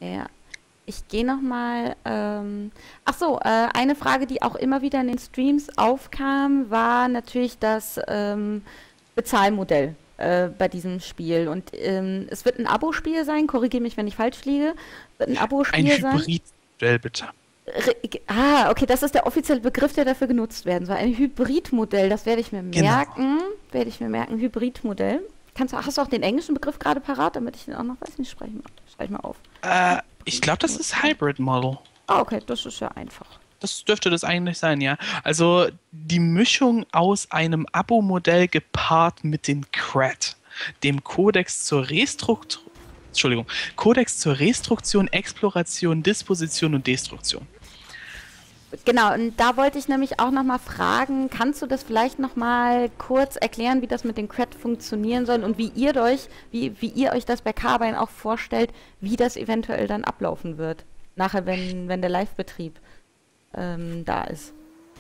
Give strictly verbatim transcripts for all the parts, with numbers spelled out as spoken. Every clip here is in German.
Ja. Ich gehe nochmal. Ähm, ach so, äh, eine Frage, die auch immer wieder in den Streams aufkam, war natürlich das ähm, Bezahlmodell äh, bei diesem Spiel. Und ähm, es wird ein Abo-Spiel sein, korrigiere mich, wenn ich falsch liege. Es wird ein Ein Abo-Spiel sein. Hybridmodell, bitte. Re ah, okay, das ist der offizielle Begriff, der dafür genutzt werden soll. Ein Hybridmodell, das werde ich mir Genau. merken. Werde ich mir merken, Hybridmodell. Kannst du, hast du auch den englischen Begriff gerade parat, damit ich den auch noch, weiß nicht, sprechen mag? Schreib mal auf. Äh, ich glaube, das ist Hybrid Model. Ah, okay, das ist ja einfach. Das dürfte das eigentlich sein, ja. Also die Mischung aus einem Abo-Modell gepaart mit dem C R A D, dem Kodex zur Restruktur Entschuldigung, Kodex zur Restruktion, Exploration, Disposition und Destruktion. Genau, und da wollte ich nämlich auch noch mal fragen, kannst du das vielleicht noch mal kurz erklären, wie das mit dem C R A D funktionieren soll und wie ihr euch, wie, wie ihr euch das bei Carbine auch vorstellt, wie das eventuell dann ablaufen wird, nachher, wenn, wenn der Live-Betrieb ähm, da ist?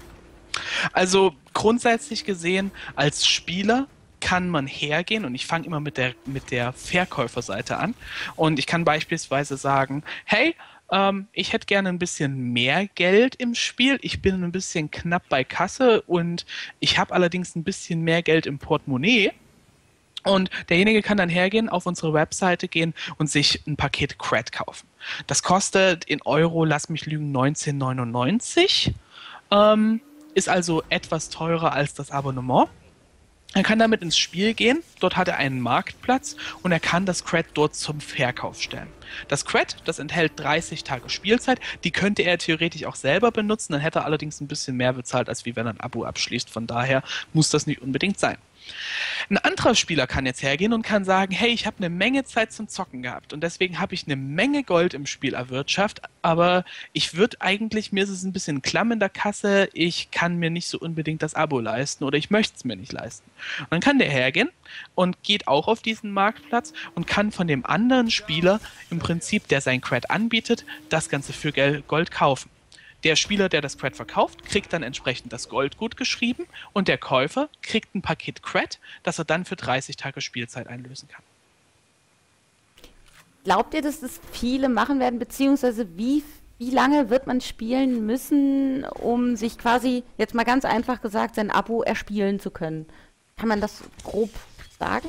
Also grundsätzlich gesehen, als Spieler kann man hergehen und ich fange immer mit der, mit der Verkäuferseite an und ich kann beispielsweise sagen, hey, ähm, ich hätte gerne ein bisschen mehr Geld im Spiel, ich bin ein bisschen knapp bei Kasse und ich habe allerdings ein bisschen mehr Geld im Portemonnaie. Und derjenige kann dann hergehen, auf unsere Webseite gehen und sich ein Paket C R A D kaufen. Das kostet in Euro, lass mich lügen, neunzehn neunundneunzig. Ähm, ist also etwas teurer als das Abonnement. Er kann damit ins Spiel gehen, dort hat er einen Marktplatz und er kann das C R A D dort zum Verkauf stellen. Das C R A D, das enthält dreißig Tage Spielzeit, die könnte er theoretisch auch selber benutzen, dann hätte er allerdings ein bisschen mehr bezahlt, als wie wenn er ein Abo abschließt, von daher muss das nicht unbedingt sein. Ein anderer Spieler kann jetzt hergehen und kann sagen, hey, ich habe eine Menge Zeit zum Zocken gehabt und deswegen habe ich eine Menge Gold im Spiel erwirtschaftet, aber ich würde eigentlich, mir ist es ein bisschen klamm in der Kasse, ich kann mir nicht so unbedingt das Abo leisten oder ich möchte es mir nicht leisten. Und dann kann der hergehen und geht auch auf diesen Marktplatz und kann von dem anderen Spieler im Prinzip, der sein C R A D anbietet, das Ganze für Gold kaufen. Der Spieler, der das C R A D verkauft, kriegt dann entsprechend das Gold gut geschrieben und der Käufer kriegt ein Paket C R A D, das er dann für dreißig Tage Spielzeit einlösen kann. Glaubt ihr, dass das viele machen werden, beziehungsweise wie, wie lange wird man spielen müssen, um sich quasi, jetzt mal ganz einfach gesagt, sein Abo erspielen zu können? Kann man das grob sagen?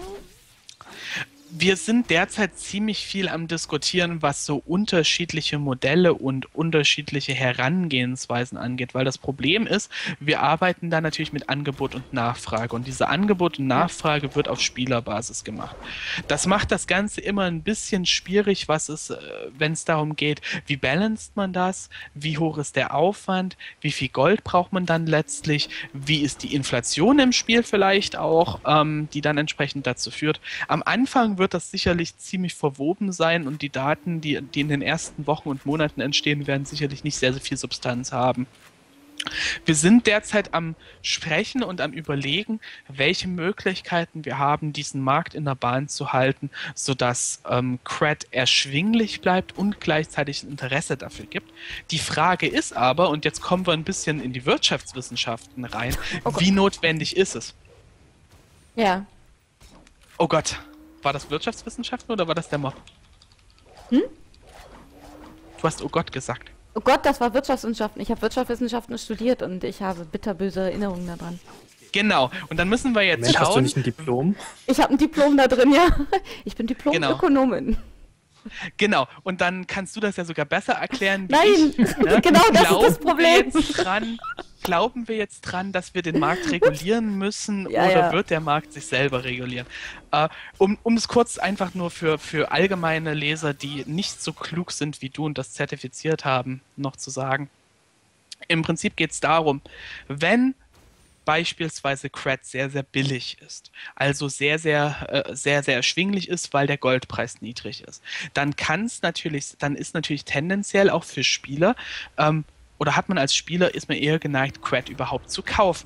Wir sind derzeit ziemlich viel am Diskutieren, was so unterschiedliche Modelle und unterschiedliche Herangehensweisen angeht, weil das Problem ist, wir arbeiten da natürlich mit Angebot und Nachfrage und diese Angebot und Nachfrage wird auf Spielerbasis gemacht. Das macht das Ganze immer ein bisschen schwierig, was ist, wenn es darum geht, wie balanced man das, wie hoch ist der Aufwand, wie viel Gold braucht man dann letztlich, wie ist die Inflation im Spiel vielleicht auch, ähm, die dann entsprechend dazu führt. Am Anfang wird wird das sicherlich ziemlich verwoben sein und die Daten, die, die in den ersten Wochen und Monaten entstehen, werden sicherlich nicht sehr, sehr viel Substanz haben. Wir sind derzeit am Sprechen und am Überlegen, welche Möglichkeiten wir haben, diesen Markt in der Bahn zu halten, sodass ähm, C R A D erschwinglich bleibt und gleichzeitig ein Interesse dafür gibt. Die Frage ist aber, und jetzt kommen wir ein bisschen in die Wirtschaftswissenschaften rein, okay. Wie notwendig ist es? Ja. Oh Gott. War das Wirtschaftswissenschaften oder war das der Mob? Hm? Du hast oh Gott gesagt. Oh Gott, das war Wirtschaftswissenschaften. Ich habe Wirtschaftswissenschaften studiert und ich habe bitterböse Erinnerungen daran. Genau, und dann müssen wir jetzt Mensch, schauen... Hast du nicht ein Diplom? Ich habe ein Diplom da drin, ja. Ich bin Diplom-Ökonomin. Genau. Genau, und dann kannst du das ja sogar besser erklären wie Nein, ich. Ne? Genau das glauben ist das Problem. Wir jetzt dran, glauben wir jetzt dran, dass wir den Markt regulieren müssen ja, oder ja. wird der Markt sich selber regulieren? Äh, um, um es kurz einfach nur für, für allgemeine Leser, die nicht so klug sind wie du und das zertifiziert haben, noch zu sagen. Im Prinzip geht es darum, wenn beispielsweise C R A D sehr, sehr billig ist, also sehr, sehr, äh, sehr, sehr erschwinglich ist, weil der Goldpreis niedrig ist, dann kann es natürlich, dann ist natürlich tendenziell auch für Spieler, ähm, oder hat man als Spieler, ist man eher geneigt, C R A D überhaupt zu kaufen.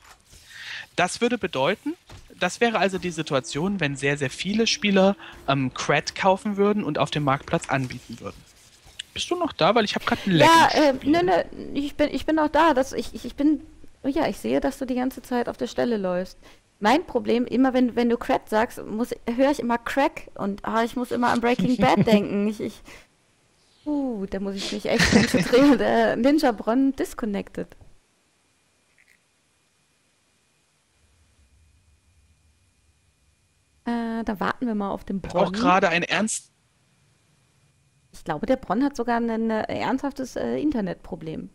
Das würde bedeuten, das wäre also die Situation, wenn sehr, sehr viele Spieler ähm, C R A D kaufen würden und auf dem Marktplatz anbieten würden. Bist du noch da? Weil ich habe gerade einen Lag. Ja, äh, nö, nö, ich bin, ich bin noch da. Das, ich, ich bin... Oh ja, ich sehe, dass du die ganze Zeit auf der Stelle läufst. Mein Problem, immer wenn, wenn du C R A D sagst, höre ich immer Crack und ah, ich muss immer an Breaking Bad denken. Ich, ich, Uh, da muss ich mich echt konzentrieren. Der Ninja Bronn disconnected. Äh, da warten wir mal auf den Auch Bronn. gerade ein ernst. Ich glaube, der Bronn hat sogar ein, ein ernsthaftes äh, Internetproblem.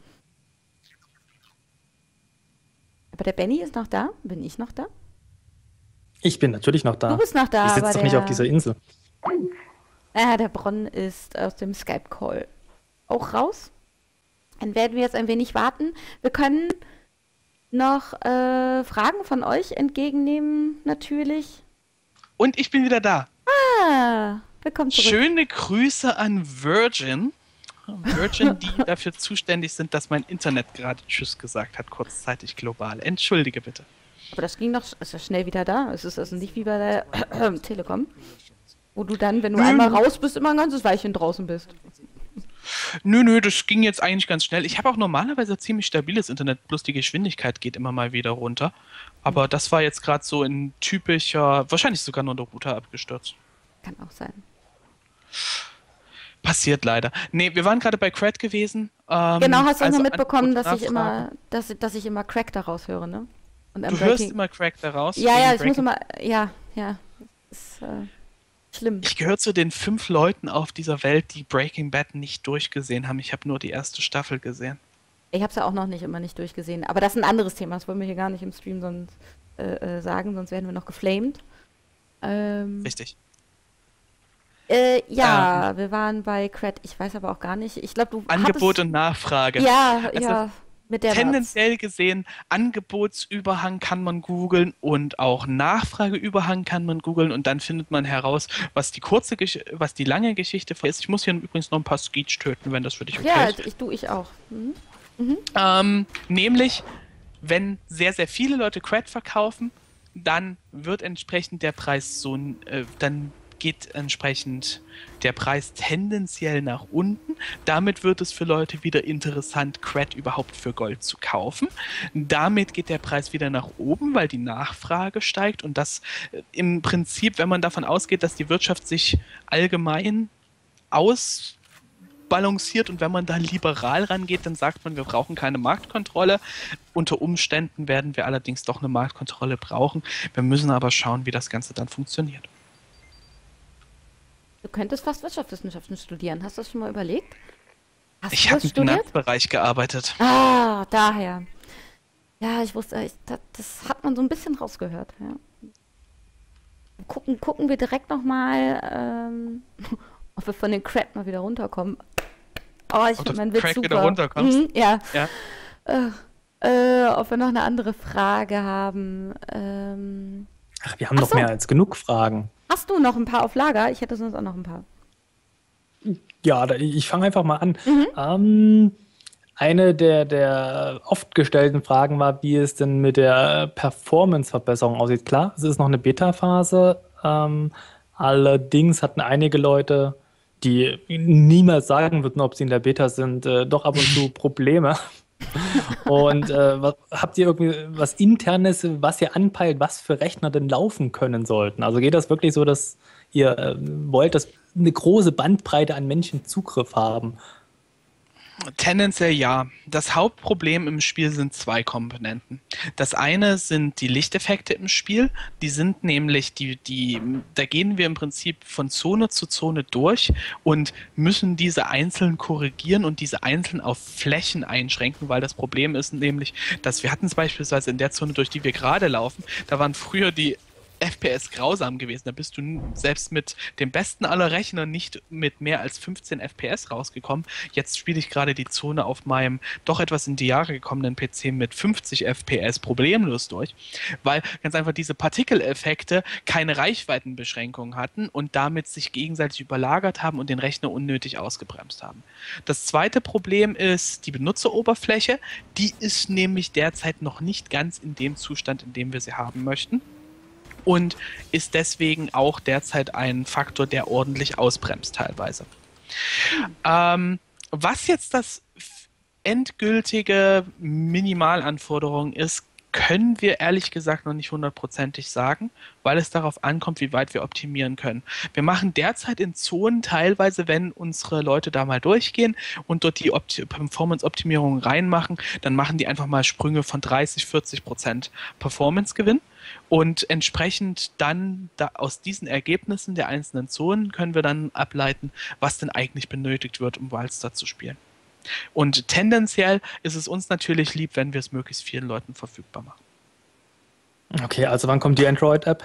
Aber der Benny ist noch da? Bin ich noch da? Ich bin natürlich noch da. Du bist noch da, Ich sitze aber doch nicht der- auf dieser Insel. Ah, der Bronn ist aus dem Skype-Call auch raus. Dann werden wir jetzt ein wenig warten. Wir können noch äh, Fragen von euch entgegennehmen, natürlich. Und ich bin wieder da. Ah, willkommen zurück. Schöne Grüße an Virgin. Virgin, die dafür zuständig sind, dass mein Internet gerade Tschüss gesagt hat, kurzzeitig global. Entschuldige bitte. Aber das ging doch, ist ja schnell wieder da. Es ist also nicht wie bei der Telekom, wo du dann, wenn du Nö, einmal nö. raus bist, immer ein ganzes Weilchen draußen bist. Nö, nö, das ging jetzt eigentlich ganz schnell. Ich habe auch normalerweise ziemlich stabiles Internet, bloß die Geschwindigkeit geht immer mal wieder runter. Aber das war jetzt gerade so ein typischer, wahrscheinlich sogar nur der Router abgestürzt. Kann auch sein. Passiert leider. Nee, wir waren gerade bei Crat gewesen. Ähm, Genau, hast du also auch noch mitbekommen, Angebot, dass ich immer, Nachfrage. dass, dass ich immer Crack daraus höre, ne? Und am Du hörst Breaking- immer Crack daraus. Ja, wegen ja, ich muss Breaking- immer, ja, ja. Ist äh, schlimm. Ich gehöre zu den fünf Leuten auf dieser Welt, die Breaking Bad nicht durchgesehen haben. Ich habe nur die erste Staffel gesehen. Ich habe es ja auch noch nicht immer nicht durchgesehen. Aber das ist ein anderes Thema. Das wollen wir hier gar nicht im Stream sonst, äh, äh, sagen, sonst werden wir noch geflamed. Ähm, Richtig. äh, ja, wir waren bei Crat. Ich weiß aber auch gar nicht. Ich glaube, du Angebot hattest, und Nachfrage. Ja, Also, ja. Mit der war's. Tendenziell gesehen, Angebotsüberhang kann man googeln und auch Nachfrageüberhang kann man googeln und dann findet man heraus, was die kurze, Gesch was die lange Geschichte ist. Ich muss hier übrigens noch ein paar Skeech töten, wenn das für dich okay Ja, ist. ich, du, ich auch. Mhm. Ähm, nämlich, wenn sehr, sehr viele Leute Crat verkaufen, dann wird entsprechend der Preis so, äh, dann geht entsprechend der Preis tendenziell nach unten. Damit wird es für Leute wieder interessant, Crat überhaupt für Gold zu kaufen. Damit geht der Preis wieder nach oben, weil die Nachfrage steigt und das äh, im Prinzip, wenn man davon ausgeht, dass die Wirtschaft sich allgemein aus balanciert und wenn man da liberal rangeht, dann sagt man, wir brauchen keine Marktkontrolle. Unter Umständen werden wir allerdings doch eine Marktkontrolle brauchen. Wir müssen aber schauen, wie das Ganze dann funktioniert. Du könntest fast Wirtschaftswissenschaften studieren. Hast du das schon mal überlegt? Hast Ich du habe das im studiert? Finanzbereich gearbeitet. Ah, daher. Ja, ich wusste, ich, das, das hat man so ein bisschen rausgehört. Ja. Gucken, gucken wir direkt nochmal, ähm, ob wir von den Crack mal wieder runterkommen. Oh, ich Ob finde du meinen Witz Crack super. wieder runterkommst? Mhm, ja. Ja. Äh, äh, ob wir noch eine andere Frage haben. Ähm, Ach, wir haben Ach noch so. mehr als genug Fragen. hast du noch ein paar auf Lager? Ich hätte sonst auch noch ein paar. Ja, da, ich fange einfach mal an. Mhm. Ähm, eine der, der oft gestellten Fragen war, wie es denn mit der Performance-Verbesserung aussieht. Klar, es ist noch eine Beta-Phase. Ähm, allerdings hatten einige Leute, die niemals sagen würden, ob sie in der Beta sind, äh, doch ab und zu Probleme. Und äh, was, habt ihr irgendwie was Internes, was ihr anpeilt, was für Rechner denn laufen können sollten? Also geht das wirklich so, dass ihr äh, wollt, dass eine große Bandbreite an Menschen Zugriff haben? Tendenziell ja. Das Hauptproblem im Spiel sind zwei Komponenten. Das eine sind die Lichteffekte im Spiel. Die sind nämlich, die, die, da gehen wir im Prinzip von Zone zu Zone durch und müssen diese einzeln korrigieren und diese einzeln auf Flächen einschränken, weil das Problem ist nämlich, dass wir hatten es beispielsweise in der Zone, durch die wir gerade laufen, da waren früher die F P S grausam gewesen. Da bist du n- selbst mit dem besten aller Rechner nicht mit mehr als fünfzehn F P S rausgekommen. Jetzt spiele ich gerade die Zone auf meinem doch etwas in die Jahre gekommenen P C mit fünfzig F P S problemlos durch, weil ganz einfach diese Partikeleffekte keine Reichweitenbeschränkungen hatten und damit sich gegenseitig überlagert haben und den Rechner unnötig ausgebremst haben. Das zweite Problem ist die Benutzeroberfläche. Die ist nämlich derzeit noch nicht ganz in dem Zustand, in dem wir sie haben möchten. Und ist deswegen auch derzeit ein Faktor, der ordentlich ausbremst teilweise. Ähm, was jetzt das f- endgültige Minimalanforderung ist, können wir ehrlich gesagt noch nicht hundertprozentig sagen, weil es darauf ankommt, wie weit wir optimieren können. Wir machen derzeit in Zonen teilweise, wenn unsere Leute da mal durchgehen und dort die Opti- Performance-Optimierung reinmachen, dann machen die einfach mal Sprünge von dreißig, vierzig Prozent Performance-Gewinn. Und entsprechend dann da aus diesen Ergebnissen der einzelnen Zonen können wir dann ableiten, was denn eigentlich benötigt wird, um Wildstar zu spielen. Und tendenziell ist es uns natürlich lieb, wenn wir es möglichst vielen Leuten verfügbar machen. Okay, also wann kommt die Android-App?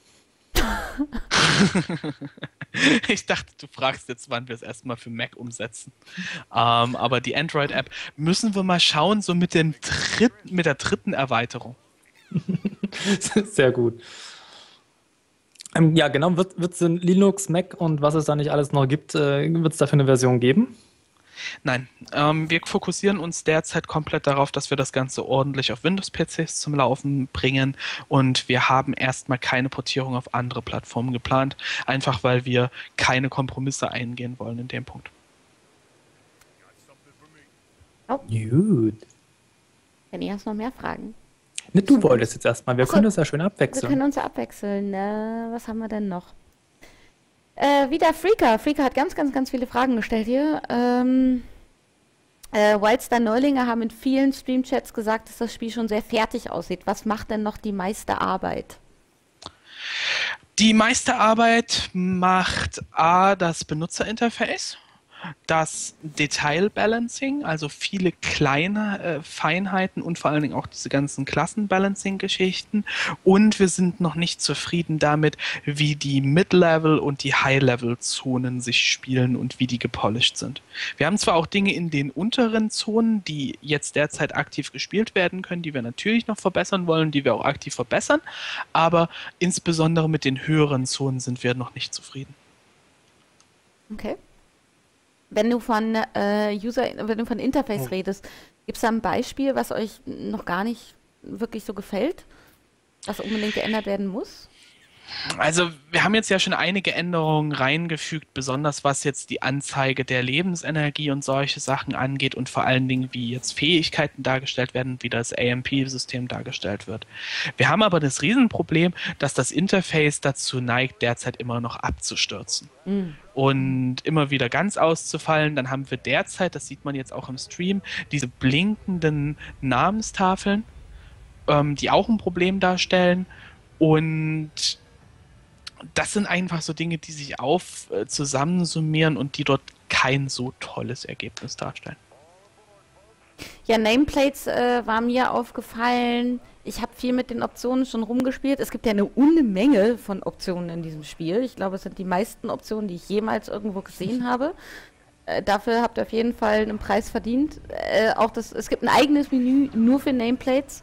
Ich dachte, du fragst jetzt, wann wir es erstmal für Mac umsetzen. Ähm, aber die Android-App müssen wir mal schauen, so mit, dem dritten, mit der dritten Erweiterung. Sehr gut. Ähm, ja, genau. Wird es in Linux, Mac und was es da nicht alles noch gibt, äh, wird es dafür eine Version geben? Nein, ähm, wir fokussieren uns derzeit komplett darauf, dass wir das Ganze ordentlich auf Windows-P Cs zum Laufen bringen und wir haben erstmal keine Portierung auf andere Plattformen geplant, einfach weil wir keine Kompromisse eingehen wollen in dem Punkt. Oh. Gut. Jenny, hast du noch mehr Fragen? Ne, du wolltest jetzt erstmal. Wir Achso, können das ja schön Wir abwechseln. können uns ja abwechseln. Äh, was haben wir denn noch? Äh, wieder Freaker. Freaker hat ganz, ganz, ganz viele Fragen gestellt hier. Ähm, äh, Wildstar Neulinge haben in vielen Streamchats gesagt, dass das Spiel schon sehr fertig aussieht. Was macht denn noch die meiste Arbeit? Die meiste Arbeit macht A, das Benutzerinterface, das Detail-Balancing, also viele kleine äh, Feinheiten und vor allen Dingen auch diese ganzen Klassen-Balancing-Geschichten. Und wir sind noch nicht zufrieden damit, wie die Mid-Level- und die High-Level-Zonen sich spielen und wie die gepolished sind. Wir haben zwar auch Dinge in den unteren Zonen, die jetzt derzeit aktiv gespielt werden können, die wir natürlich noch verbessern wollen, die wir auch aktiv verbessern, aber insbesondere mit den höheren Zonen sind wir noch nicht zufrieden. Okay. Wenn du von äh, User, wenn du von Interface Oh. redest, gibt es da ein Beispiel, was euch noch gar nicht wirklich so gefällt, was unbedingt geändert werden muss? Also wir haben jetzt ja schon einige Änderungen reingefügt, besonders was jetzt die Anzeige der Lebensenergie und solche Sachen angeht und vor allen Dingen, wie jetzt Fähigkeiten dargestellt werden, wie das A M P-System dargestellt wird. Wir haben aber das Riesenproblem, dass das Interface dazu neigt, derzeit immer noch abzustürzen. Mhm. Und immer wieder ganz auszufallen. Dann haben wir derzeit, das sieht man jetzt auch im Stream, diese blinkenden Namenstafeln, ähm, die auch ein Problem darstellen. Und das sind einfach so Dinge, die sich auf äh, zusammensummieren und die dort kein so tolles Ergebnis darstellen. Ja, Nameplates äh, war mir aufgefallen. Ich habe viel mit den Optionen schon rumgespielt. Es gibt ja eine Unmenge von Optionen in diesem Spiel. Ich glaube, es sind die meisten Optionen, die ich jemals irgendwo gesehen habe. Äh, dafür habt ihr auf jeden Fall einen Preis verdient. Äh, auch das, es gibt ein eigenes Menü nur für Nameplates.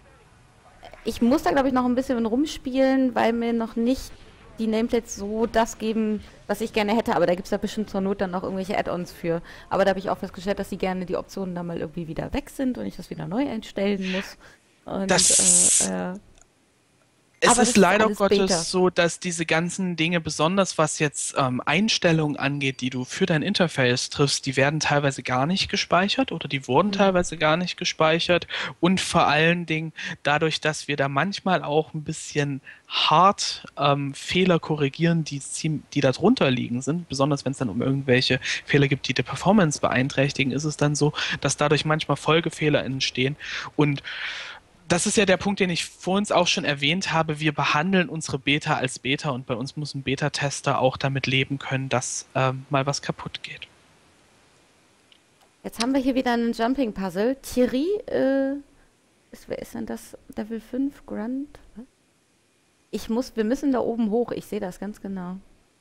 Ich muss da, glaube ich, noch ein bisschen rumspielen, weil mir noch nicht die Nameplates so das geben, was ich gerne hätte. Aber da gibt es ja bestimmt zur Not dann noch irgendwelche Add-ons für. Aber da habe ich auch festgestellt, dass sie gerne die Optionen dann mal irgendwie wieder weg sind und ich das wieder neu einstellen muss. Und, Das- äh, äh, Es Aber das ist ist leider alles Gottes Beta. so, dass diese ganzen Dinge, besonders was jetzt ähm, Einstellungen angeht, die du für dein Interface triffst, die werden teilweise gar nicht gespeichert oder die wurden Mhm. teilweise gar nicht gespeichert. Und vor allen Dingen dadurch, dass wir da manchmal auch ein bisschen hart ähm, Fehler korrigieren, die, ziem- die da drunter liegen sind, besonders wenn es dann um irgendwelche Fehler gibt, die die Performance beeinträchtigen, ist es dann so, dass dadurch manchmal Folgefehler entstehen. Und das ist ja der Punkt, den ich vorhin auch schon erwähnt habe. Wir behandeln unsere Beta als Beta und bei uns muss ein Beta-Tester auch damit leben können, dass ähm, mal was kaputt geht. Jetzt haben wir hier wieder einen Jumping-Puzzle. Thierry, äh, ist, wer ist denn das? Level fünf, Grand? Was? Ich muss, wir müssen da oben hoch. Ich sehe das ganz genau.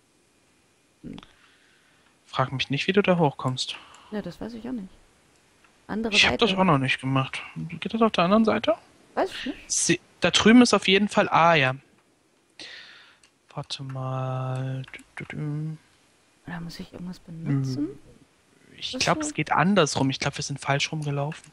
Frag mich nicht, wie du da hochkommst. Ja, das weiß ich auch nicht. Andere Ich habe Seite. das auch noch nicht gemacht. Geht das auf der anderen Seite? Weiß ich nicht. Sie, da drüben ist auf jeden Fall... Ah, ja. Warte mal. Du, du, du. Oder muss ich irgendwas benutzen? Ich Ach glaube, so. es geht andersrum. Ich glaube, wir sind falsch rumgelaufen.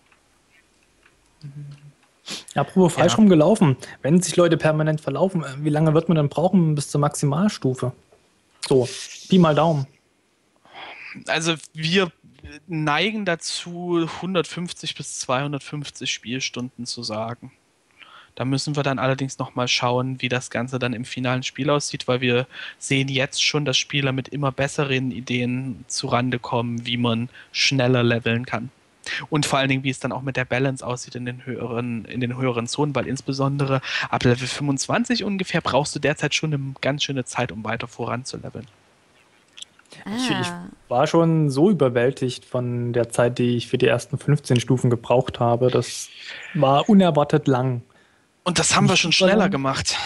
Apropos falsch Ja. rumgelaufen. Wenn sich Leute permanent verlaufen, äh, wie lange wird man denn brauchen bis zur Maximalstufe? So, Pi mal Daumen. Also wir neigen dazu, hundertfünfzig bis zweihundertfünfzig Spielstunden zu sagen. Da müssen wir dann allerdings nochmal schauen, wie das Ganze dann im finalen Spiel aussieht, weil wir sehen jetzt schon, dass Spieler mit immer besseren Ideen zurande kommen, wie man schneller leveln kann. Und vor allen Dingen, wie es dann auch mit der Balance aussieht in den höheren, in den höheren Zonen, weil insbesondere ab Level fünfundzwanzig ungefähr brauchst du derzeit schon eine ganz schöne Zeit, um weiter voranzuleveln. Ah. Ich, ich war schon so überwältigt von der Zeit, die ich für die ersten fünfzehn Stufen gebraucht habe. Das war unerwartet lang. Und das haben wir schon super schneller lang. gemacht.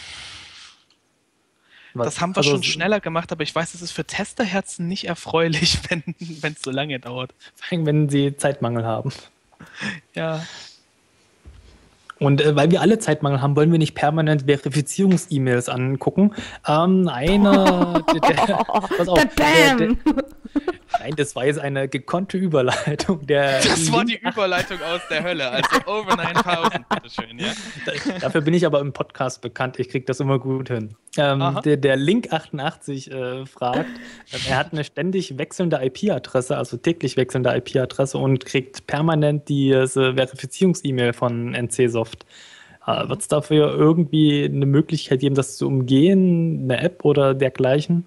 Was- Das haben wir also schon s- schneller gemacht, aber ich weiß, es ist für Testerherzen nicht erfreulich, wenn wenn es so lange dauert. Vor allem, wenn sie Zeitmangel haben. Ja. Und äh, weil wir alle Zeitmangel haben, wollen wir nicht permanent Verifizierungs-E-Mails angucken. Ähm, eine. der, der, pass auf, der, der, Bam! nein, das war jetzt eine gekonnte Überleitung. Der Das war die Link- Überleitung aus der Hölle, also over neuntausend, bitteschön, ja. Dafür bin ich aber im Podcast bekannt. Ich kriege das immer gut hin. Ähm, Aha. der, der Link achtundachtzig äh, fragt, äh, er hat eine ständig wechselnde I P-Adresse, also täglich wechselnde I P-Adresse und kriegt permanent diese Verifizierungs-E-Mail von N C Soft. Äh, Wird es dafür irgendwie eine Möglichkeit geben, das zu umgehen? Eine App oder dergleichen?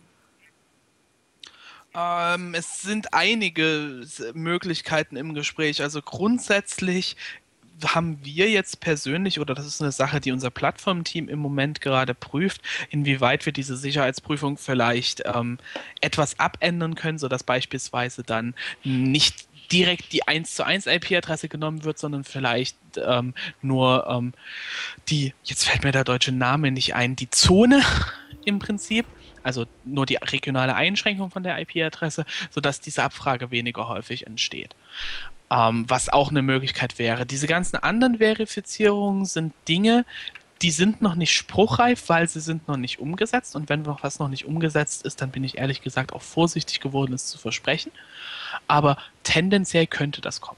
Ähm, es sind einige S- Möglichkeiten im Gespräch. Also grundsätzlich haben wir jetzt persönlich, oder das ist eine Sache, die unser Plattformteam im Moment gerade prüft, inwieweit wir diese Sicherheitsprüfung vielleicht ähm, etwas abändern können, sodass beispielsweise dann nicht direkt die eins zu eins I P-Adresse genommen wird, sondern vielleicht ähm, nur ähm, die, jetzt fällt mir der deutsche Name nicht ein, die Zone im Prinzip, also nur die regionale Einschränkung von der I P-Adresse, sodass diese Abfrage weniger häufig entsteht. Ähm, was auch eine Möglichkeit wäre. Diese ganzen anderen Verifizierungen sind Dinge, die sind noch nicht spruchreif, weil sie sind noch nicht umgesetzt. Und wenn noch was noch nicht umgesetzt ist, dann bin ich ehrlich gesagt auch vorsichtig geworden, es zu versprechen. Aber tendenziell könnte das kommen.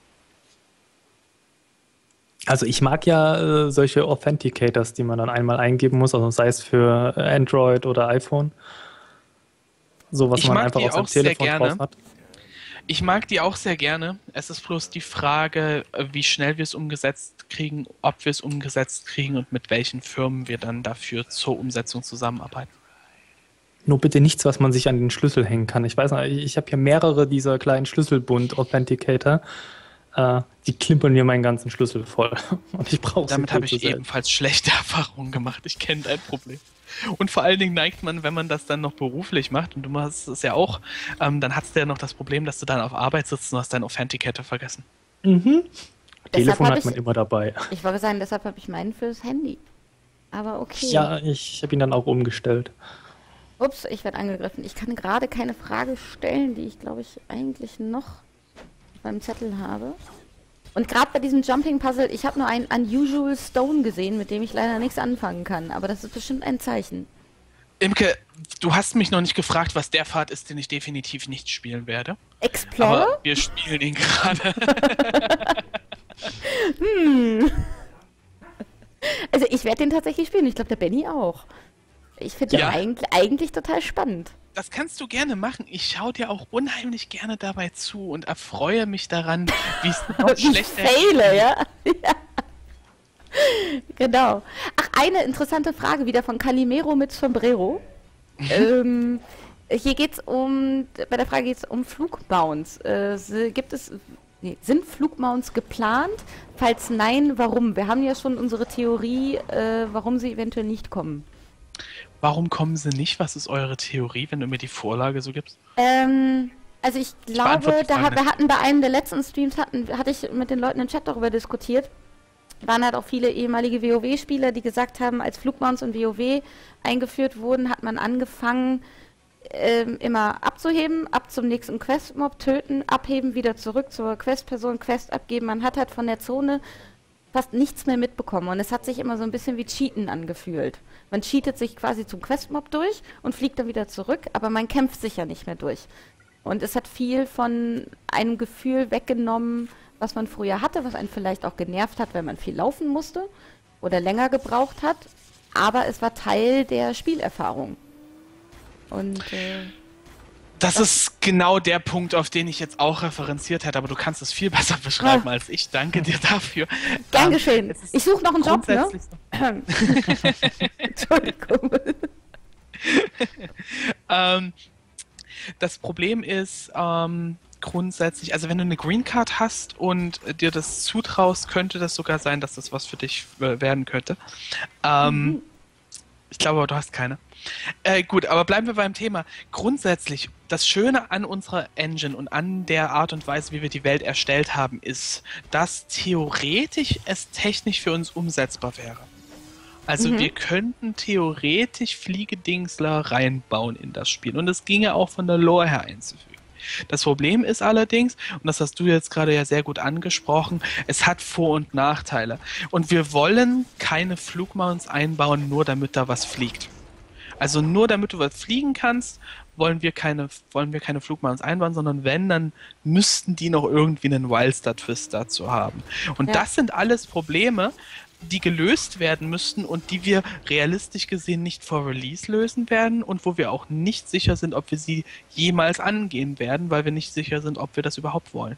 Also ich mag ja äh, solche Authenticators, die man dann einmal eingeben muss, also sei es für äh, Android oder iPhone. So was Ich man mag einfach die auf seinem auch sehr Telefon gerne. drauf hat. Ich mag die auch sehr gerne. Es ist bloß die Frage, äh, wie schnell wir es umgesetzt kriegen, ob wir es umgesetzt kriegen und mit welchen Firmen wir dann dafür zur Umsetzung zusammenarbeiten. Nur bitte nichts, was man sich an den Schlüssel hängen kann. Ich weiß nicht, ich habe hier mehrere dieser kleinen Schlüsselbund-Authenticator. Äh, die klimpern mir meinen ganzen Schlüssel voll. Und ich brauche sie Damit habe ich viel zu selten. ebenfalls schlechte Erfahrungen gemacht. Ich kenne dein Problem. Und vor allen Dingen neigt man, wenn man das dann noch beruflich macht, und du machst es ja auch, ähm, dann hast du ja noch das Problem, dass du dann auf Arbeit sitzt und hast deinen Authenticator vergessen. Mhm. Telefon hab hat ich- man immer dabei. Ich wollte sagen, deshalb habe ich meinen fürs Handy. Aber okay. Ja, ich habe ihn dann auch umgestellt. Ups, ich werde angegriffen. Ich kann gerade keine Frage stellen, die ich, glaube ich, eigentlich noch auf meinem Zettel habe. Und gerade bei diesem Jumping-Puzzle, ich habe nur einen Unusual Stone gesehen, mit dem ich leider nichts anfangen kann. Aber das ist bestimmt ein Zeichen. Imke, du hast mich noch nicht gefragt, was der Pfad ist, den ich definitiv nicht spielen werde. Explorer? Aber wir spielen ihn gerade. Also ich werde den tatsächlich spielen. Ich glaube, der Benny auch. Ich finde Ja. den eigentlich, eigentlich total spannend. Das kannst du gerne machen. Ich schaue dir auch unheimlich gerne dabei zu und erfreue mich daran, wie es noch Ich schlechter faile, ja? Ja. Genau. Ach, eine interessante Frage wieder von Calimero mit Sombrero. ähm, hier geht's um, bei der Frage geht es um Flugmounts. Äh, se- gibt es, nee, sind Flugmounts geplant? Falls nein, warum? Wir haben ja schon unsere Theorie, äh, warum sie eventuell nicht kommen. Warum kommen sie nicht? Was ist eure Theorie, wenn du mir die Vorlage so gibst? Ähm, also ich beantworte glaube, die da Frage hat, wir nicht. hatten bei einem der letzten Streams, hatten, hatte ich mit den Leuten im Chat darüber diskutiert. Waren halt auch viele ehemalige WoW-Spieler, die gesagt haben, als Flugmounts und WoW eingeführt wurden, hat man angefangen, ähm, immer abzuheben, ab zum nächsten Quest-Mob, töten, abheben, wieder zurück zur Quest-Person, Quest abgeben. Man hat halt von der Zone fast nichts mehr mitbekommen und es hat sich immer so ein bisschen wie Cheaten angefühlt. Man cheatet sich quasi zum Quest-Mob durch und fliegt dann wieder zurück, aber man kämpft sich ja nicht mehr durch. Und es hat viel von einem Gefühl weggenommen, was man früher hatte, was einen vielleicht auch genervt hat, wenn man viel laufen musste oder länger gebraucht hat, aber es war Teil der Spielerfahrung. Und äh, Das ist genau der Punkt, auf den ich jetzt auch referenziert hätte, aber du kannst es viel besser beschreiben Ah. als ich. Danke dir dafür. Gern Ähm, geschehen. es ist Ich suche noch einen Job, ne? grundsätzlich Entschuldigung. Ähm, das Problem ist ähm, grundsätzlich, also wenn du eine Green Card hast und äh, dir das zutraust, könnte das sogar sein, dass das was für dich äh, werden könnte. Ähm, Mhm. Ich glaube aber, du hast keine. Äh, gut, aber bleiben wir beim Thema. Grundsätzlich, das Schöne an unserer Engine und an der Art und Weise, wie wir die Welt erstellt haben, ist, dass theoretisch es technisch für uns umsetzbar wäre. Also Mhm. wir könnten theoretisch Fliegedingsler reinbauen in das Spiel. Und es ginge auch von der Lore her einzufügen. Das Problem ist allerdings, und das hast du jetzt gerade ja sehr gut angesprochen, es hat Vor- und Nachteile. Und wir wollen keine Flugmounts einbauen, nur damit da was fliegt. Also nur damit du was fliegen kannst, wollen wir keine, wollen wir keine Flugmounts einbauen, sondern wenn, dann müssten die noch irgendwie einen Wildstar-Twist dazu haben. Und Ja. das sind alles Probleme, die gelöst werden müssten und die wir realistisch gesehen nicht vor Release lösen werden und wo wir auch nicht sicher sind, ob wir sie jemals angehen werden, weil wir nicht sicher sind, ob wir das überhaupt wollen.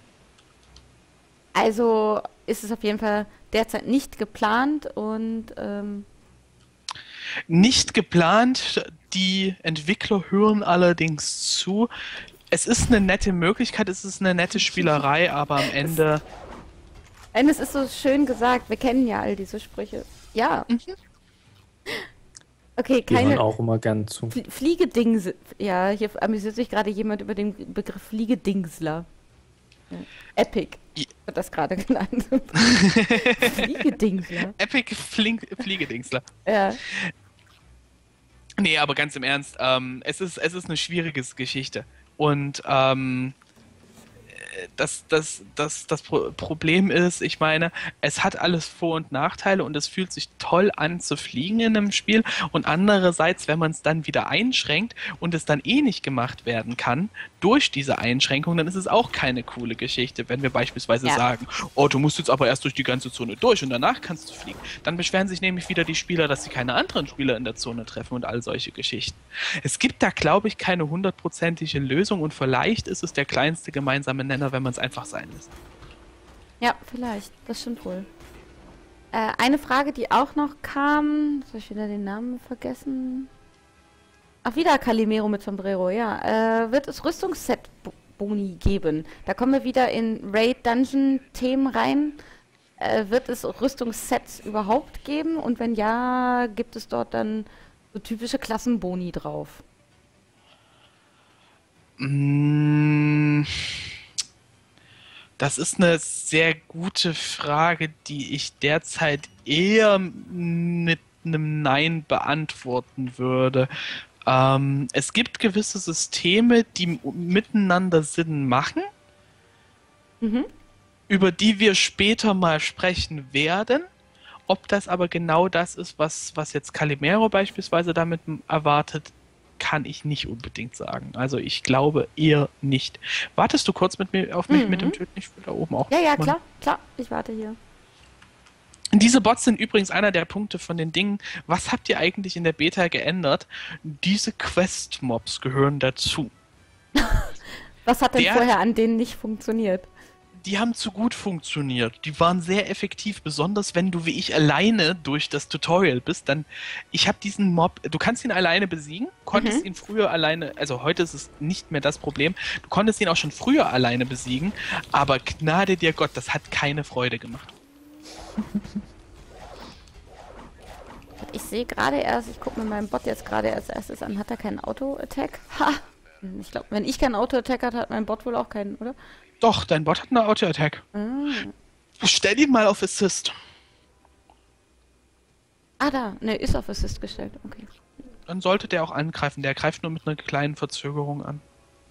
Also ist es auf jeden Fall derzeit nicht geplant und ähm, Nicht geplant, die Entwickler hören allerdings zu. Es ist eine nette Möglichkeit, es ist eine nette Spielerei, aber am Ende... es ist so schön gesagt, wir kennen ja all diese Sprüche. Ja. Okay, Die hören keine auch immer gern zu. Fl Fliegedings. Ja, hier amüsiert sich gerade jemand über den Begriff Fliegedingsler. Ja. Epic I- wird das gerade genannt. Fliegedingsler. Epic Flink Fliegedingsler. Ja. Nee, aber ganz im Ernst, ähm, es ist, es ist eine schwierige Geschichte. Und ähm, das, das, das, das Pro Problem ist, ich meine, es hat alles Vor- und Nachteile und es fühlt sich toll an zu fliegen in einem Spiel. Und andererseits, wenn man es dann wieder einschränkt und es dann eh nicht gemacht werden kann durch diese Einschränkung, dann ist es auch keine coole Geschichte, wenn wir beispielsweise Ja. sagen, oh, du musst jetzt aber erst durch die ganze Zone durch und danach kannst du fliegen. Dann beschweren sich nämlich wieder die Spieler, dass sie keine anderen Spieler in der Zone treffen und all solche Geschichten. Es gibt da, glaube ich, keine hundertprozentige Lösung und vielleicht ist es der kleinste gemeinsame Nenner, wenn man es einfach sein lässt. Ja, vielleicht. Das stimmt wohl. Äh, eine Frage, die auch noch kam. Soll ich wieder den Namen vergessen? Ach, wieder Calimero mit Sombrero, ja. Äh, wird es Rüstungsset-Boni geben? Da kommen wir wieder in Raid-Dungeon-Themen rein. Äh, wird es Rüstungssets überhaupt geben? Und wenn ja, gibt es dort dann so typische Klassenboni drauf? Mm, Das ist eine sehr gute Frage, die ich derzeit eher mit einem Nein beantworten würde. Ähm, es gibt gewisse Systeme, die miteinander Sinn machen, Mhm. über die wir später mal sprechen werden. Ob das aber genau das ist, was, was jetzt Calimero beispielsweise damit erwartet, kann ich nicht unbedingt sagen. Also ich glaube eher nicht. Wartest du kurz mit mir auf mich Mhm. mit dem Töten? Ich will da oben auch. Ja, ja, mal- klar, klar. Ich warte hier. Diese Bots sind übrigens einer der Punkte von den Dingen. Was habt ihr eigentlich in der Beta geändert? Diese Quest-Mobs gehören dazu. Was hat denn Der- vorher an denen nicht funktioniert? Die haben zu gut funktioniert. Die waren sehr effektiv, besonders wenn du wie ich alleine durch das Tutorial bist. Dann, ich habe diesen Mob, du kannst ihn alleine besiegen, konntest Mhm. ihn früher alleine, also heute ist es nicht mehr das Problem, du konntest ihn auch schon früher alleine besiegen, aber Gnade dir Gott, das hat keine Freude gemacht. Ich sehe gerade erst, ich gucke mir meinen Bot jetzt gerade als erstes an, hat er keinen Auto-Attack? Ha! Ich glaube, wenn ich keinen Auto-Attack hat, hat mein Bot wohl auch keinen, oder? Doch, dein Bot hat eine Auto-Attack. Ah, Stell ihn mal auf Assist. ah da, ne, ist auf Assist gestellt, okay. Dann sollte der auch angreifen. Der greift nur mit einer kleinen Verzögerung an.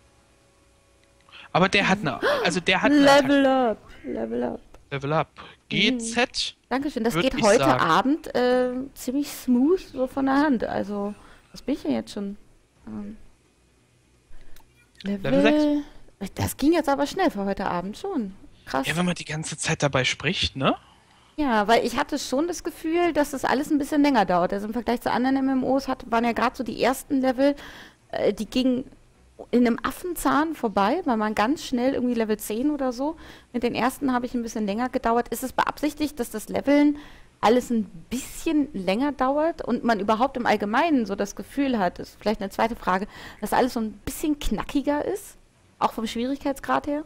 Aber der hat eine, also der hat eine Attacke. Level up, level up. Level up. G Z. Dankeschön, das Würd geht ich heute sagen. Abend äh, ziemlich smooth so von der Hand. Also, was bin ich denn jetzt schon? Ähm, Level, Level Das ging jetzt aber schnell für heute Abend schon. Krass. Ja, wenn man die ganze Zeit dabei spricht, ne? Ja, weil ich hatte schon das Gefühl, dass das alles ein bisschen länger dauert. Also im Vergleich zu anderen M M Os hat, waren ja gerade so die ersten Level, äh, die gingen in einem Affenzahn vorbei, weil man ganz schnell irgendwie Level zehn oder so. Mit den ersten habe ich ein bisschen länger gedauert. Ist es beabsichtigt, dass das Leveln alles ein bisschen länger dauert und man überhaupt im Allgemeinen so das Gefühl hat, ist vielleicht eine zweite Frage, dass alles so ein bisschen knackiger ist? Auch vom Schwierigkeitsgrad her?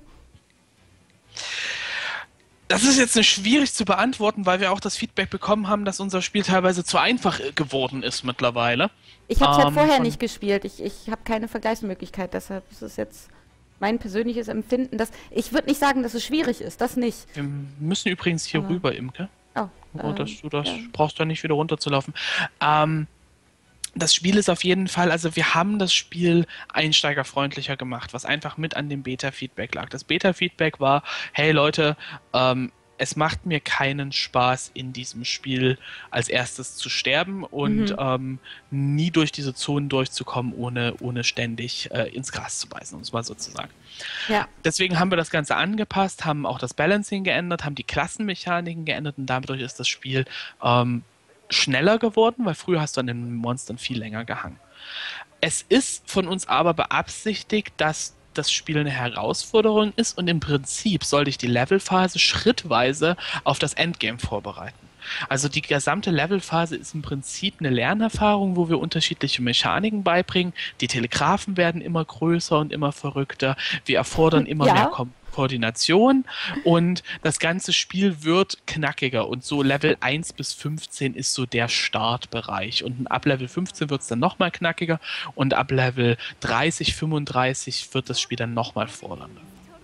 Das ist jetzt schwierig zu beantworten, weil wir auch das Feedback bekommen haben, dass unser Spiel teilweise zu einfach geworden ist mittlerweile. Ich habe es halt Ähm, vorher von- nicht gespielt. Ich, ich habe keine Vergleichsmöglichkeit. Deshalb ist es jetzt mein persönliches Empfinden. Dass, ich würde nicht sagen, dass es schwierig ist. Das nicht. Wir müssen übrigens hier Aber- rüber, Imke. Oh, Oh, ähm, das, du das ja. brauchst da nicht wieder runterzulaufen. Ähm, das Spiel ist auf jeden Fall, also wir haben das Spiel einsteigerfreundlicher gemacht, was einfach mit an dem Beta-Feedback lag. Das Beta-Feedback war, hey Leute, ähm, es macht mir keinen Spaß, in diesem Spiel als erstes zu sterben und Mhm. ähm, nie durch diese Zonen durchzukommen, ohne, ohne ständig äh, ins Gras zu beißen, um es mal so zu sagen. Ja. Deswegen haben wir das Ganze angepasst, haben auch das Balancing geändert, haben die Klassenmechaniken geändert und dadurch ist das Spiel ähm, schneller geworden, weil früher hast du an den Monstern viel länger gehangen. Es ist von uns aber beabsichtigt, dass das Spiel eine Herausforderung ist und im Prinzip soll dich die Levelphase schrittweise auf das Endgame vorbereiten. Also die gesamte Levelphase ist im Prinzip eine Lernerfahrung, wo wir unterschiedliche Mechaniken beibringen. Die Telegraphen werden immer größer und immer verrückter. Wir erfordern immer Ja. mehr Ko Koordination und das ganze Spiel wird knackiger und so Level eins bis fünfzehn ist so der Startbereich und ab Level fünfzehn wird es dann nochmal knackiger und ab Level dreißig, fünfunddreißig wird das Spiel dann nochmal fordernder.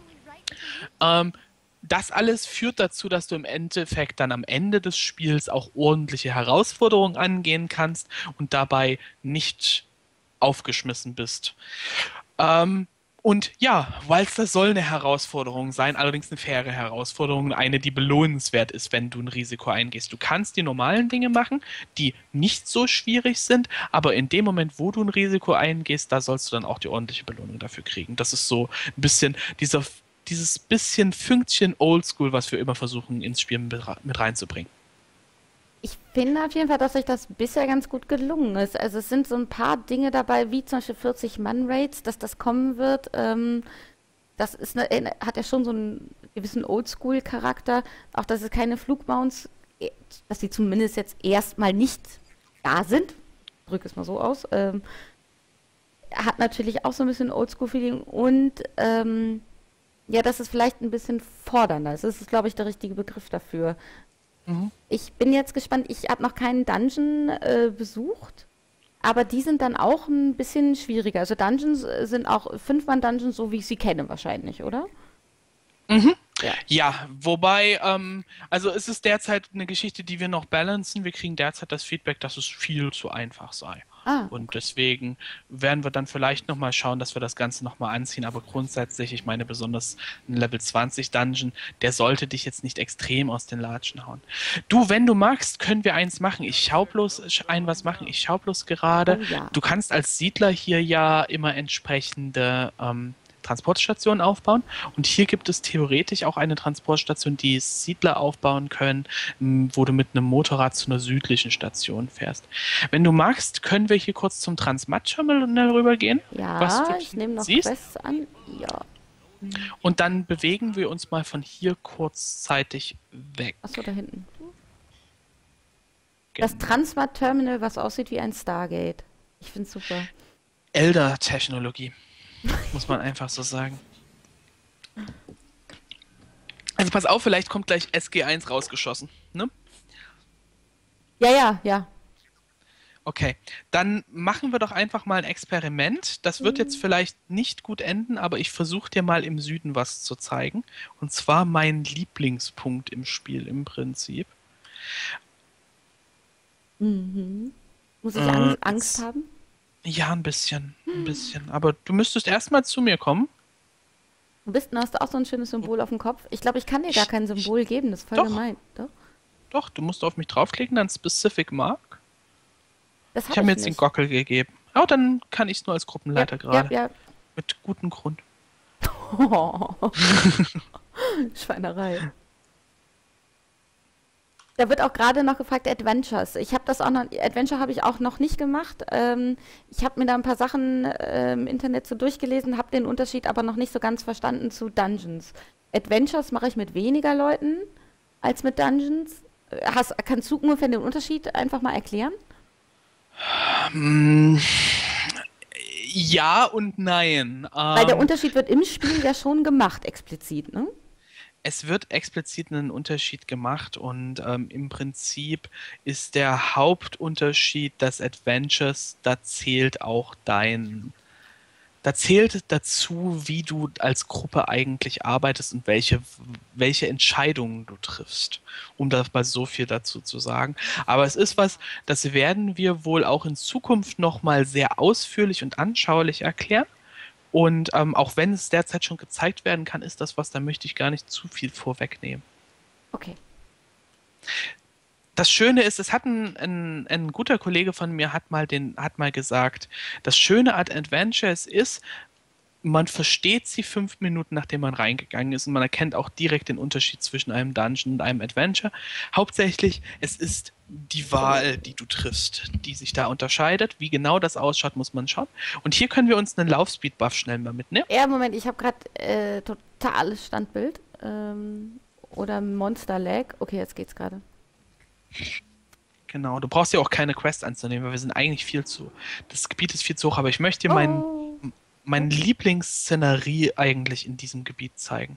Ähm, das alles führt dazu, dass du im Endeffekt dann am Ende des Spiels auch ordentliche Herausforderungen angehen kannst und dabei nicht aufgeschmissen bist. Ähm, und ja, Wildstar soll eine Herausforderung sein, allerdings eine faire Herausforderung, eine, die belohnenswert ist, wenn du ein Risiko eingehst. Du kannst die normalen Dinge machen, die nicht so schwierig sind, aber in dem Moment, wo du ein Risiko eingehst, da sollst du dann auch die ordentliche Belohnung dafür kriegen. Das ist so ein bisschen dieser dieses bisschen Fünkchen Oldschool, was wir immer versuchen, ins Spiel mit mit reinzubringen. Ich finde auf jeden Fall, dass euch das bisher ganz gut gelungen ist. Also es sind so ein paar Dinge dabei, wie zum Beispiel vierzig-Mann-Raids, dass das kommen wird. Ähm, das ist eine, hat ja schon so einen gewissen Oldschool-Charakter. Auch, dass es keine Flugmounts, eh, dass die zumindest jetzt erstmal nicht da sind. Drück es mal so aus. Ähm, hat natürlich auch so ein bisschen Oldschool-Feeling und ähm, ja, das ist vielleicht ein bisschen fordernder. Das ist, glaube ich, der richtige Begriff dafür. Mhm. Ich bin jetzt gespannt. Ich habe noch keinen Dungeon äh, besucht, aber die sind dann auch ein bisschen schwieriger. Also Dungeons äh, sind auch Fünf-Mann-Dungeons, so wie ich sie kenne wahrscheinlich, oder? Mhm. Ja. Ja, wobei, ähm, also es ist derzeit eine Geschichte, die wir noch balancen. Wir kriegen derzeit das Feedback, dass es viel zu einfach sei. Ah, Und deswegen werden wir dann vielleicht nochmal schauen, dass wir das Ganze nochmal anziehen. Aber grundsätzlich, ich meine, besonders ein Level zwanzig Dungeon, der sollte dich jetzt nicht extrem aus den Latschen hauen. Du, wenn du magst, können wir eins machen. Ich schau bloß ein was machen. Ich schau bloß gerade. Oh ja. Du kannst als Siedler hier ja immer entsprechende ähm, Transportstationen aufbauen. Und hier gibt es theoretisch auch eine Transportstation, die Siedler aufbauen können, m, wo du mit einem Motorrad zu einer südlichen Station fährst. Wenn du magst, können wir hier kurz zum Transmat-Terminal rübergehen. was Ja, du ich nehme noch siehst. Quests an. Ja. Und dann bewegen wir uns mal von hier kurzzeitig weg. Achso, da hinten. Das Transmat-Terminal, was aussieht wie ein Stargate. Ich finde es super. Elder-Technologie, muss man einfach so sagen. Also pass auf, vielleicht kommt gleich S G eins rausgeschossen. Ne? Ja, ja, ja. Okay, dann machen wir doch einfach mal ein Experiment. Das wird jetzt vielleicht nicht gut enden, aber ich versuche dir mal im Süden was zu zeigen. Und zwar mein Lieblingspunkt im Spiel im Prinzip. Mhm. Muss ich Äh, Angst, jetzt- Angst haben? Ja, ein bisschen, ein bisschen. Aber du müsstest erstmal zu mir kommen. Du bist, hast du auch so ein schönes Symbol auf dem Kopf? Ich glaube, ich kann dir gar kein Symbol geben, das ist voll Doch. gemein. Doch? Doch, du musst auf mich draufklicken, dann Specific Mark. Das Ich hab habe mir jetzt den nicht. Gockel gegeben. Oh, dann kann ich es nur als Gruppenleiter gerade. Ja, Mit gutem Grund. ja. Schweinerei. Da wird auch gerade noch gefragt, Adventures. Ich habe das auch noch, Adventure habe ich auch noch nicht gemacht. Ähm, ich habe mir da ein paar Sachen äh, im Internet so durchgelesen, habe den Unterschied aber noch nicht so ganz verstanden zu Dungeons. Adventures mache ich mit weniger Leuten als mit Dungeons. Hast, kannst du ungefähr den Unterschied einfach mal erklären? Ja und nein. Weil der Ähm, Unterschied wird im Spiel ja schon gemacht, explizit, ne? Es wird explizit einen Unterschied gemacht und ähm, im Prinzip ist der Hauptunterschied, dass Adventures, da zählt auch dein, da zählt dazu, wie du als Gruppe eigentlich arbeitest und welche, welche Entscheidungen du triffst, um da mal so viel dazu zu sagen. Aber es ist was, das werden wir wohl auch in Zukunft nochmal sehr ausführlich und anschaulich erklären. Und ähm, auch wenn es derzeit schon gezeigt werden kann, ist das was, da möchte ich gar nicht zu viel vorwegnehmen. Okay. Das Schöne ist, es hat ein, ein, ein guter Kollege von mir hat mal, den, hat mal gesagt, das Schöne an Adventures ist, man versteht sie fünf Minuten, nachdem man reingegangen ist und man erkennt auch direkt den Unterschied zwischen einem Dungeon und einem Adventure. Hauptsächlich, es ist die Wahl, die du triffst, die sich da unterscheidet. Wie genau das ausschaut, muss man schauen. Und hier können wir uns einen Laufspeed-Buff schnell mal mitnehmen. Ja, Moment, ich habe gerade äh, totales Standbild. Ähm, oder Monster-Lag. Okay, jetzt geht's gerade. Genau, du brauchst ja auch keine Quest anzunehmen, weil wir sind eigentlich viel zu... Das Gebiet ist viel zu hoch, aber ich möchte dir meinen... Oh. Meine Lieblingsszenerie eigentlich in diesem Gebiet zeigen.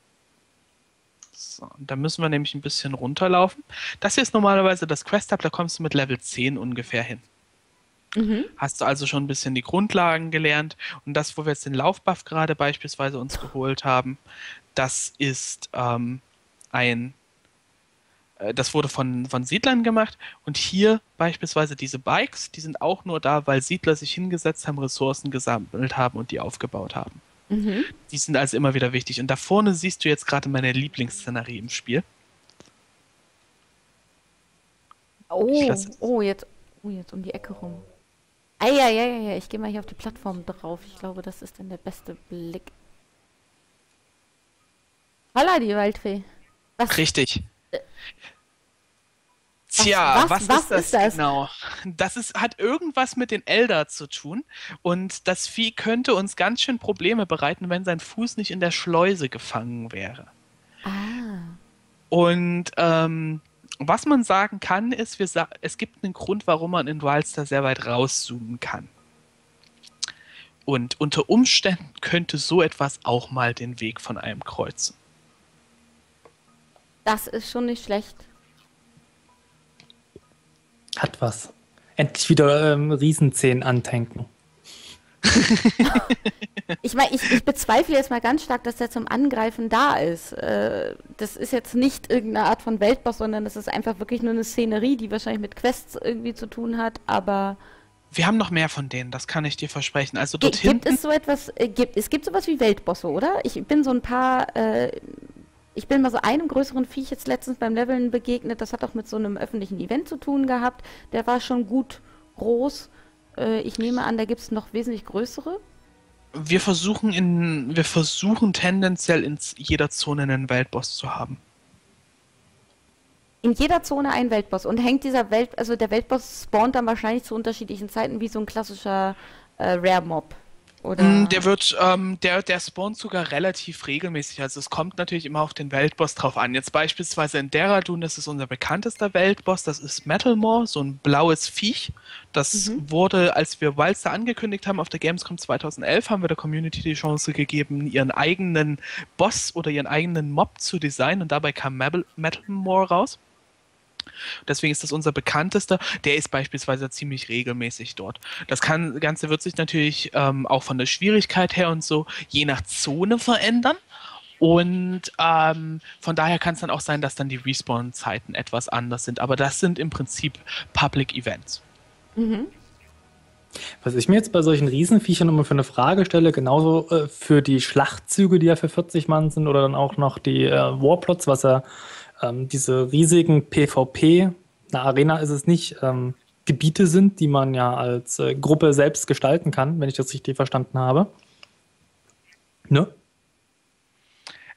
So, da müssen wir nämlich ein bisschen runterlaufen. Das hier ist normalerweise das Quest-Hub, da kommst du mit Level zehn ungefähr hin. Mhm. Hast du also schon ein bisschen die Grundlagen gelernt. Und das, wo wir jetzt den Laufbuff gerade beispielsweise uns geholt haben, das ist ähm, ein Das wurde von, von Siedlern gemacht und hier beispielsweise diese Bikes, die sind auch nur da, weil Siedler sich hingesetzt haben, Ressourcen gesammelt haben und die aufgebaut haben. Mhm. Die sind also immer wieder wichtig. Und da vorne siehst du jetzt gerade meine Lieblingsszenerie im Spiel. Oh, lass- oh, jetzt, oh, jetzt um die Ecke rum. Ah, ja, ja, ja, ja, ich gehe mal hier auf die Plattform drauf. Ich glaube, das ist dann der beste Blick. Holla, die Waldfee. Was? Richtig. Tja, was- was, was ist, das ist das? genau? Das ist, hat irgendwas mit den Eldar zu tun und das Vieh könnte uns ganz schön Probleme bereiten, wenn sein Fuß nicht in der Schleuse gefangen wäre. Ah. Und ähm, was man sagen kann, ist, wir sa es gibt einen Grund, warum man in Wildstar sehr weit rauszoomen kann. Und unter Umständen könnte so etwas auch mal den Weg von einem kreuzen. Das ist schon nicht schlecht. Hat was. Endlich wieder ähm, Riesenzähnen antanken. Ich meine, ich, ich bezweifle jetzt mal ganz stark, dass der zum Angreifen da ist. Äh, das ist jetzt nicht irgendeine Art von Weltboss, sondern das ist einfach wirklich nur eine Szenerie, die wahrscheinlich mit Quests irgendwie zu tun hat, aber Wir haben noch mehr von denen, das kann ich dir versprechen. Also Ge- dort gibt hinten, es so etwas, äh, gibt, es gibt sowas wie Weltbosse, oder? Ich bin so ein paar, äh, ich bin mal so einem größeren Viech jetzt letztens beim Leveln begegnet, das hat auch mit so einem öffentlichen Event zu tun gehabt, der war schon gut groß. Äh, ich nehme an, da gibt es noch wesentlich größere. wir versuchen in, wir versuchen tendenziell in jeder Zone einen Weltboss zu haben. In jeder Zone ein Weltboss und hängt dieser Welt, also der Weltboss spawnt dann wahrscheinlich zu unterschiedlichen Zeiten wie so ein klassischer äh, Rare-Mob. Oder? Mm, Der wird, ähm, der, der spawnt sogar relativ regelmäßig. Also es kommt natürlich immer auf den Weltboss drauf an. Jetzt beispielsweise in Deradun, das ist unser bekanntester Weltboss, das ist Metalmore, so ein blaues Viech. Das Mhm. wurde, als wir Wildstar angekündigt haben auf der Gamescom zweitausendelf, haben wir der Community die Chance gegeben, ihren eigenen Boss oder ihren eigenen Mob zu designen und dabei kam Mabel- Metalmore raus. Deswegen ist das unser bekanntester. Der ist beispielsweise ziemlich regelmäßig dort. Das kann, Ganze wird sich natürlich ähm, auch von der Schwierigkeit her und so je nach Zone verändern. Und ähm, von daher kann es dann auch sein, dass dann die Respawn-Zeiten etwas anders sind. Aber das sind im Prinzip Public Events. Mhm. Was ich mir jetzt bei solchen Riesenviechern immer für eine Frage stelle, genauso äh, für die Schlachtzüge, die ja für vierzig Mann sind, oder dann auch noch die äh, Warplots, was ja ähm, diese riesigen PvP, eine Arena ist es nicht, ähm, Gebiete sind, die man ja als äh, Gruppe selbst gestalten kann, wenn ich das richtig verstanden habe. Ne?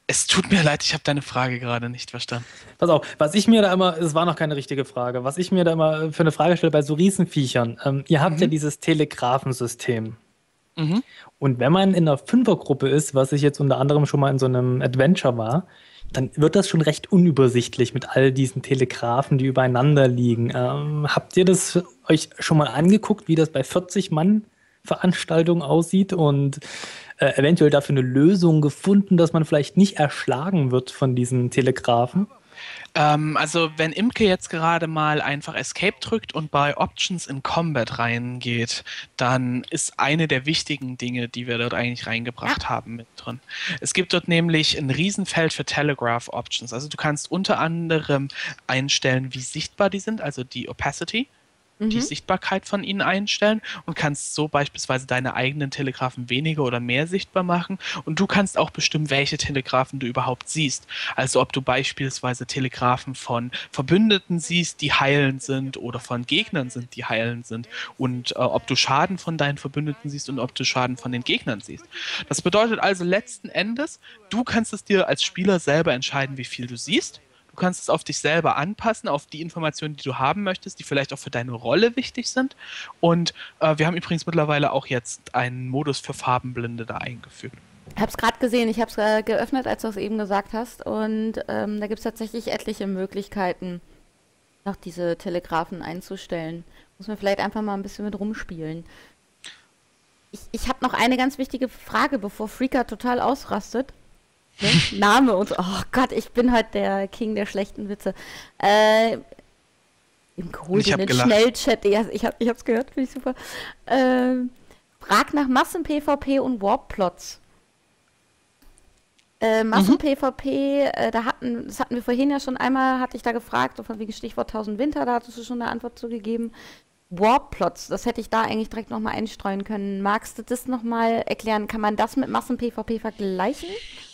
Es tut mir leid, ich habe deine Frage gerade nicht verstanden. Pass auf, was ich mir da immer, es war noch keine richtige Frage, was ich mir da immer für eine Frage stelle bei so Riesenviechern, ähm, ihr habt ja Mhm. dieses Telegraphensystem. Mhm. Und wenn man in einer Fünfergruppe ist, was ich jetzt unter anderem schon mal in so einem Adventure war, dann wird das schon recht unübersichtlich mit all diesen Telegraphen, die übereinander liegen. Ähm, habt ihr das euch schon mal angeguckt, wie das bei vierzig Mann Veranstaltungen aussieht und äh, eventuell dafür eine Lösung gefunden, dass man vielleicht nicht erschlagen wird von diesen Telegraphen? Ähm, also wenn Imke jetzt gerade mal einfach Escape drückt und bei Options in Combat reingeht, dann ist eine der wichtigen Dinge, die wir dort eigentlich reingebracht Ja. haben, mit drin. Es gibt dort nämlich ein Riesenfeld für Telegraph Options. Also du kannst unter anderem einstellen, wie sichtbar die sind, also die Opacity. Die Mhm. Sichtbarkeit von ihnen einstellen und kannst so beispielsweise deine eigenen Telegraphen weniger oder mehr sichtbar machen. Und du kannst auch bestimmen, welche Telegraphen du überhaupt siehst. Also ob du beispielsweise Telegraphen von Verbündeten siehst, die heilend sind, oder von Gegnern sind, die heilend sind. Und äh, ob du Schaden von deinen Verbündeten siehst und ob du Schaden von den Gegnern siehst. Das bedeutet also letzten Endes, du kannst es dir als Spieler selber entscheiden, wie viel du siehst. Du kannst es auf dich selber anpassen, auf die Informationen, die du haben möchtest, die vielleicht auch für deine Rolle wichtig sind. Und äh, wir haben übrigens mittlerweile auch jetzt einen Modus für Farbenblinde da eingefügt. Ich habe es gerade gesehen, ich habe es äh, geöffnet, als du es eben gesagt hast. Und ähm, da gibt es tatsächlich etliche Möglichkeiten, noch diese Telegraphen einzustellen. Muss man vielleicht einfach mal ein bisschen mit rumspielen. Ich, ich habe noch eine ganz wichtige Frage, bevor Freaka total ausrastet. Ne? Name und so. Oh Gott, ich bin heute der King der schlechten Witze. Äh, Im Hol Ich dir hab den gelacht. Schnellchat. Ja, ich habe ich hab's gehört, finde ich super. Ähm, frag nach Massen-PvP und Warp-Plots. Äh, Massen-PvP, äh, da hatten, das hatten wir vorhin ja schon einmal, hatte ich da gefragt, so von wegen Stichwort tausend Winter, da hattest du schon eine Antwort zugegeben. Warp-Plots, das hätte ich da eigentlich direkt nochmal einstreuen können. Magst du das nochmal erklären? Kann man das mit Massen-PvP vergleichen?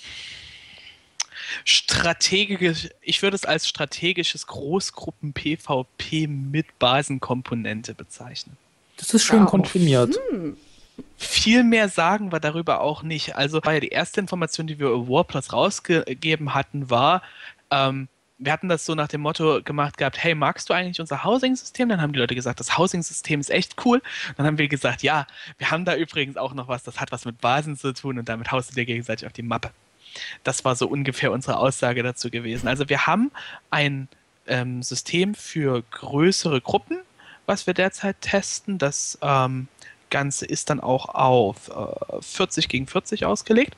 Strategisch, ich würde es als strategisches Großgruppen-PvP mit Basenkomponente bezeichnen. Das ist schön Ja. komprimiert. Viel mehr sagen wir darüber auch nicht. Also war ja die erste Information, die wir über Warplots rausgegeben hatten, war, ähm, wir hatten das so nach dem Motto gemacht gehabt, hey, magst du eigentlich unser Housing-System? Dann haben die Leute gesagt, das Housing-System ist echt cool. Dann haben wir gesagt, ja, wir haben da übrigens auch noch was, das hat was mit Basen zu tun und damit haust du dir gegenseitig auf die Mappe. Das war so ungefähr unsere Aussage dazu gewesen. Also wir haben ein ähm, System für größere Gruppen, was wir derzeit testen. Das ähm, Ganze ist dann auch auf äh, vierzig gegen vierzig ausgelegt.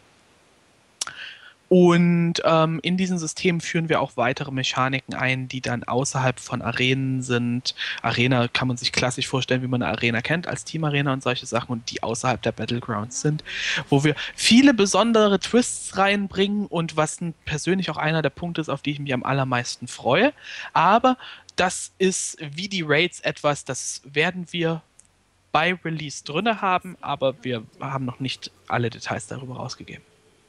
Und ähm, in diesem System führen wir auch weitere Mechaniken ein, die dann außerhalb von Arenen sind. Arena kann man sich klassisch vorstellen, wie man eine Arena kennt, als Team-Arena und solche Sachen, und die außerhalb der Battlegrounds sind, wo wir viele besondere Twists reinbringen und was n- persönlich auch einer der Punkte ist, auf die ich mich am allermeisten freue. Aber das ist wie die Raids etwas, das werden wir bei Release drinne haben, aber wir haben noch nicht alle Details darüber rausgegeben.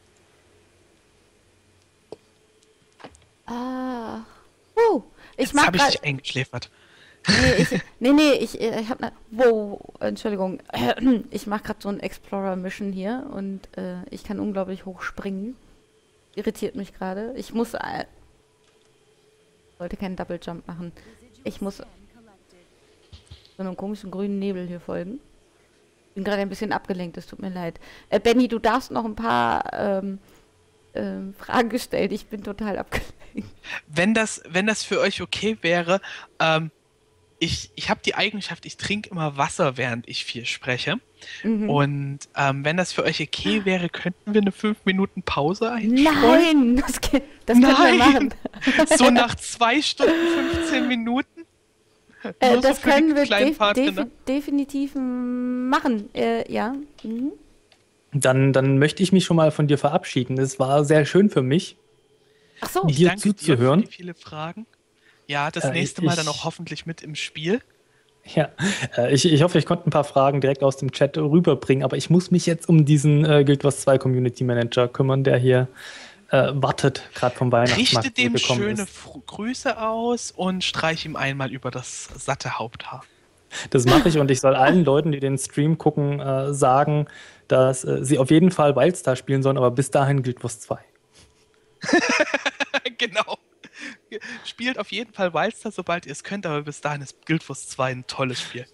Ah. Uh, ich Jetzt mach habe ich grad, dich eingeschläfert. nee, ich, nee, nee, ich, äh, ich hab ne, wow, Entschuldigung. Ich mache gerade so ein Explorer-Mission hier und äh, ich kann unglaublich hoch springen. Irritiert mich gerade. Ich muss, äh, wollte keinen Double Jump machen. Ich muss so einem komischen grünen Nebel hier folgen. Bin gerade ein bisschen abgelenkt, es tut mir leid. Äh, Benny, du darfst noch ein paar ähm, ähm, Fragen stellen. Ich bin total abgelenkt. Wenn das, wenn das für euch okay wäre, ähm, ich, ich habe die Eigenschaft, ich trinke immer Wasser, während ich viel spreche. Mhm. Und ähm, wenn das für euch okay wäre, könnten wir eine fünf Minuten Pause einstreuen? Nein, das, ge- das können wir Nein! machen. So nach zwei Stunden, fünfzehn Minuten? Äh, Nur so das für die können wir kleinen def Pfadfinder? defi definitiv mm, machen. Äh, ja. Mhm. Dann, dann möchte ich mich schon mal von dir verabschieden. Es war sehr schön für mich, Ach so. Ich dir danke dir für zuzuhören. die viele Fragen. Ja, das Äh, nächste ich- Mal dann auch hoffentlich mit im Spiel. Ja, äh, ich, ich hoffe, ich konnte ein paar Fragen direkt aus dem Chat rüberbringen, aber ich muss mich jetzt um diesen äh, Guild Wars zwei Community Manager kümmern, der hier äh, wartet, gerade vom Weihnachtsmarkt Richte dem gekommen schöne ist. Fr- Grüße aus und streich ihm einmal über das satte Haupthaar. Das mache ich und ich soll allen Leuten, die den Stream gucken, äh, sagen, dass äh, sie auf jeden Fall Wildstar spielen sollen, aber bis dahin Guild Wars zwei. Genau. Spielt auf jeden Fall Wildstar, sobald ihr es könnt, aber bis dahin ist Guild Wars zwei ein tolles Spiel.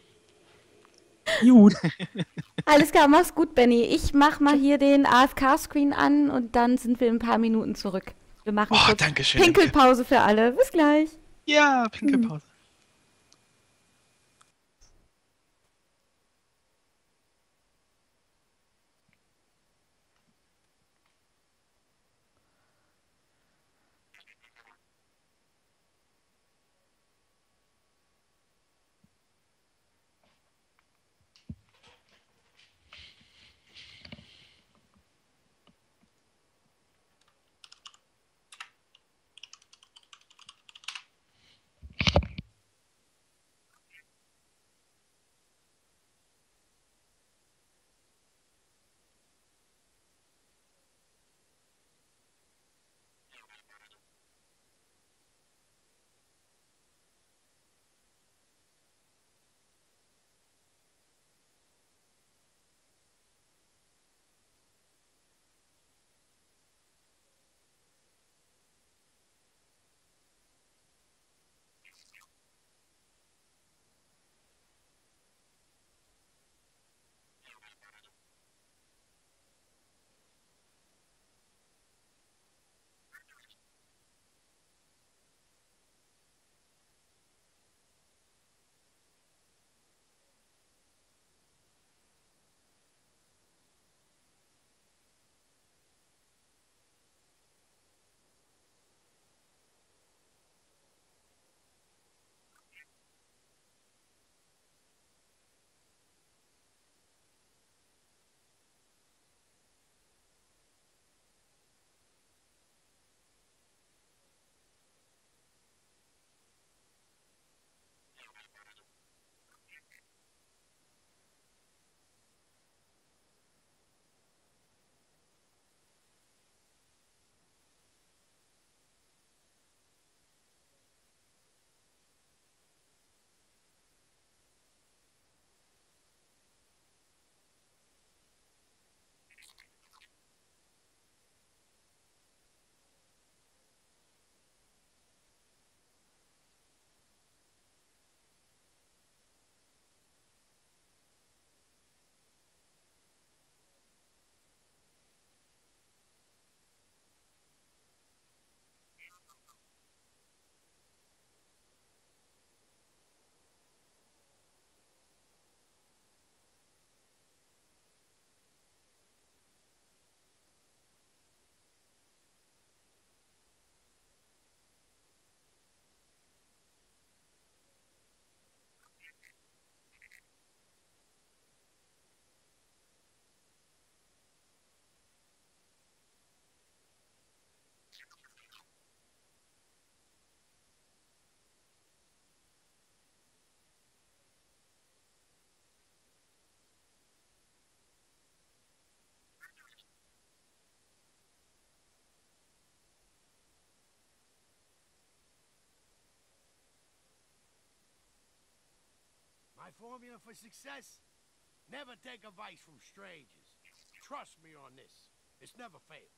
Gut. Alles klar, mach's gut, Benny. Ich mach mal hier den A F K-Screen an und dann sind wir in ein paar Minuten zurück. Wir machen Oh, kurz danke schön. Pinkelpause für alle. Bis gleich. Ja, Pinkelpause. My formula for success? Never take advice from strangers. Trust me on this. It's never failed.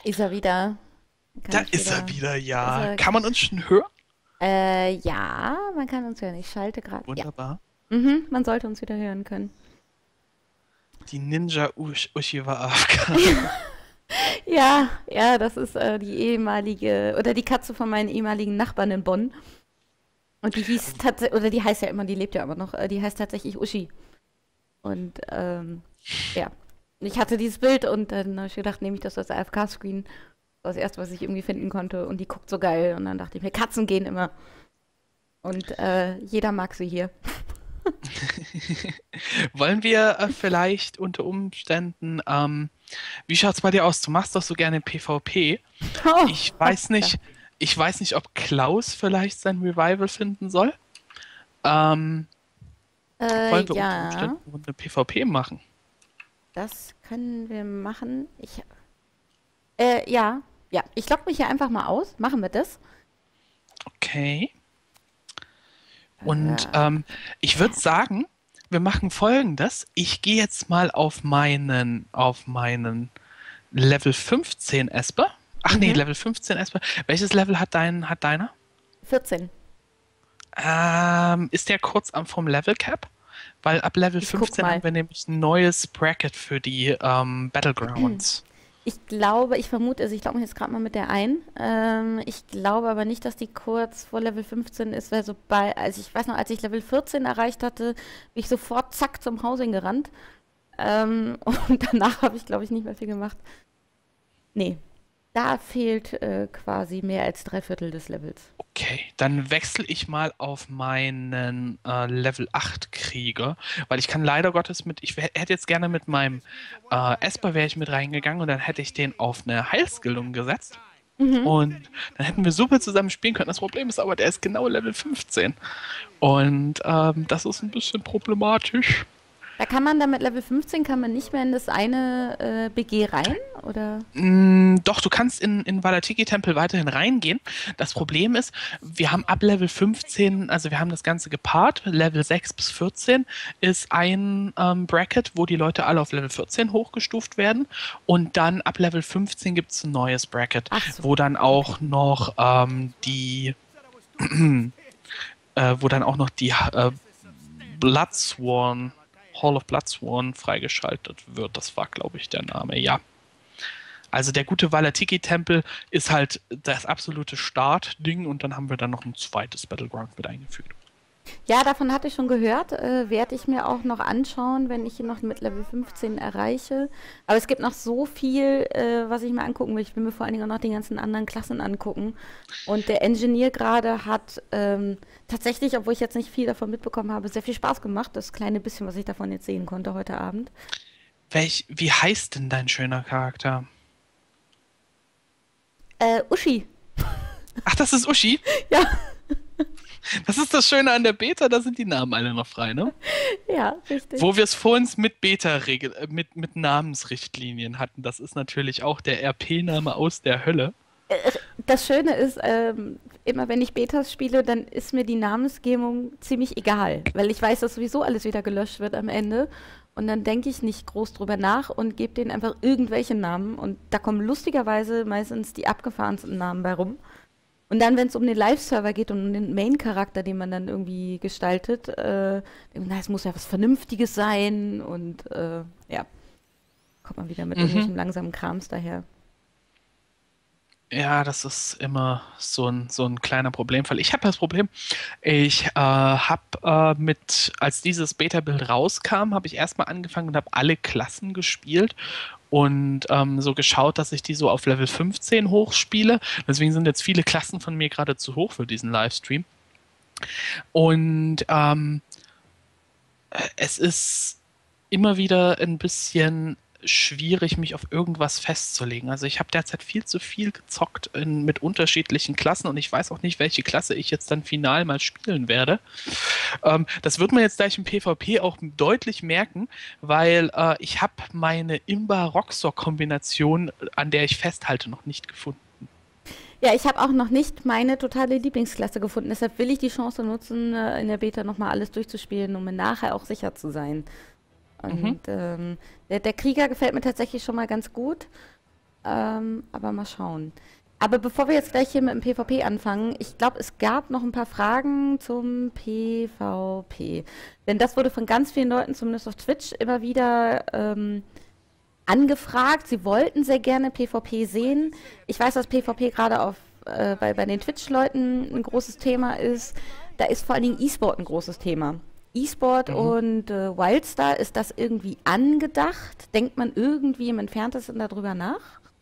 ist er wieder. Kann Da ich ist er wieder, ja. Ist er- Kann man uns schon hören? Äh, ja, man kann uns hören. Ich schalte gerade. Ja. Wunderbar. Mhm, man sollte uns wieder hören können. Die Ninja Ush Uschi war A F K. Ja, ja, das ist äh, die ehemalige, oder die Katze von meinen ehemaligen Nachbarn in Bonn. Und die hieß tatsächlich, oder die heißt ja immer, die lebt ja immer noch, äh, die heißt tatsächlich Uschi. Und, ähm, ja. Ich hatte dieses Bild und dann habe ich gedacht, nehme ich das als A F K-Screen. Das war das erste, was ich irgendwie finden konnte. Und die guckt so geil. Und dann dachte ich mir, Katzen gehen immer. Und äh, jeder mag sie hier. Wollen wir äh, vielleicht unter Umständen, ähm, wie schaut's bei dir aus? Du machst doch so gerne PvP. Oh, Ich weiß nicht, ich weiß nicht, ob Klaus vielleicht sein Revival finden soll. Ähm, Äh, wollen wir unter ja, Umständen eine PvP machen? das können wir machen. Ich, äh, ja, ja. Ich logge mich hier einfach mal aus. Machen wir das? Okay. Und Äh, ähm, ich würde sagen, wir machen Folgendes. Ich gehe jetzt mal auf meinen, auf meinen Level fünfzehn Esper. Ach nee, Mhm. Level fünfzehn Esper. Welches Level hat dein, hat deiner? vierzehn. Ähm, ist der kurz am vom Level Cap? Weil ab Level Ich guck fünfzehn mal. haben wir nämlich ein neues Bracket für die ähm, Battlegrounds. Ich glaube, ich vermute, also ich logge mich jetzt gerade mal mit der ein. Ähm, ich glaube aber nicht, dass die kurz vor Level fünfzehn ist, weil sobald, also ich weiß noch, als ich Level vierzehn erreicht hatte, bin ich sofort zack zum Housing gerannt. Ähm, und danach habe ich, glaube ich, nicht mehr viel gemacht. Nee, da fehlt äh, quasi mehr als drei Viertel des Levels. Okay, dann wechsle ich mal auf meinen äh, Level acht Krieger, weil ich kann leider Gottes mit, ich wär- hätte jetzt gerne mit meinem äh, Esper wäre ich mit reingegangen und dann hätte ich den auf eine Heilskill umgesetzt Mhm. und dann hätten wir super zusammen spielen können. Das Problem ist aber, der ist genau Level fünfzehn und ähm, das ist ein bisschen problematisch. Da kann man dann mit Level fünfzehn kann man nicht mehr in das eine äh, B G rein, oder? Mm, doch, du kannst in, in Walatiki-Tempel weiterhin reingehen. Das Problem ist, wir haben ab Level fünfzehn, also wir haben das Ganze gepaart, Level sechs bis vierzehn ist ein ähm, Bracket, wo die Leute alle auf Level vierzehn hochgestuft werden und dann ab Level fünfzehn gibt es ein neues Bracket, Ach so. wo dann auch noch ähm, die äh, wo dann auch noch die äh, Bloodsworn, Hall of Bloodsworn freigeschaltet wird. Das war, glaube ich, der Name, ja. Also der gute Walatiki-Tempel ist halt das absolute Startding und dann haben wir dann noch ein zweites Battleground mit eingefügt. Ja, davon hatte ich schon gehört. Äh, werde ich mir auch noch anschauen, wenn ich ihn noch mit Level fünfzehn erreiche. Aber es gibt noch so viel, äh, was ich mir angucken will. Ich will mir vor allen Dingen auch noch die ganzen anderen Klassen angucken. Und der Engineer gerade hat ähm, tatsächlich, obwohl ich jetzt nicht viel davon mitbekommen habe, sehr viel Spaß gemacht. Das kleine bisschen, was ich davon jetzt sehen konnte heute Abend. Welch, wie heißt denn dein schöner Charakter? Äh, Uschi. Ach, das ist Uschi? Ja, Das ist das Schöne an der Beta, da sind die Namen alle noch frei, ne? ja, richtig. Wo wir es vorhin mit Beta-Regel, äh, mit, mit Namensrichtlinien hatten, das ist natürlich auch der R P-Name aus der Hölle. Das Schöne ist, ähm, immer wenn ich Betas spiele, dann ist mir die Namensgebung ziemlich egal, weil ich weiß, dass sowieso alles wieder gelöscht wird am Ende. Und dann denke ich nicht groß drüber nach und gebe denen einfach irgendwelche Namen. Und da kommen lustigerweise meistens die abgefahrensten Namen bei rum. Und dann, wenn es um den Live-Server geht und um den Main-Charakter, den man dann irgendwie gestaltet, äh, na, es muss ja was Vernünftiges sein und äh, ja, kommt man wieder mit Mhm. irgendwelchem langsamen Krams daher. Ja, das ist immer so ein, so ein kleiner Problemfall. Ich habe das Problem, ich äh, habe äh, mit, als dieses Beta-Build rauskam, habe ich erstmal angefangen und habe alle Klassen gespielt und ähm, so geschaut, dass ich die so auf Level fünfzehn hochspiele. Deswegen sind jetzt viele Klassen von mir gerade zu hoch für diesen Livestream. Und ähm, es ist immer wieder ein bisschen schwierig, mich auf irgendwas festzulegen. Also ich habe derzeit viel zu viel gezockt in, mit unterschiedlichen Klassen und ich weiß auch nicht, welche Klasse ich jetzt dann final mal spielen werde. Ähm, das wird man jetzt gleich im PvP auch deutlich merken, weil äh, ich habe meine Imba-Roxor-Kombination, an der ich festhalte, noch nicht gefunden. Ja, ich habe auch noch nicht meine totale Lieblingsklasse gefunden. Deshalb will ich die Chance nutzen, äh, in der Beta nochmal alles durchzuspielen, um mir nachher auch sicher zu sein. Und Mhm. ähm, der, der Krieger gefällt mir tatsächlich schon mal ganz gut. ähm, aber mal schauen. Aber bevor wir jetzt gleich hier mit dem PvP anfangen, ich glaube, es gab noch ein paar Fragen zum PvP. Denn das wurde von ganz vielen Leuten, zumindest auf Twitch, immer wieder ähm, angefragt. Sie wollten sehr gerne PvP sehen. Ich weiß, dass PvP gerade auf äh, bei, bei den Twitch-Leuten ein großes Thema ist. Da ist vor allen Dingen E-Sport ein großes Thema. E-Sport Mhm. und äh, Wildstar, ist das irgendwie angedacht? Denkt man irgendwie im Entferntesten darüber nach?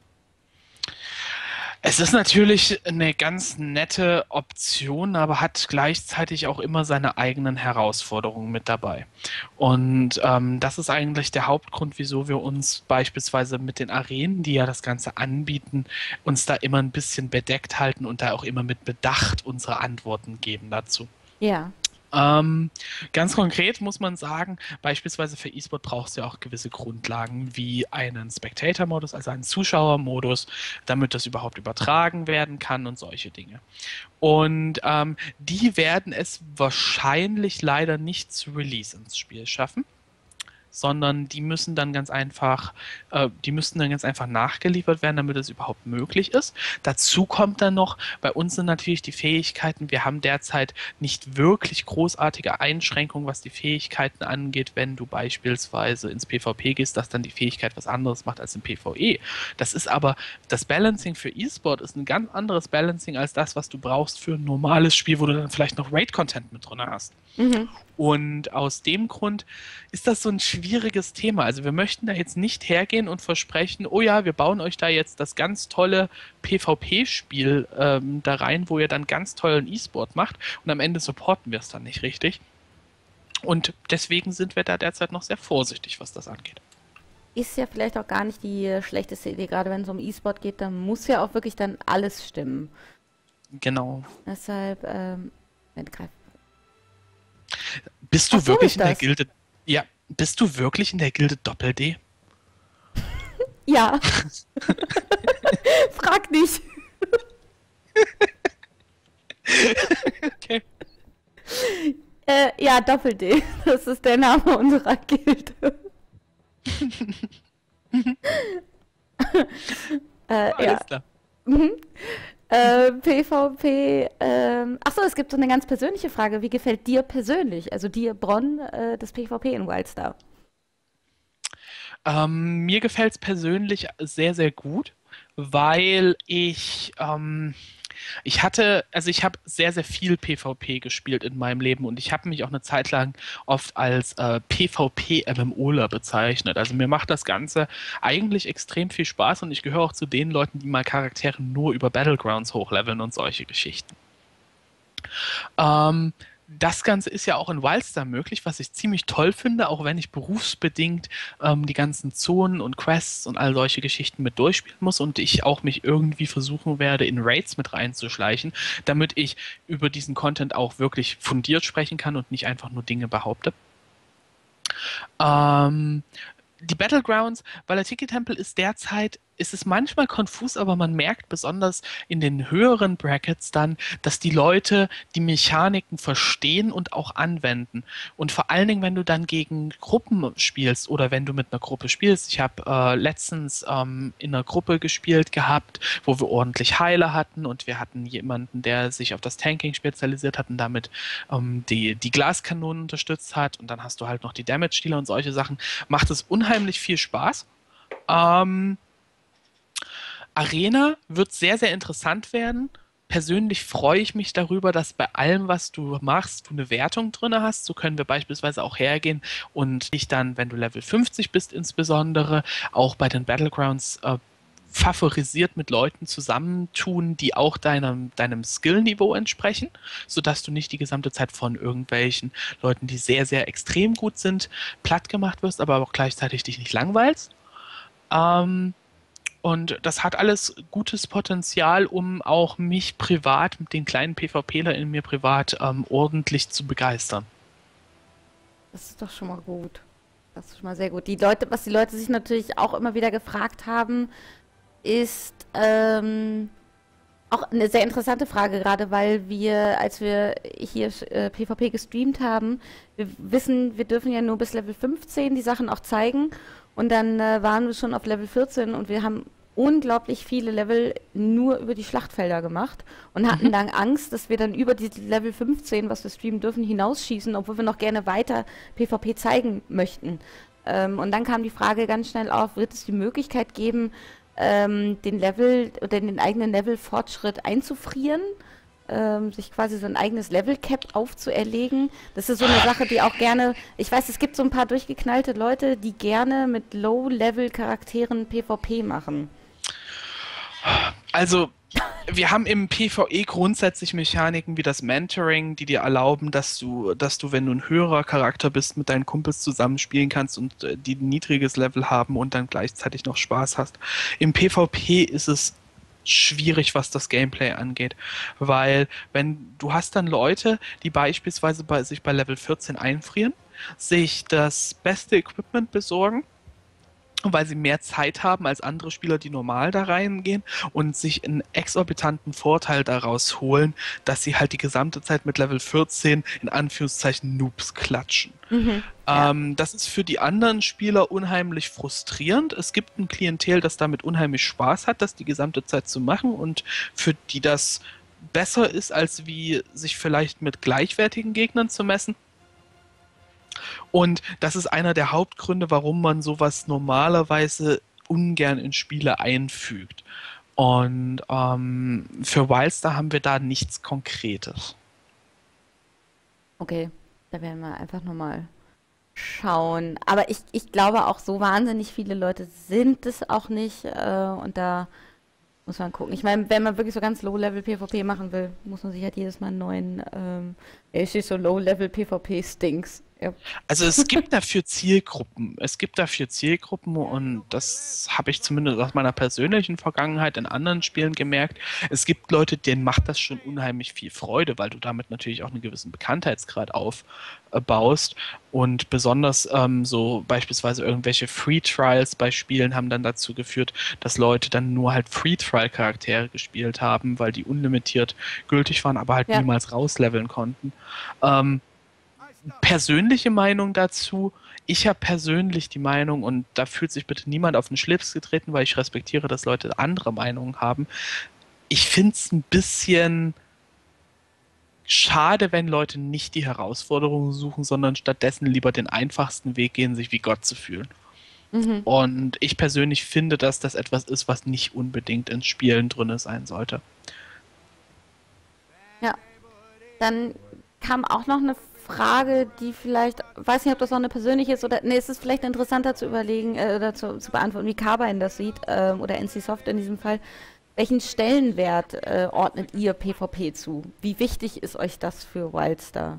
Es ist natürlich eine ganz nette Option, aber hat gleichzeitig auch immer seine eigenen Herausforderungen mit dabei. Und ähm, das ist eigentlich der Hauptgrund, wieso wir uns beispielsweise mit den Arenen, die ja das Ganze anbieten, uns da immer ein bisschen bedeckt halten und da auch immer mit Bedacht unsere Antworten geben dazu. Ja. Ähm, ganz konkret muss man sagen, beispielsweise für E-Sport brauchst du ja auch gewisse Grundlagen wie einen Spectator-Modus, also einen Zuschauermodus, damit das überhaupt übertragen werden kann und solche Dinge. Und ähm, die werden es wahrscheinlich leider nicht zu Release ins Spiel schaffen, sondern die müssen dann ganz einfach, äh, die müssten dann ganz einfach nachgeliefert werden, damit es überhaupt möglich ist. Dazu kommt dann noch, bei uns sind natürlich die Fähigkeiten, wir haben derzeit nicht wirklich großartige Einschränkungen, was die Fähigkeiten angeht, wenn du beispielsweise ins PvP gehst, dass dann die Fähigkeit was anderes macht als im PvE. Das ist aber, das Balancing für E-Sport ist ein ganz anderes Balancing als das, was du brauchst für ein normales Spiel, wo du dann vielleicht noch Raid-Content mit drin hast. Mhm. Und aus dem Grund ist das so ein schwieriges Thema. Also wir möchten da jetzt nicht hergehen und versprechen, oh ja, wir bauen euch da jetzt das ganz tolle PvP-Spiel ähm, da rein, wo ihr dann ganz tollen E-Sport macht und am Ende supporten wir es dann nicht richtig. Und deswegen sind wir da derzeit noch sehr vorsichtig, was das angeht. Ist ja vielleicht auch gar nicht die äh, schlechteste Idee, gerade wenn es um E-Sport geht, dann muss ja auch wirklich dann alles stimmen. Genau. Deshalb, ähm, Moment, greif. Bist du Ach so wirklich ist in der das. Gilde? Ja, bist du wirklich in der Gilde Doppel-D? Ja. Frag nicht. Okay. Äh, ja, Doppel-D. Das ist der Name unserer Gilde. äh, ja. Alles klar. Mhm. Äh, PvP. Ähm, achso, es gibt so eine ganz persönliche Frage. Wie gefällt dir persönlich, also dir, Bronn, äh, das PvP in Wildstar? Ähm, mir gefällt es persönlich sehr, sehr gut, weil ich, ähm, ich hatte, also ich habe sehr, sehr viel PvP gespielt in meinem Leben und ich habe mich auch eine Zeit lang oft als äh, PvP-MMOler bezeichnet. Also mir macht das Ganze eigentlich extrem viel Spaß und ich gehöre auch zu den Leuten, die mal Charaktere nur über Battlegrounds hochleveln und solche Geschichten. Ähm, Das Ganze ist ja auch in Wildstar möglich, was ich ziemlich toll finde, auch wenn ich berufsbedingt ähm, die ganzen Zonen und Quests und all solche Geschichten mit durchspielen muss und ich auch mich irgendwie versuchen werde, in Raids mit reinzuschleichen, damit ich über diesen Content auch wirklich fundiert sprechen kann und nicht einfach nur Dinge behaupte. Ähm, die Battlegrounds, Valakiki-Tempel ist derzeit, ist es manchmal konfus, aber man merkt besonders in den höheren Brackets dann, dass die Leute die Mechaniken verstehen und auch anwenden. Und vor allen Dingen, wenn du dann gegen Gruppen spielst oder wenn du mit einer Gruppe spielst. Ich habe äh, letztens ähm, in einer Gruppe gespielt gehabt, wo wir ordentlich Heiler hatten und wir hatten jemanden, der sich auf das Tanking spezialisiert hat und damit ähm, die, die Glaskanonen unterstützt hat. Und dann hast du halt noch die Damage-Dealer und solche Sachen. Macht es unheimlich viel Spaß. Ähm, Arena wird sehr, sehr interessant werden. Persönlich freue ich mich darüber, dass bei allem, was du machst, du eine Wertung drin hast. So können wir beispielsweise auch hergehen und dich dann, wenn du Level fünfzig bist insbesondere, auch bei den Battlegrounds äh, favorisiert mit Leuten zusammentun, die auch deinem, deinem Skill-Niveau entsprechen, sodass du nicht die gesamte Zeit von irgendwelchen Leuten, die sehr, sehr extrem gut sind, platt gemacht wirst, aber auch gleichzeitig dich nicht langweilst. Ähm, Und das hat alles gutes Potenzial, um auch mich privat, mit den kleinen PvPler in mir privat, ähm, ordentlich zu begeistern. Das ist doch schon mal gut. Das ist schon mal sehr gut. Die Leute, was die Leute sich natürlich auch immer wieder gefragt haben, ist ähm, auch eine sehr interessante Frage, gerade weil wir, als wir hier äh, PvP gestreamt haben, wir wissen, wir dürfen ja nur bis Level fünfzehn die Sachen auch zeigen und dann äh, waren wir schon auf Level vierzehn und wir haben unglaublich viele Level nur über die Schlachtfelder gemacht und hatten Mhm. dann Angst, dass wir dann über die Level fünfzehn, was wir streamen dürfen, hinausschießen, obwohl wir noch gerne weiter PvP zeigen möchten. Ähm, und dann kam die Frage ganz schnell auf, wird es die Möglichkeit geben, ähm, den Level oder den eigenen Level-Fortschritt einzufrieren? Ähm, sich quasi so ein eigenes Level-Cap aufzuerlegen. Das ist so eine Sache, die auch gerne, ich weiß, es gibt so ein paar durchgeknallte Leute, die gerne mit Low-Level-Charakteren PvP machen. Also, wir haben im PvE grundsätzlich Mechaniken wie das Mentoring, die dir erlauben, dass du, dass du, wenn du ein höherer Charakter bist, mit deinen Kumpels zusammenspielen kannst und äh, die ein niedriges Level haben und dann gleichzeitig noch Spaß hast. Im PvP ist es schwierig, was das Gameplay angeht, weil wenn du hast dann Leute, die beispielsweise bei, sich bei Level vierzehn einfrieren, sich das beste Equipment besorgen, weil sie mehr Zeit haben als andere Spieler, die normal da reingehen und sich einen exorbitanten Vorteil daraus holen, dass sie halt die gesamte Zeit mit Level vierzehn in Anführungszeichen Noobs klatschen. Mhm. Ja. Ähm, das ist für die anderen Spieler unheimlich frustrierend. Es gibt ein Klientel, das damit unheimlich Spaß hat, das die gesamte Zeit zu machen und für die das besser ist, als wie sich vielleicht mit gleichwertigen Gegnern zu messen. Und das ist einer der Hauptgründe, warum man sowas normalerweise ungern in Spiele einfügt. Und ähm, für Wildstar haben wir da nichts Konkretes. Okay, da werden wir einfach nochmal schauen. Aber ich, ich glaube auch, so wahnsinnig viele Leute sind es auch nicht. Äh, und da muss man gucken. Ich meine, wenn man wirklich so ganz Low-Level-PvP machen will, muss man sich halt jedes Mal einen neuen, ähm, ja, ich stehe so Low-Level-PvP-Stinks. Ja. Also es gibt dafür Zielgruppen. Es gibt dafür Zielgruppen und das habe ich zumindest aus meiner persönlichen Vergangenheit in anderen Spielen gemerkt. Es gibt Leute, denen macht das schon unheimlich viel Freude, weil du damit natürlich auch einen gewissen Bekanntheitsgrad aufbaust. Und besonders ähm, so beispielsweise irgendwelche Free Trials bei Spielen haben dann dazu geführt, dass Leute dann nur halt Free Trial Charaktere gespielt haben, weil die unlimitiert gültig waren, aber halt Ja. niemals rausleveln konnten. Ähm, persönliche Meinung dazu. Ich habe persönlich die Meinung, und da fühlt sich bitte niemand auf den Schlips getreten, weil ich respektiere, dass Leute andere Meinungen haben. Ich finde es ein bisschen schade, wenn Leute nicht die Herausforderungen suchen, sondern stattdessen lieber den einfachsten Weg gehen, sich wie Gott zu fühlen. Mhm. Und ich persönlich finde, dass das etwas ist, was nicht unbedingt in Spielen drin sein sollte. Ja. Dann kam auch noch eine Frage, die vielleicht, weiß nicht, ob das noch eine persönliche ist oder, nee, es ist vielleicht interessanter zu überlegen äh, oder zu, zu beantworten, wie Carbine das sieht, ähm, oder N C Soft in diesem Fall. Welchen Stellenwert äh, ordnet ihr PvP zu? Wie wichtig ist euch das für Wildstar?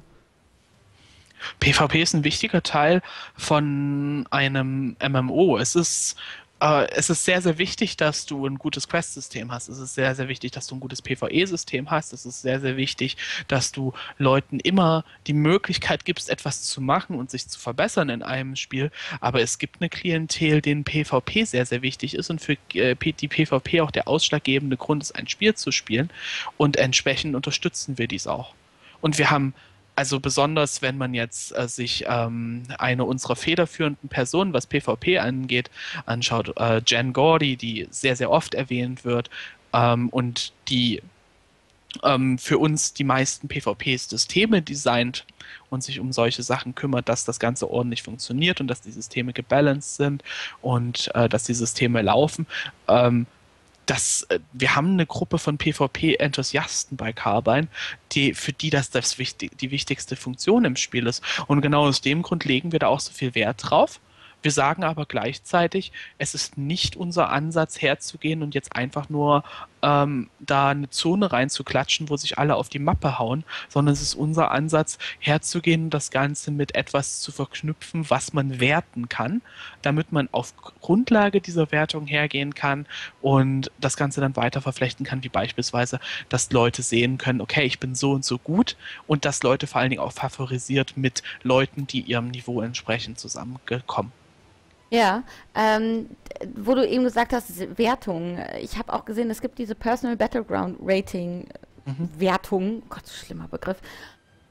PvP ist ein wichtiger Teil von einem M M O. Es ist, äh, es ist sehr, sehr wichtig, dass du ein gutes Quest-System hast. Es ist sehr, sehr wichtig, dass du ein gutes PvE-System hast. Es ist sehr, sehr wichtig, dass du Leuten immer die Möglichkeit gibst, etwas zu machen und sich zu verbessern in einem Spiel. Aber es gibt eine Klientel, denen PvP sehr, sehr wichtig ist und für äh, die PvP auch der ausschlaggebende Grund ist, ein Spiel zu spielen. Und entsprechend unterstützen wir dies auch. Und wir haben Also besonders, wenn man jetzt äh, sich ähm, eine unserer federführenden Personen, was PvP angeht, anschaut, äh, Jen Gordy, die sehr, sehr oft erwähnt wird ähm, und die ähm, für uns die meisten PvP-Systeme designt und sich um solche Sachen kümmert, dass das Ganze ordentlich funktioniert und dass die Systeme gebalanced sind und äh, dass die Systeme laufen. Ähm, Das, wir haben eine Gruppe von PvP-Enthusiasten bei Carbine, die, für die das, das wichtig, die wichtigste Funktion im Spiel ist. Und genau aus dem Grund legen wir da auch so viel Wert drauf. Wir sagen aber gleichzeitig, es ist nicht unser Ansatz herzugehen und jetzt einfach nur ähm, da eine Zone reinzuklatschen, wo sich alle auf die Mappe hauen, sondern es ist unser Ansatz herzugehen und das Ganze mit etwas zu verknüpfen, was man werten kann, damit man auf Grundlage dieser Wertung hergehen kann und das Ganze dann weiter verflechten kann, wie beispielsweise, dass Leute sehen können, okay, ich bin so und so gut und dass Leute vor allen Dingen auch favorisiert mit Leuten, die ihrem Niveau entsprechend zusammengekommen. Ja, ähm, wo du eben gesagt hast, Wertung. Ich habe auch gesehen, es gibt diese Personal Battleground Rating Mhm. Wertung. Gott, schlimmer Begriff.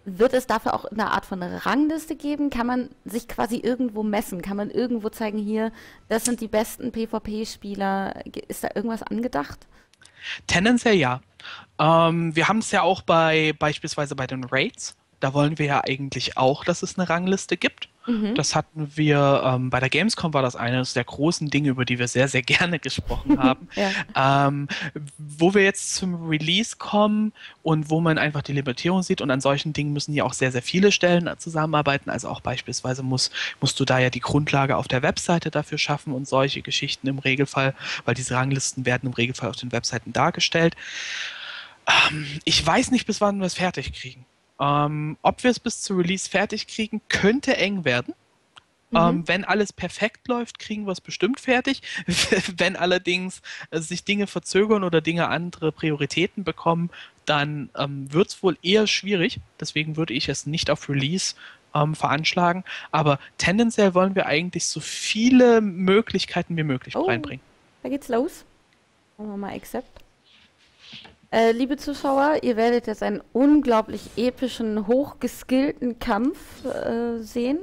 wird es dafür auch eine Art von Rangliste geben? Kann man sich quasi irgendwo messen? Kann man irgendwo zeigen, hier, das sind die besten PvP-Spieler? Ist da irgendwas angedacht? Tendenziell ja. Ähm, wir haben es ja auch bei beispielsweise bei den Raids. Da wollen wir ja eigentlich auch, dass es eine Rangliste gibt. Mhm. Das hatten wir ähm, bei der Gamescom, war das eines der großen Dinge, über die wir sehr, sehr gerne gesprochen haben. Ja. ähm, wo wir jetzt zum Release kommen und wo man einfach die Limitierung sieht, und an solchen Dingen müssen ja auch sehr, sehr viele Stellen zusammenarbeiten. Also auch beispielsweise muss, musst du da ja die Grundlage auf der Webseite dafür schaffen und solche Geschichten im Regelfall, weil diese Ranglisten werden im Regelfall auf den Webseiten dargestellt. Ähm, ich weiß nicht, bis wann wir es fertig kriegen. Ähm, ob wir es bis zu Release fertig kriegen, könnte eng werden. Mhm. Ähm, wenn alles perfekt läuft, kriegen wir es bestimmt fertig. Wenn allerdings äh, sich Dinge verzögern oder Dinge andere Prioritäten bekommen, dann ähm, wird es wohl eher schwierig. Deswegen würde ich es nicht auf Release ähm, veranschlagen. Aber tendenziell wollen wir eigentlich so viele Möglichkeiten wie möglich Oh, reinbringen. da geht's los. Machen wir mal Accept. Äh, liebe Zuschauer, ihr werdet jetzt einen unglaublich epischen, hochgeskillten Kampf äh, sehen.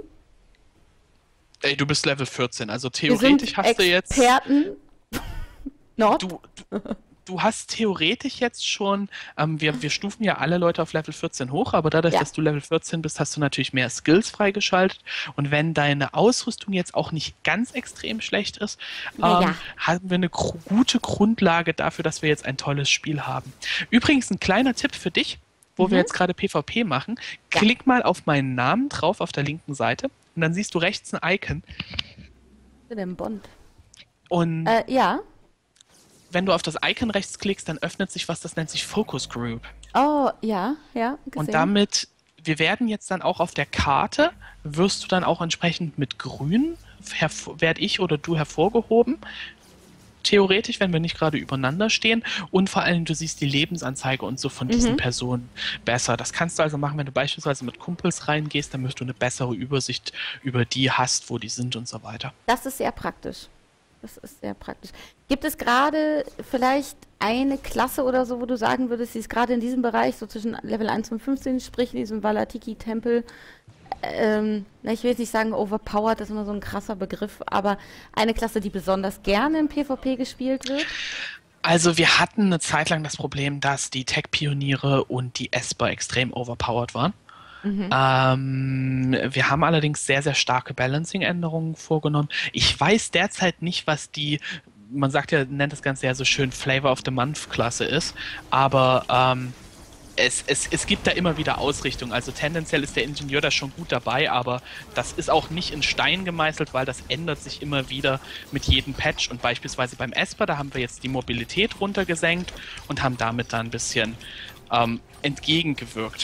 Ey, du bist Level vierzehn, also Wir sind theoretisch hast du jetzt... Experten. Not? Du, du, du hast theoretisch jetzt schon, ähm, wir, wir stufen ja alle Leute auf Level vierzehn hoch, aber dadurch, Ja. dass du Level vierzehn bist, hast du natürlich mehr Skills freigeschaltet. Und wenn deine Ausrüstung jetzt auch nicht ganz extrem schlecht ist, ähm, Ja, ja. haben wir eine gro- gute Grundlage dafür, dass wir jetzt ein tolles Spiel haben. Übrigens ein kleiner Tipp für dich, wo Mhm. wir jetzt gerade PvP machen. Ja. Klick mal auf meinen Namen drauf auf der linken Seite und dann siehst du rechts ein Icon. Für den Bond. Und Äh, ja. wenn du auf das Icon rechts klickst, dann öffnet sich was, das nennt sich Focus Group. Oh, ja, ja, gesehen. Und damit, wir werden jetzt dann auch auf der Karte, wirst du dann auch entsprechend mit grün, werde ich oder du hervorgehoben. Theoretisch, wenn wir nicht gerade übereinander stehen. Und vor allem, du siehst die Lebensanzeige und so von diesen Mhm. Personen besser. Das kannst du also machen, wenn du beispielsweise mit Kumpels reingehst, damit du eine bessere Übersicht über die hast, wo die sind und so weiter. Das ist sehr praktisch. Das ist sehr praktisch. Gibt es gerade vielleicht eine Klasse oder so, wo du sagen würdest, sie ist gerade in diesem Bereich, so zwischen Level eins und fünfzehn, sprich in diesem Valatiki-Tempel, ähm, na, ich will jetzt nicht sagen overpowered, das ist immer so ein krasser Begriff, aber eine Klasse, die besonders gerne im PvP gespielt wird? Also wir hatten eine Zeit lang das Problem, dass die Tech-Pioniere und die Esper extrem overpowered waren. Mhm. Ähm, wir haben allerdings sehr, sehr starke Balancing-Änderungen vorgenommen. Ich weiß derzeit nicht, was die, man sagt ja, nennt das Ganze ja so schön Flavor of the Month-Klasse ist, aber ähm, es, es, es gibt da immer wieder Ausrichtung. Also tendenziell ist der Ingenieur da schon gut dabei, aber das ist auch nicht in Stein gemeißelt, weil das ändert sich immer wieder mit jedem Patch. Und beispielsweise beim Esper, da haben wir jetzt die Mobilität runtergesenkt und haben damit da ein bisschen ähm, entgegengewirkt.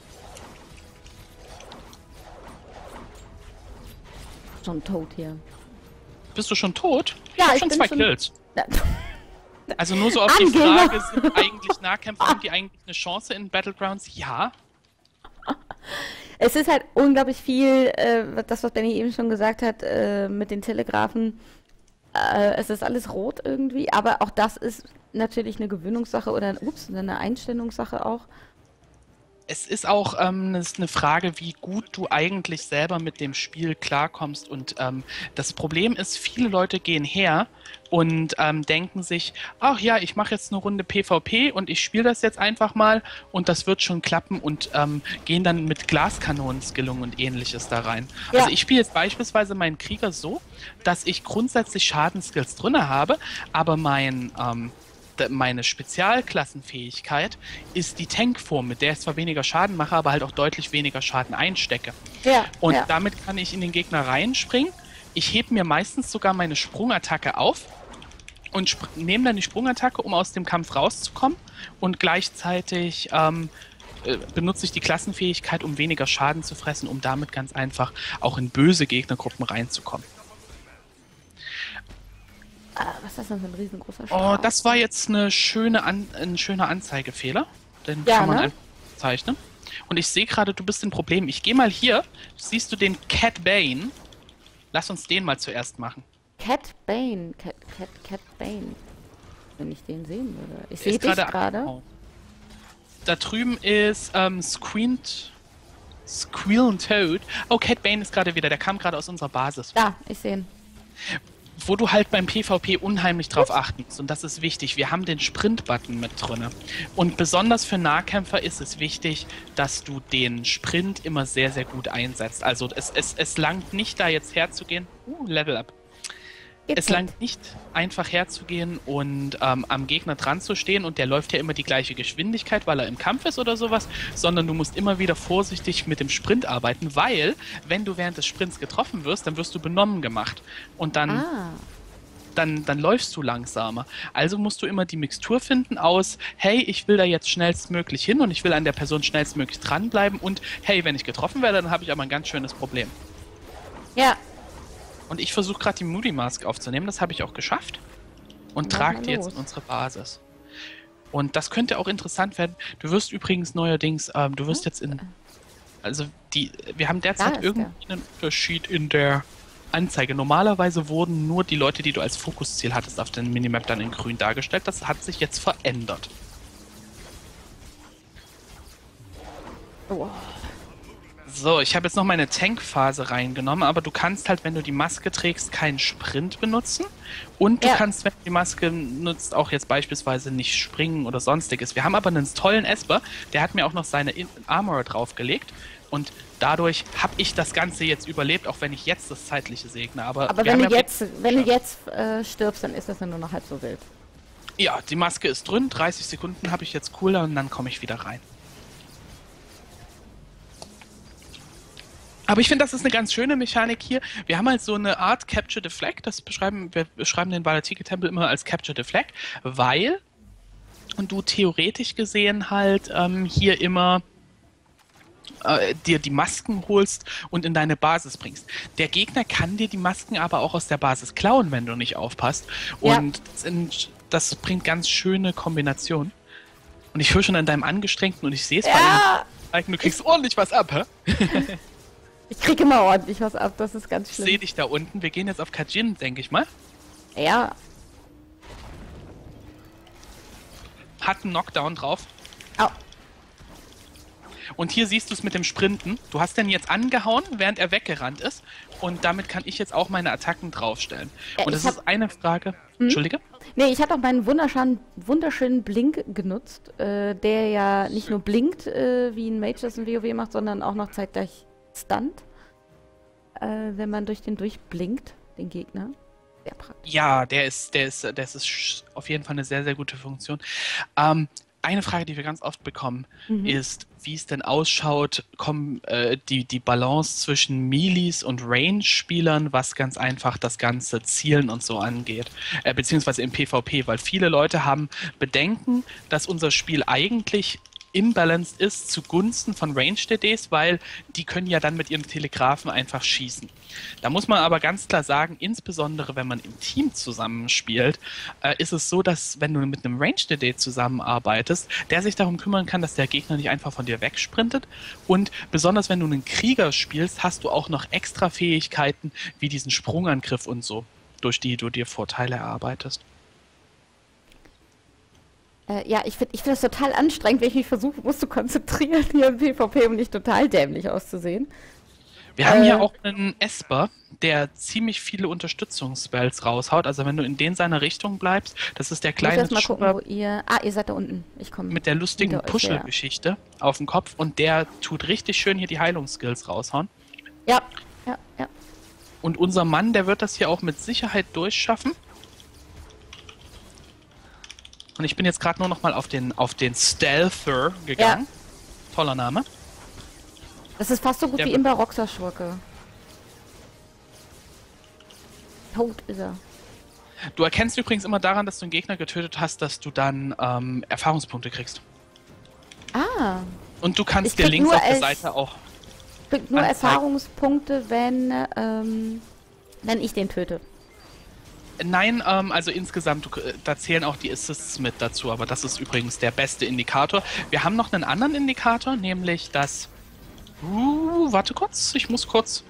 Schon tot hier. Bist du schon tot? Ja, ich hab ich schon bin zwei schon- Kills. Na, Also nur so auf die Angela. Frage, sind eigentlich Nahkämpfer, haben die eigentlich eine Chance in Battlegrounds? Ja. Es ist halt unglaublich viel, äh, das, was Benny eben schon gesagt hat, äh, mit den Telegrafen. Äh, es ist alles rot irgendwie, aber auch das ist natürlich eine Gewöhnungssache oder ups, eine Einstellungssache auch. Es ist auch ähm, es ist eine Frage, wie gut du eigentlich selber mit dem Spiel klarkommst. Und ähm, das Problem ist, viele Leute gehen her und ähm, denken sich, ach ja, ich mache jetzt eine Runde PvP und ich spiele das jetzt einfach mal und das wird schon klappen und ähm, gehen dann mit Glaskanonen-Skillung und ähnliches da rein. Ja. Also ich spiele jetzt beispielsweise meinen Krieger so, dass ich grundsätzlich Schadenskills drin habe, aber mein... Ähm, meine Spezialklassenfähigkeit ist die Tankform, mit der ich zwar weniger Schaden mache, aber halt auch deutlich weniger Schaden einstecke. Ja, Und ja. damit kann ich in den Gegner reinspringen. Ich hebe mir meistens sogar meine Sprungattacke auf und sp- nehme dann die Sprungattacke, um aus dem Kampf rauszukommen. Und gleichzeitig ähm, äh, benutze ich die Klassenfähigkeit, um weniger Schaden zu fressen, um damit ganz einfach auch in böse Gegnergruppen reinzukommen. Ah, was ist das denn für ein riesengroßer Oh, Strahl? das war jetzt eine schöne An ein schöner Anzeigefehler. Den Ja, kann man ne? einfach zeichnen. Und ich sehe gerade, du bist ein Problem. Ich gehe mal hier. Siehst du den Cat Bane? Lass uns den mal zuerst machen. Cat Bane. Cat, Cat, Cat Bane. Wenn ich den sehen würde. Ich Der sehe ist dich gerade gerade. abgehauen. Da drüben ist ähm, Screened Squeal und Toad. Oh, Cat Bane ist gerade wieder, der kam gerade aus unserer Basis. Da, ich sehe ihn. Wo du halt beim PvP unheimlich drauf achten musst. Und das ist wichtig. Wir haben den Sprint-Button mit drin. Und besonders für Nahkämpfer ist es wichtig, dass du den Sprint immer sehr, sehr gut einsetzt. Also es, es, es langt nicht, da jetzt herzugehen. Uh, Level Up. Geht's Es langt nicht, einfach herzugehen und ähm, am Gegner dran zu stehen und der läuft ja immer die gleiche Geschwindigkeit, weil er im Kampf ist oder sowas, sondern du musst immer wieder vorsichtig mit dem Sprint arbeiten, weil, wenn du während des Sprints getroffen wirst, dann wirst du benommen gemacht und dann, Ah. dann, dann läufst du langsamer. Also musst du immer die Mixtur finden aus, hey, ich will da jetzt schnellstmöglich hin und ich will an der Person schnellstmöglich dranbleiben und hey, wenn ich getroffen werde, dann habe ich aber ein ganz schönes Problem. Ja. Und ich versuche gerade die Moody Mask aufzunehmen, das habe ich auch geschafft. Und Mach trage mal die jetzt los. in unsere Basis. Und das könnte auch interessant werden. Du wirst übrigens neuerdings, ähm, du wirst jetzt in. Also die, wir haben Da derzeit ist irgendwie einen Unterschied in der Anzeige. Normalerweise wurden nur die Leute, die du als Fokusziel hattest, auf den Minimap dann in grün dargestellt. Das hat sich jetzt verändert. Oh. So, ich habe jetzt noch meine Tankphase reingenommen, aber du kannst halt, wenn du die Maske trägst, keinen Sprint benutzen. Und du Ja. kannst, wenn du die Maske nutzt, auch jetzt beispielsweise nicht springen oder sonstiges. Wir haben aber einen tollen Esper, der hat mir auch noch seine In- Armor draufgelegt. Und dadurch habe ich das Ganze jetzt überlebt, auch wenn ich jetzt das Zeitliche segne. Aber, Aber wir wenn haben du ja- jetzt, wenn du jetzt äh, stirbst, dann ist das ja nur noch halb so wild. Ja, die Maske ist drin, dreißig Sekunden habe ich jetzt Cooldown und dann komme ich wieder rein. Aber ich finde, das ist eine ganz schöne Mechanik hier. Wir haben halt so eine Art Capture the Flag. Das beschreiben, wir beschreiben den Balatiki Tempel immer als Capture the Flag, weil und du theoretisch gesehen halt ähm, hier immer äh, dir die Masken holst und in deine Basis bringst. Der Gegner kann dir die Masken aber auch aus der Basis klauen, wenn du nicht aufpasst. Und Ja. das, sind, das bringt ganz schöne Kombinationen. Und ich höre schon an deinem Angestrengten und ich sehe es Ja. bei ihm. Du kriegst ordentlich was ab, hä? Ich krieg immer ordentlich was ab, das ist ganz Ich sehe schlimm. dich da unten. Wir gehen jetzt auf Kajin, denke ich mal. Ja. Hat einen Knockdown drauf. Au. Und hier siehst du es mit dem Sprinten. Du hast den jetzt angehauen, während er weggerannt ist. Und damit kann ich jetzt auch meine Attacken draufstellen. Ja, und ich das hab- ist eine Frage. Entschuldige? Nee, ich hatte auch meinen wunderschönen, wunderschönen Blink genutzt, äh, der ja nicht nur blinkt, äh, wie ein Mage das in WoW macht, sondern auch noch zeitgleich stunt, äh, wenn man durch den durchblinkt, den Gegner. Sehr praktisch. Ja, der ist, der ist, der ist sch- auf jeden Fall eine sehr, sehr gute Funktion. Ähm, eine Frage, die wir ganz oft bekommen, Mhm. ist, wie es denn ausschaut, kommen äh, die, die Balance zwischen Melees und Range-Spielern, was ganz einfach das ganze Zielen und so angeht, äh, beziehungsweise im PvP, weil viele Leute haben Bedenken, dass unser Spiel eigentlich imbalanced ist zugunsten von Range-D Ds, weil die können ja dann mit ihren Telegraphen einfach schießen. Da muss man aber ganz klar sagen, insbesondere wenn man im Team zusammenspielt, äh, ist es so, dass wenn du mit einem Range-D D zusammenarbeitest, der sich darum kümmern kann, dass der Gegner nicht einfach von dir wegsprintet und besonders wenn du einen Krieger spielst, hast du auch noch extra Fähigkeiten wie diesen Sprungangriff und so, durch die du dir Vorteile erarbeitest. Äh, ja, ich finde ich find das total anstrengend, wenn ich mich versuchen muss zu konzentrieren hier im PvP, um nicht total dämlich auszusehen. Wir haben Äh. hier auch einen Esper, der ziemlich viele Unterstützungsspells raushaut. Also wenn du in den seiner Richtung bleibst, das ist der Ich muss kleine erst mal gucken, Schubber wo ihr... Ah, ihr seid da unten. Ich komme mit der lustigen hinter euch her. Puschelgeschichte auf dem Kopf und der tut richtig schön hier die Heilungsskills raushauen. Ja, ja, ja. Und unser Mann, der wird das hier auch mit Sicherheit durchschaffen. Und ich bin jetzt gerade nur noch mal auf den, auf den Stealther gegangen. Toller Name. Das ist fast so gut Der wie wird- Imber Roxer-Schurke. Tot ist er. Du erkennst übrigens immer daran, dass du einen Gegner getötet hast, dass du dann ähm, Erfahrungspunkte kriegst. Ah, Und du kannst Ich dir krieg links nur auf der elf. Seite auch... kriegt nur Anzeigen. Erfahrungspunkte, wenn, ähm, wenn ich den töte. Nein, ähm, also insgesamt, du, äh, da zählen auch die Assists mit dazu, aber das ist übrigens der beste Indikator. Wir haben noch einen anderen Indikator, nämlich das... Uh, warte kurz, ich muss kurz...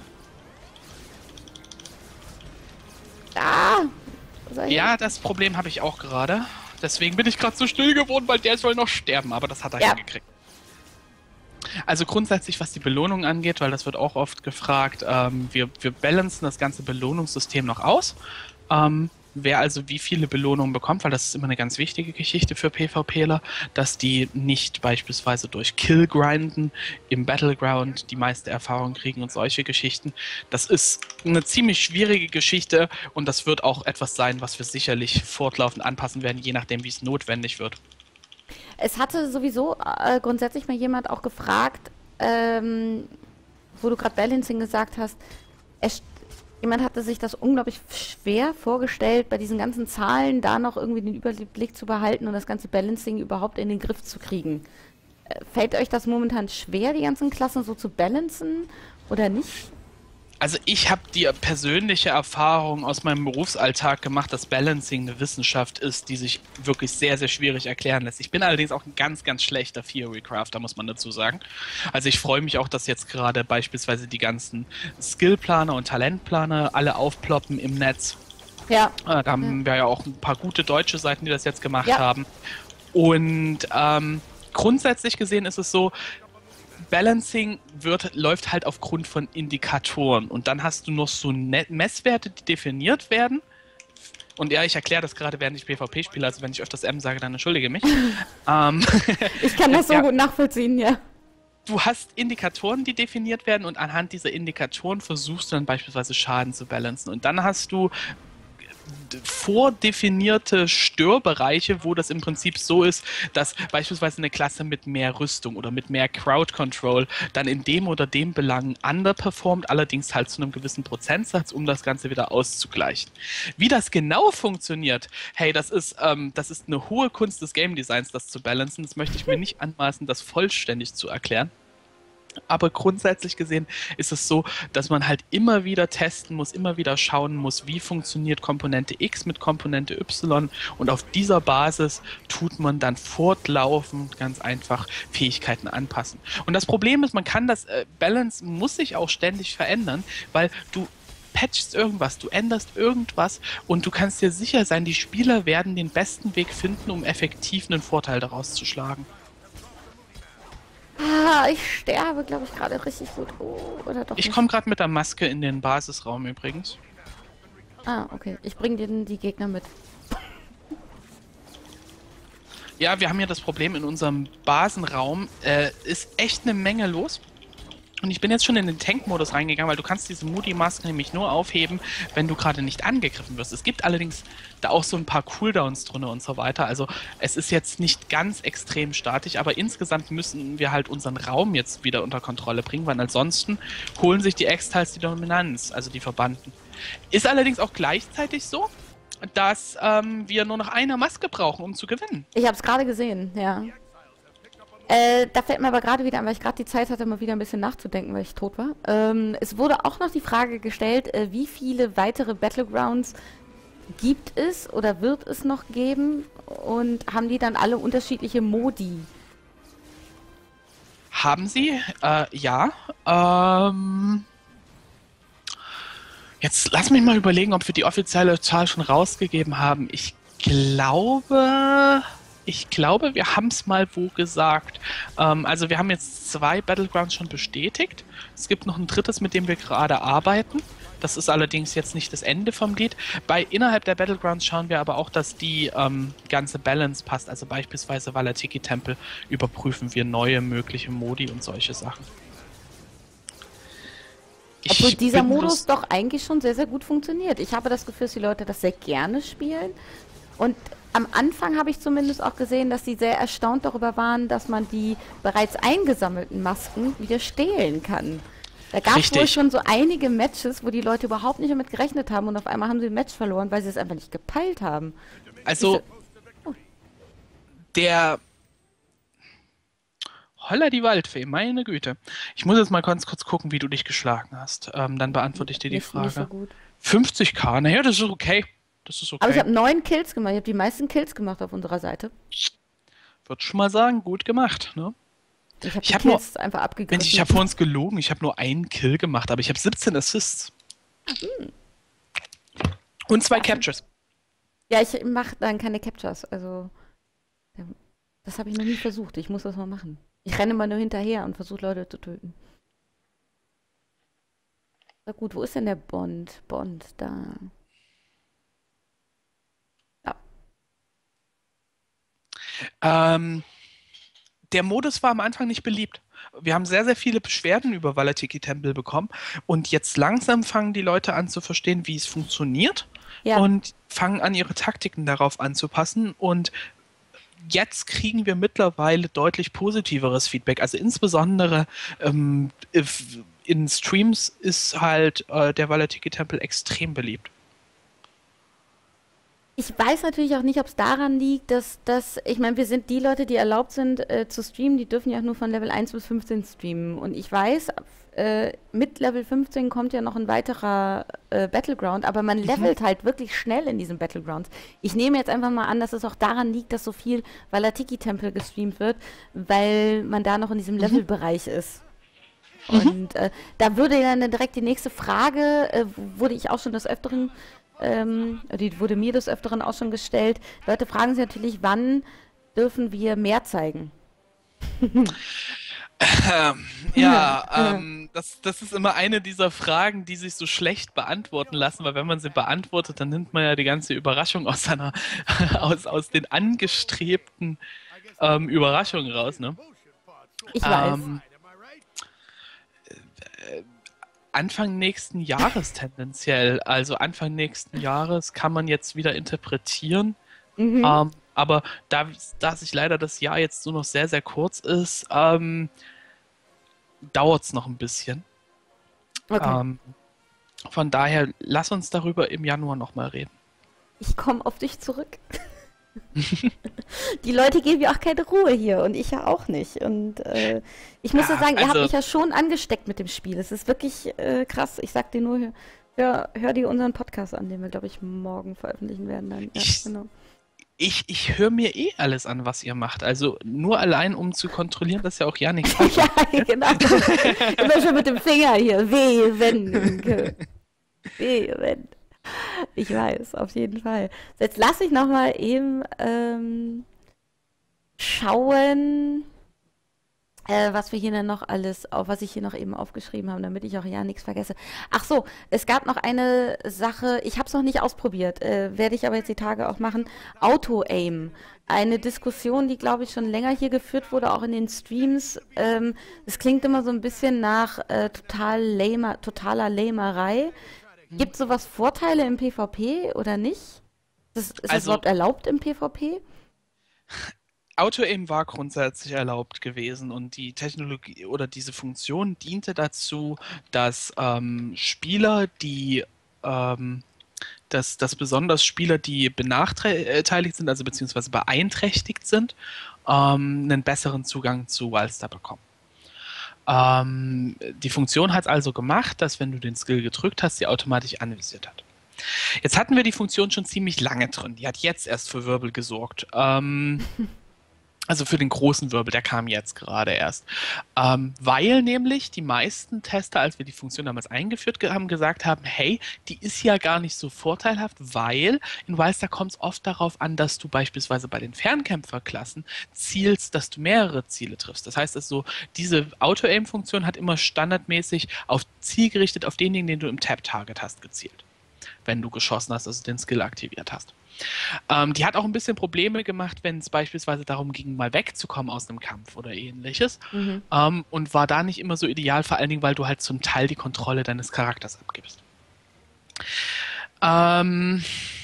Ah! Soll ich- Ja, das Problem habe ich auch gerade. Deswegen bin ich gerade so still geworden, weil der soll noch sterben, aber das hat er Ja. hingekriegt. Also grundsätzlich, was die Belohnung angeht, weil das wird auch oft gefragt, ähm, wir, wir balancen das ganze Belohnungssystem noch aus. Ähm, wer also wie viele Belohnungen bekommt, weil das ist immer eine ganz wichtige Geschichte für PvPler, dass die nicht beispielsweise durch Killgrinden im Battleground die meiste Erfahrung kriegen und solche Geschichten. Das ist eine ziemlich schwierige Geschichte und das wird auch etwas sein, was wir sicherlich fortlaufend anpassen werden, je nachdem, wie es notwendig wird. Es hatte sowieso äh, grundsätzlich mal jemand auch gefragt, ähm, wo du gerade Balancing gesagt hast, es, jemand hatte sich das unglaublich schwer vorgestellt, bei diesen ganzen Zahlen da noch irgendwie den Überblick zu behalten und das ganze Balancing überhaupt in den Griff zu kriegen. Äh, fällt euch das momentan schwer, die ganzen Klassen so zu balancen oder nicht? Also ich habe die persönliche Erfahrung aus meinem Berufsalltag gemacht, dass Balancing eine Wissenschaft ist, die sich wirklich sehr, sehr schwierig erklären lässt. Ich bin allerdings auch ein ganz, ganz schlechter Theory-Crafter, muss man dazu sagen. Also ich freue mich auch, dass jetzt gerade beispielsweise die ganzen Skillplaner und Talentplaner alle aufploppen im Netz. Ja. Äh, da haben ja. wir ja auch ein paar gute deutsche Seiten, die das jetzt gemacht ja. haben. Und ähm, grundsätzlich gesehen ist es so, Balancing wird, läuft halt aufgrund von Indikatoren und dann hast du noch so Net Messwerte, die definiert werden. Und ja, ich erkläre das gerade, während ich PvP spiele, also wenn ich öfters M sage, dann entschuldige mich. ähm, ich kann das so ja. gut nachvollziehen, ja. Du hast Indikatoren, die definiert werden und anhand dieser Indikatoren versuchst du dann beispielsweise Schaden zu balancen. Und dann hast du vordefinierte Störbereiche, wo das im Prinzip so ist, dass beispielsweise eine Klasse mit mehr Rüstung oder mit mehr Crowd Control dann in dem oder dem Belang underperformt, allerdings halt zu einem gewissen Prozentsatz, um das Ganze wieder auszugleichen. Wie das genau funktioniert, hey, das ist, ähm, das ist eine hohe Kunst des Game Designs, das zu balancen. Das möchte ich mir nicht anmaßen, das vollständig zu erklären. Aber grundsätzlich gesehen ist es so, dass man halt immer wieder testen muss, immer wieder schauen muss, wie funktioniert Komponente X mit Komponente Y und auf dieser Basis tut man dann fortlaufend ganz einfach Fähigkeiten anpassen. Und das Problem ist, man kann das äh, Balance muss sich auch ständig verändern, weil du patchst irgendwas, du änderst irgendwas und du kannst dir sicher sein, die Spieler werden den besten Weg finden, um effektiv einen Vorteil daraus zu schlagen. Ah, ich sterbe, glaube ich, gerade richtig gut. Oh, oder doch ich komme gerade mit der Maske in den Basisraum übrigens. Ah, okay. Ich bringe dir die Gegner mit. Ja, wir haben ja das Problem, in unserem Basenraum äh, ist echt eine Menge los. Und ich bin jetzt schon in den Tank-Modus reingegangen, weil du kannst diese Moody-Maske nämlich nur aufheben, wenn du gerade nicht angegriffen wirst. Es gibt allerdings da auch so ein paar Cooldowns drin und so weiter. Also es ist jetzt nicht ganz extrem statisch, aber insgesamt müssen wir halt unseren Raum jetzt wieder unter Kontrolle bringen, weil ansonsten holen sich die X-Tiles die Dominanz, also die Verbannten. Ist allerdings auch gleichzeitig so, dass ähm, wir nur noch eine Maske brauchen, um zu gewinnen. Ich habe es gerade gesehen, ja. Äh, da fällt mir aber gerade wieder an, weil ich gerade die Zeit hatte, mal wieder ein bisschen nachzudenken, weil ich tot war. Ähm, es wurde auch noch die Frage gestellt, äh, wie viele weitere Battlegrounds gibt es oder wird es noch geben und haben die dann alle unterschiedliche Modi? Haben sie? Äh, ja. Ähm, jetzt lass mich mal überlegen, ob wir die offizielle Zahl schon rausgegeben haben. Ich glaube... Ich glaube, wir haben es mal wo gesagt. Ähm, also wir haben jetzt zwei Battlegrounds schon bestätigt. Es gibt noch ein drittes, mit dem wir gerade arbeiten. Das ist allerdings jetzt nicht das Ende vom Lied. Bei innerhalb der Battlegrounds schauen wir aber auch, dass die ähm, ganze Balance passt. Also beispielsweise Valatiki-Tempel überprüfen wir neue mögliche Modi und solche Sachen. Ich Obwohl dieser Modus doch eigentlich schon sehr, sehr gut funktioniert. Ich habe das Gefühl, dass die Leute das sehr gerne spielen. Und am Anfang habe ich zumindest auch gesehen, dass sie sehr erstaunt darüber waren, dass man die bereits eingesammelten Masken wieder stehlen kann. Da gab es wohl schon so einige Matches, wo die Leute überhaupt nicht damit gerechnet haben und auf einmal haben sie ein Match verloren, weil sie es einfach nicht gepeilt haben. Also, oh. der... Holla die Waldfee, meine Güte. Ich muss jetzt mal ganz kurz gucken, wie du dich geschlagen hast. Ähm, dann beantworte ich dir die nicht, Frage. Nicht so gut. fünfzig K, naja, das ist okay. Das ist okay. Aber ich habe neun Kills gemacht. Ich habe die meisten Kills gemacht auf unserer Seite. Würde schon mal sagen, gut gemacht, ne? Ich habe die hab Kills nur, einfach abgegriffen. Ich habe vor uns gelogen. Ich habe nur einen Kill gemacht, aber ich habe siebzehn Assists. Hm. Und zwei Captures. Ja, ich mache dann keine Captures. Also, das habe ich noch nie versucht. Ich muss das mal machen. Ich renne immer nur hinterher und versuche Leute zu töten. Na gut, wo ist denn der Bond? Bond, da. Ja. Ähm, der Modus war am Anfang nicht beliebt. Wir haben sehr, sehr viele Beschwerden über Valetiki Temple bekommen und jetzt langsam fangen die Leute an zu verstehen, wie es funktioniert Ja. und fangen an, ihre Taktiken darauf anzupassen und jetzt kriegen wir mittlerweile deutlich positiveres Feedback. Also insbesondere ähm, if- in Streams ist halt äh, der Valetiki Temple extrem beliebt. Ich weiß natürlich auch nicht, ob es daran liegt, dass, dass ich meine, wir sind die Leute, die erlaubt sind äh, zu streamen, die dürfen ja auch nur von Level eins bis fünfzehn streamen. Und ich weiß, äh, mit Level fünfzehn kommt ja noch ein weiterer äh, Battleground, aber man levelt halt wirklich schnell in diesen Battlegrounds. Ich nehme jetzt einfach mal an, dass es auch daran liegt, dass so viel Valetiki-Tempel gestreamt wird, weil man da noch in diesem Levelbereich ist. Und äh, da würde dann direkt die nächste Frage, äh, wurde ich auch schon des Öfteren, ähm, die wurde mir des Öfteren auch schon gestellt. Leute fragen sich natürlich, wann dürfen wir mehr zeigen? Ähm, ja, ähm, das, das ist immer eine dieser Fragen, die sich so schlecht beantworten lassen, weil wenn man sie beantwortet, dann nimmt man ja die ganze Überraschung aus seiner, aus, aus den angestrebten ähm, Überraschungen raus, ne? Ich weiß. Ähm, Anfang nächsten Jahres tendenziell, also Anfang nächsten Jahres kann man jetzt wieder interpretieren. Mhm. Ähm, aber da, da sich leider das Jahr jetzt nur noch sehr, sehr kurz ist, ähm, dauert es noch ein bisschen. Okay. Ähm, von daher, lass uns darüber im Januar nochmal reden. Ich komme auf dich zurück. Die Leute geben ja auch keine Ruhe hier und ich ja auch nicht. Und äh, ich muss ja Ja, sagen, ihr habt also- mich ja schon angesteckt mit dem Spiel. Es ist wirklich äh, krass. Ich sag dir nur, hör, hör dir unseren Podcast an, den wir, glaube ich, morgen veröffentlichen werden. Dann. Ja, Ich- genau. Ich, ich höre mir eh alles an, was ihr macht. Also nur allein, um zu kontrollieren, dass ja auch ja nichts falsch Ja, genau. Immer schon mit dem Finger hier. Weh, wenn. Weh, wenn. Ich weiß, auf jeden Fall. So, jetzt lasse ich noch mal eben ähm, schauen, äh, was wir hier denn noch alles, auf was ich hier noch eben aufgeschrieben habe, damit ich auch ja nichts vergesse. Ach so, es gab noch eine Sache, ich habe es noch nicht ausprobiert, äh, werde ich aber jetzt die Tage auch machen. Auto-Aim. Eine Diskussion, die, glaube ich, schon länger hier geführt wurde, auch in den Streams. Ähm, es klingt immer so ein bisschen nach äh, total lamer, totaler Lamerei. Gibt sowas Vorteile im PvP oder nicht? Ist, das- ist das Also- überhaupt erlaubt im PvP? Auto-Aim war grundsätzlich erlaubt gewesen und die Technologie oder diese Funktion diente dazu, dass ähm, Spieler, die ähm, dass, dass besonders Spieler, die benachteiligt sind, also beziehungsweise beeinträchtigt sind, ähm, einen besseren Zugang zu Wildstar bekommen. Ähm, die Funktion hat also gemacht, dass wenn du den Skill gedrückt hast, sie automatisch anvisiert hat. Jetzt hatten wir die Funktion schon ziemlich lange drin. Die hat jetzt erst für Wirbel gesorgt. Ähm, also für den großen Wirbel, der kam jetzt gerade erst. Ähm, weil nämlich die meisten Tester, als wir die Funktion damals eingeführt ge- haben, gesagt haben, hey, die ist ja gar nicht so vorteilhaft, weil in Wildstar kommt es oft darauf an, dass du beispielsweise bei den Fernkämpferklassen zielst, dass du mehrere Ziele triffst. Das heißt also, diese Auto-Aim-Funktion hat immer standardmäßig auf Ziel gerichtet, auf denjenigen, den du im Tab-Target hast, gezielt. Wenn du geschossen hast, also den Skill aktiviert hast. Ähm, die hat auch ein bisschen Probleme gemacht, wenn es beispielsweise darum ging, mal wegzukommen aus einem Kampf oder ähnliches. Mhm. Ähm, und war da nicht immer so ideal, vor allen Dingen, weil du halt zum Teil die Kontrolle deines Charakters abgibst. Ähm,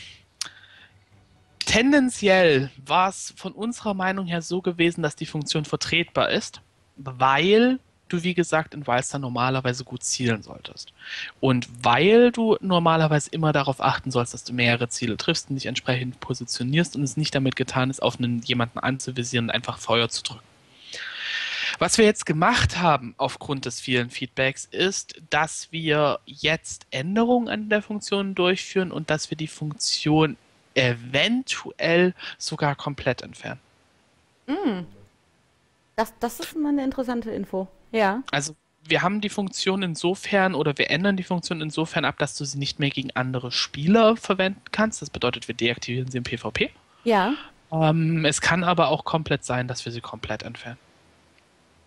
tendenziell war es von unserer Meinung her so gewesen, dass die Funktion vertretbar ist, weil du, wie gesagt, in Wildstar normalerweise gut zielen solltest. Und weil du normalerweise immer darauf achten sollst, dass du mehrere Ziele triffst und dich entsprechend positionierst und es nicht damit getan ist, auf einen, jemanden anzuvisieren und einfach Feuer zu drücken. Was wir jetzt gemacht haben aufgrund des vielen Feedbacks ist, dass wir jetzt Änderungen an der Funktion durchführen und dass wir die Funktion eventuell sogar komplett entfernen. Mm. Das, das ist mal eine interessante Info. Ja. Also wir haben die Funktion insofern oder wir ändern die Funktion insofern ab, dass du sie nicht mehr gegen andere Spieler verwenden kannst. Das bedeutet, wir deaktivieren sie im PvP. Ja. Ähm, es kann aber auch komplett sein, dass wir sie komplett entfernen.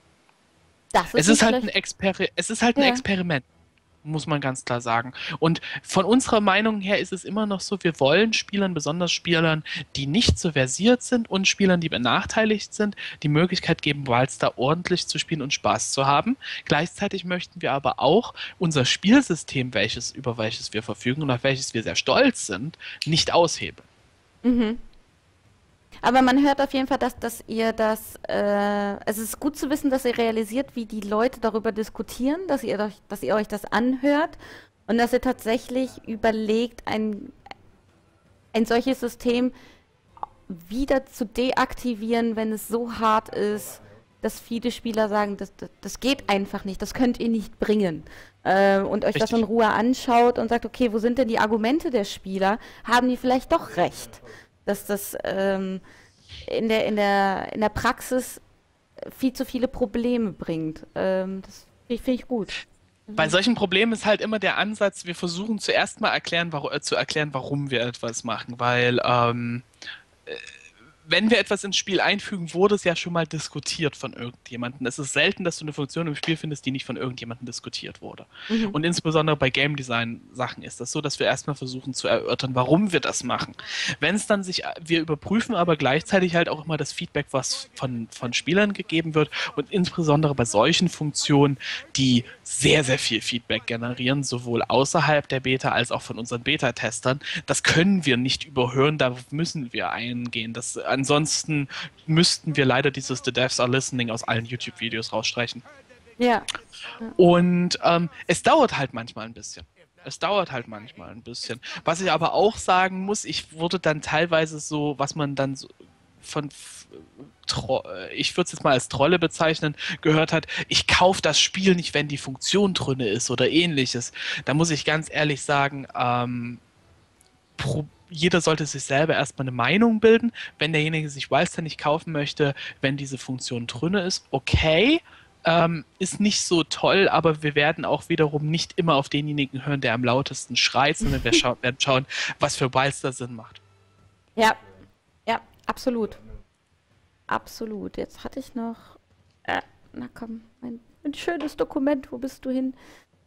Das ist Es ist nicht halt ein schlecht. Experi es ist halt ein Ja. Experiment, muss man ganz klar sagen. Und von unserer Meinung her ist es immer noch so, wir wollen Spielern, besonders Spielern, die nicht so versiert sind und Spielern, die benachteiligt sind, die Möglichkeit geben, Wildstar ordentlich zu spielen und Spaß zu haben. Gleichzeitig möchten wir aber auch unser Spielsystem, welches, über welches wir verfügen und auf welches wir sehr stolz sind, nicht aushebeln. Mhm. Aber man hört auf jeden Fall, dass, dass ihr das, äh, es ist gut zu wissen, dass ihr realisiert, wie die Leute darüber diskutieren, dass ihr, euch- dass ihr euch das anhört und dass ihr tatsächlich überlegt, ein, ein solches System wieder zu deaktivieren, wenn es so hart ist, dass viele Spieler sagen, das, das, das geht einfach nicht, das könnt ihr nicht bringen. Äh, und euch das Richtig. in Ruhe anschaut und sagt, okay, wo sind denn die Argumente der Spieler? Haben die vielleicht doch recht, dass das ähm, in der, in der, in der Praxis viel zu viele Probleme bringt. Ähm, das finde ich, find ich gut. Bei solchen Problemen ist halt immer der Ansatz, wir versuchen zuerst mal erklären, warum, äh, zu erklären, warum wir etwas machen, weil ähm, wenn wir etwas ins Spiel einfügen, wurde es ja schon mal diskutiert von irgendjemandem. Es ist selten, dass du eine Funktion im Spiel findest, die nicht von irgendjemandem diskutiert wurde. Mhm. Und insbesondere bei Game Design Sachen ist das so, dass wir erstmal versuchen zu erörtern, warum wir das machen. Wenn es dann sich, wir überprüfen aber gleichzeitig halt auch immer das Feedback, was von, von Spielern gegeben wird und insbesondere bei solchen Funktionen, die sehr, sehr viel Feedback generieren, sowohl außerhalb der Beta als auch von unseren Beta-Testern. Das können wir nicht überhören, da müssen wir eingehen. Das, ansonsten müssten wir leider dieses The Devs Are Listening aus allen YouTube-Videos rausstreichen. Ja. Und ähm, es dauert halt manchmal ein bisschen. Es dauert halt manchmal ein bisschen. Was ich aber auch sagen muss, ich wurde dann teilweise so, was man dann so von, Tro ich würde es jetzt mal als Trolle bezeichnen, gehört hat, ich kaufe das Spiel nicht, wenn die Funktion drin ist oder ähnliches. Da muss ich ganz ehrlich sagen, ähm, pro jeder sollte sich selber erstmal eine Meinung bilden. Wenn derjenige sich Wildstar nicht kaufen möchte, wenn diese Funktion drin ist, okay, ähm, ist nicht so toll, aber wir werden auch wiederum nicht immer auf denjenigen hören, der am lautesten schreit, sondern wir scha werden schauen, was für Wildstar Sinn macht. Ja, ja, absolut. Absolut. Jetzt hatte ich noch. Äh, na komm, mein, ein schönes Dokument. Wo bist du hin?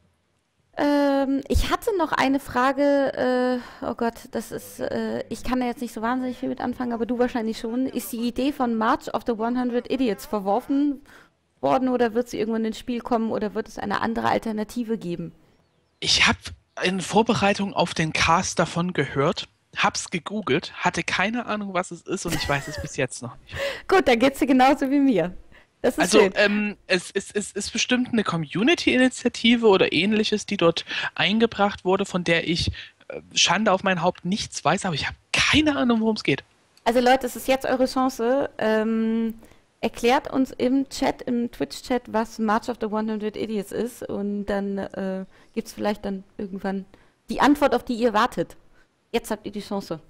Ähm, ich hatte noch eine Frage. Äh, oh Gott, das ist. Äh, ich kann da jetzt nicht so wahnsinnig viel mit anfangen, aber du wahrscheinlich schon. Ist die Idee von March of the hundred Idiots verworfen worden oder wird sie irgendwann ins Spiel kommen oder wird es eine andere Alternative geben? Ich habe in Vorbereitung auf den Cast davon gehört, hab's gegoogelt, hatte keine Ahnung, was es ist und ich weiß es bis jetzt noch nicht. Gut, dann geht's dir genauso wie mir. Das ist Also schön. ähm, es, es, es ist bestimmt eine Community-Initiative oder ähnliches, die dort eingebracht wurde, von der ich äh, Schande auf mein Haupt nichts weiß, aber ich habe keine Ahnung, worum es geht. Also Leute, es ist jetzt eure Chance. Ähm, erklärt uns im Chat, im Twitch-Chat, was March of the hundred Idiots ist und dann äh, gibt es vielleicht dann irgendwann die Antwort, auf die ihr wartet. Jetzt habt ihr die Chance.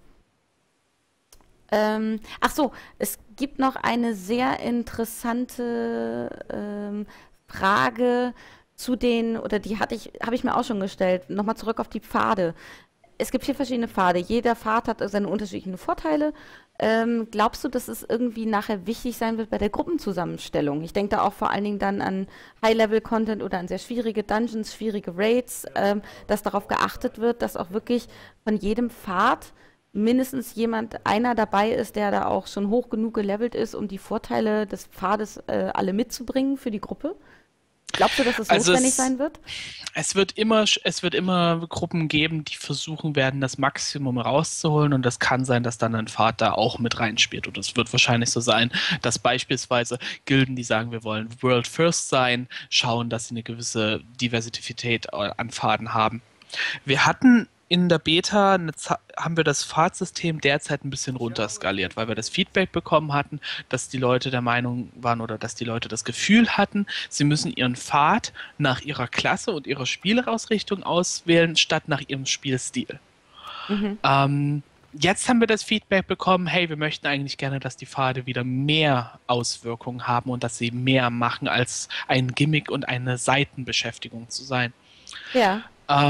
Ähm, ach so, es gibt noch eine sehr interessante ähm, Frage zu den, oder die hatte ich, habe ich mir auch schon gestellt. Nochmal zurück auf die Pfade. Es gibt vier verschiedene Pfade. Jeder Pfad hat seine unterschiedlichen Vorteile. Ähm, glaubst du, dass es irgendwie nachher wichtig sein wird bei der Gruppenzusammenstellung? Ich denke da auch vor allen Dingen dann an High-Level-Content oder an sehr schwierige Dungeons, schwierige Raids, ähm, dass darauf geachtet wird, dass auch wirklich von jedem Pfad mindestens jemand, einer dabei ist, der da auch schon hoch genug gelevelt ist, um die Vorteile des Pfades äh, alle mitzubringen für die Gruppe? Glaubst du, dass es Also notwendig es- sein wird? Es wird immer, es wird immer Gruppen geben, die versuchen werden, das Maximum rauszuholen und das kann sein, dass dann ein Pfad da auch mit reinspielt. Und es wird wahrscheinlich so sein, dass beispielsweise Gilden, die sagen, wir wollen World First sein, schauen, dass sie eine gewisse Diversität äh, an Pfaden haben. Wir hatten in der Beta eine, Za- haben wir das Pfadsystem derzeit ein bisschen runterskaliert, weil wir das Feedback bekommen hatten, dass die Leute der Meinung waren oder dass die Leute das Gefühl hatten, sie müssen ihren Pfad nach ihrer Klasse und ihrer Spielausrichtung auswählen, statt nach ihrem Spielstil. Mhm. Ähm, jetzt haben wir das Feedback bekommen, hey, wir möchten eigentlich gerne, dass die Pfade wieder mehr Auswirkungen haben und dass sie mehr machen, als ein Gimmick und eine Seitenbeschäftigung zu sein. Ja.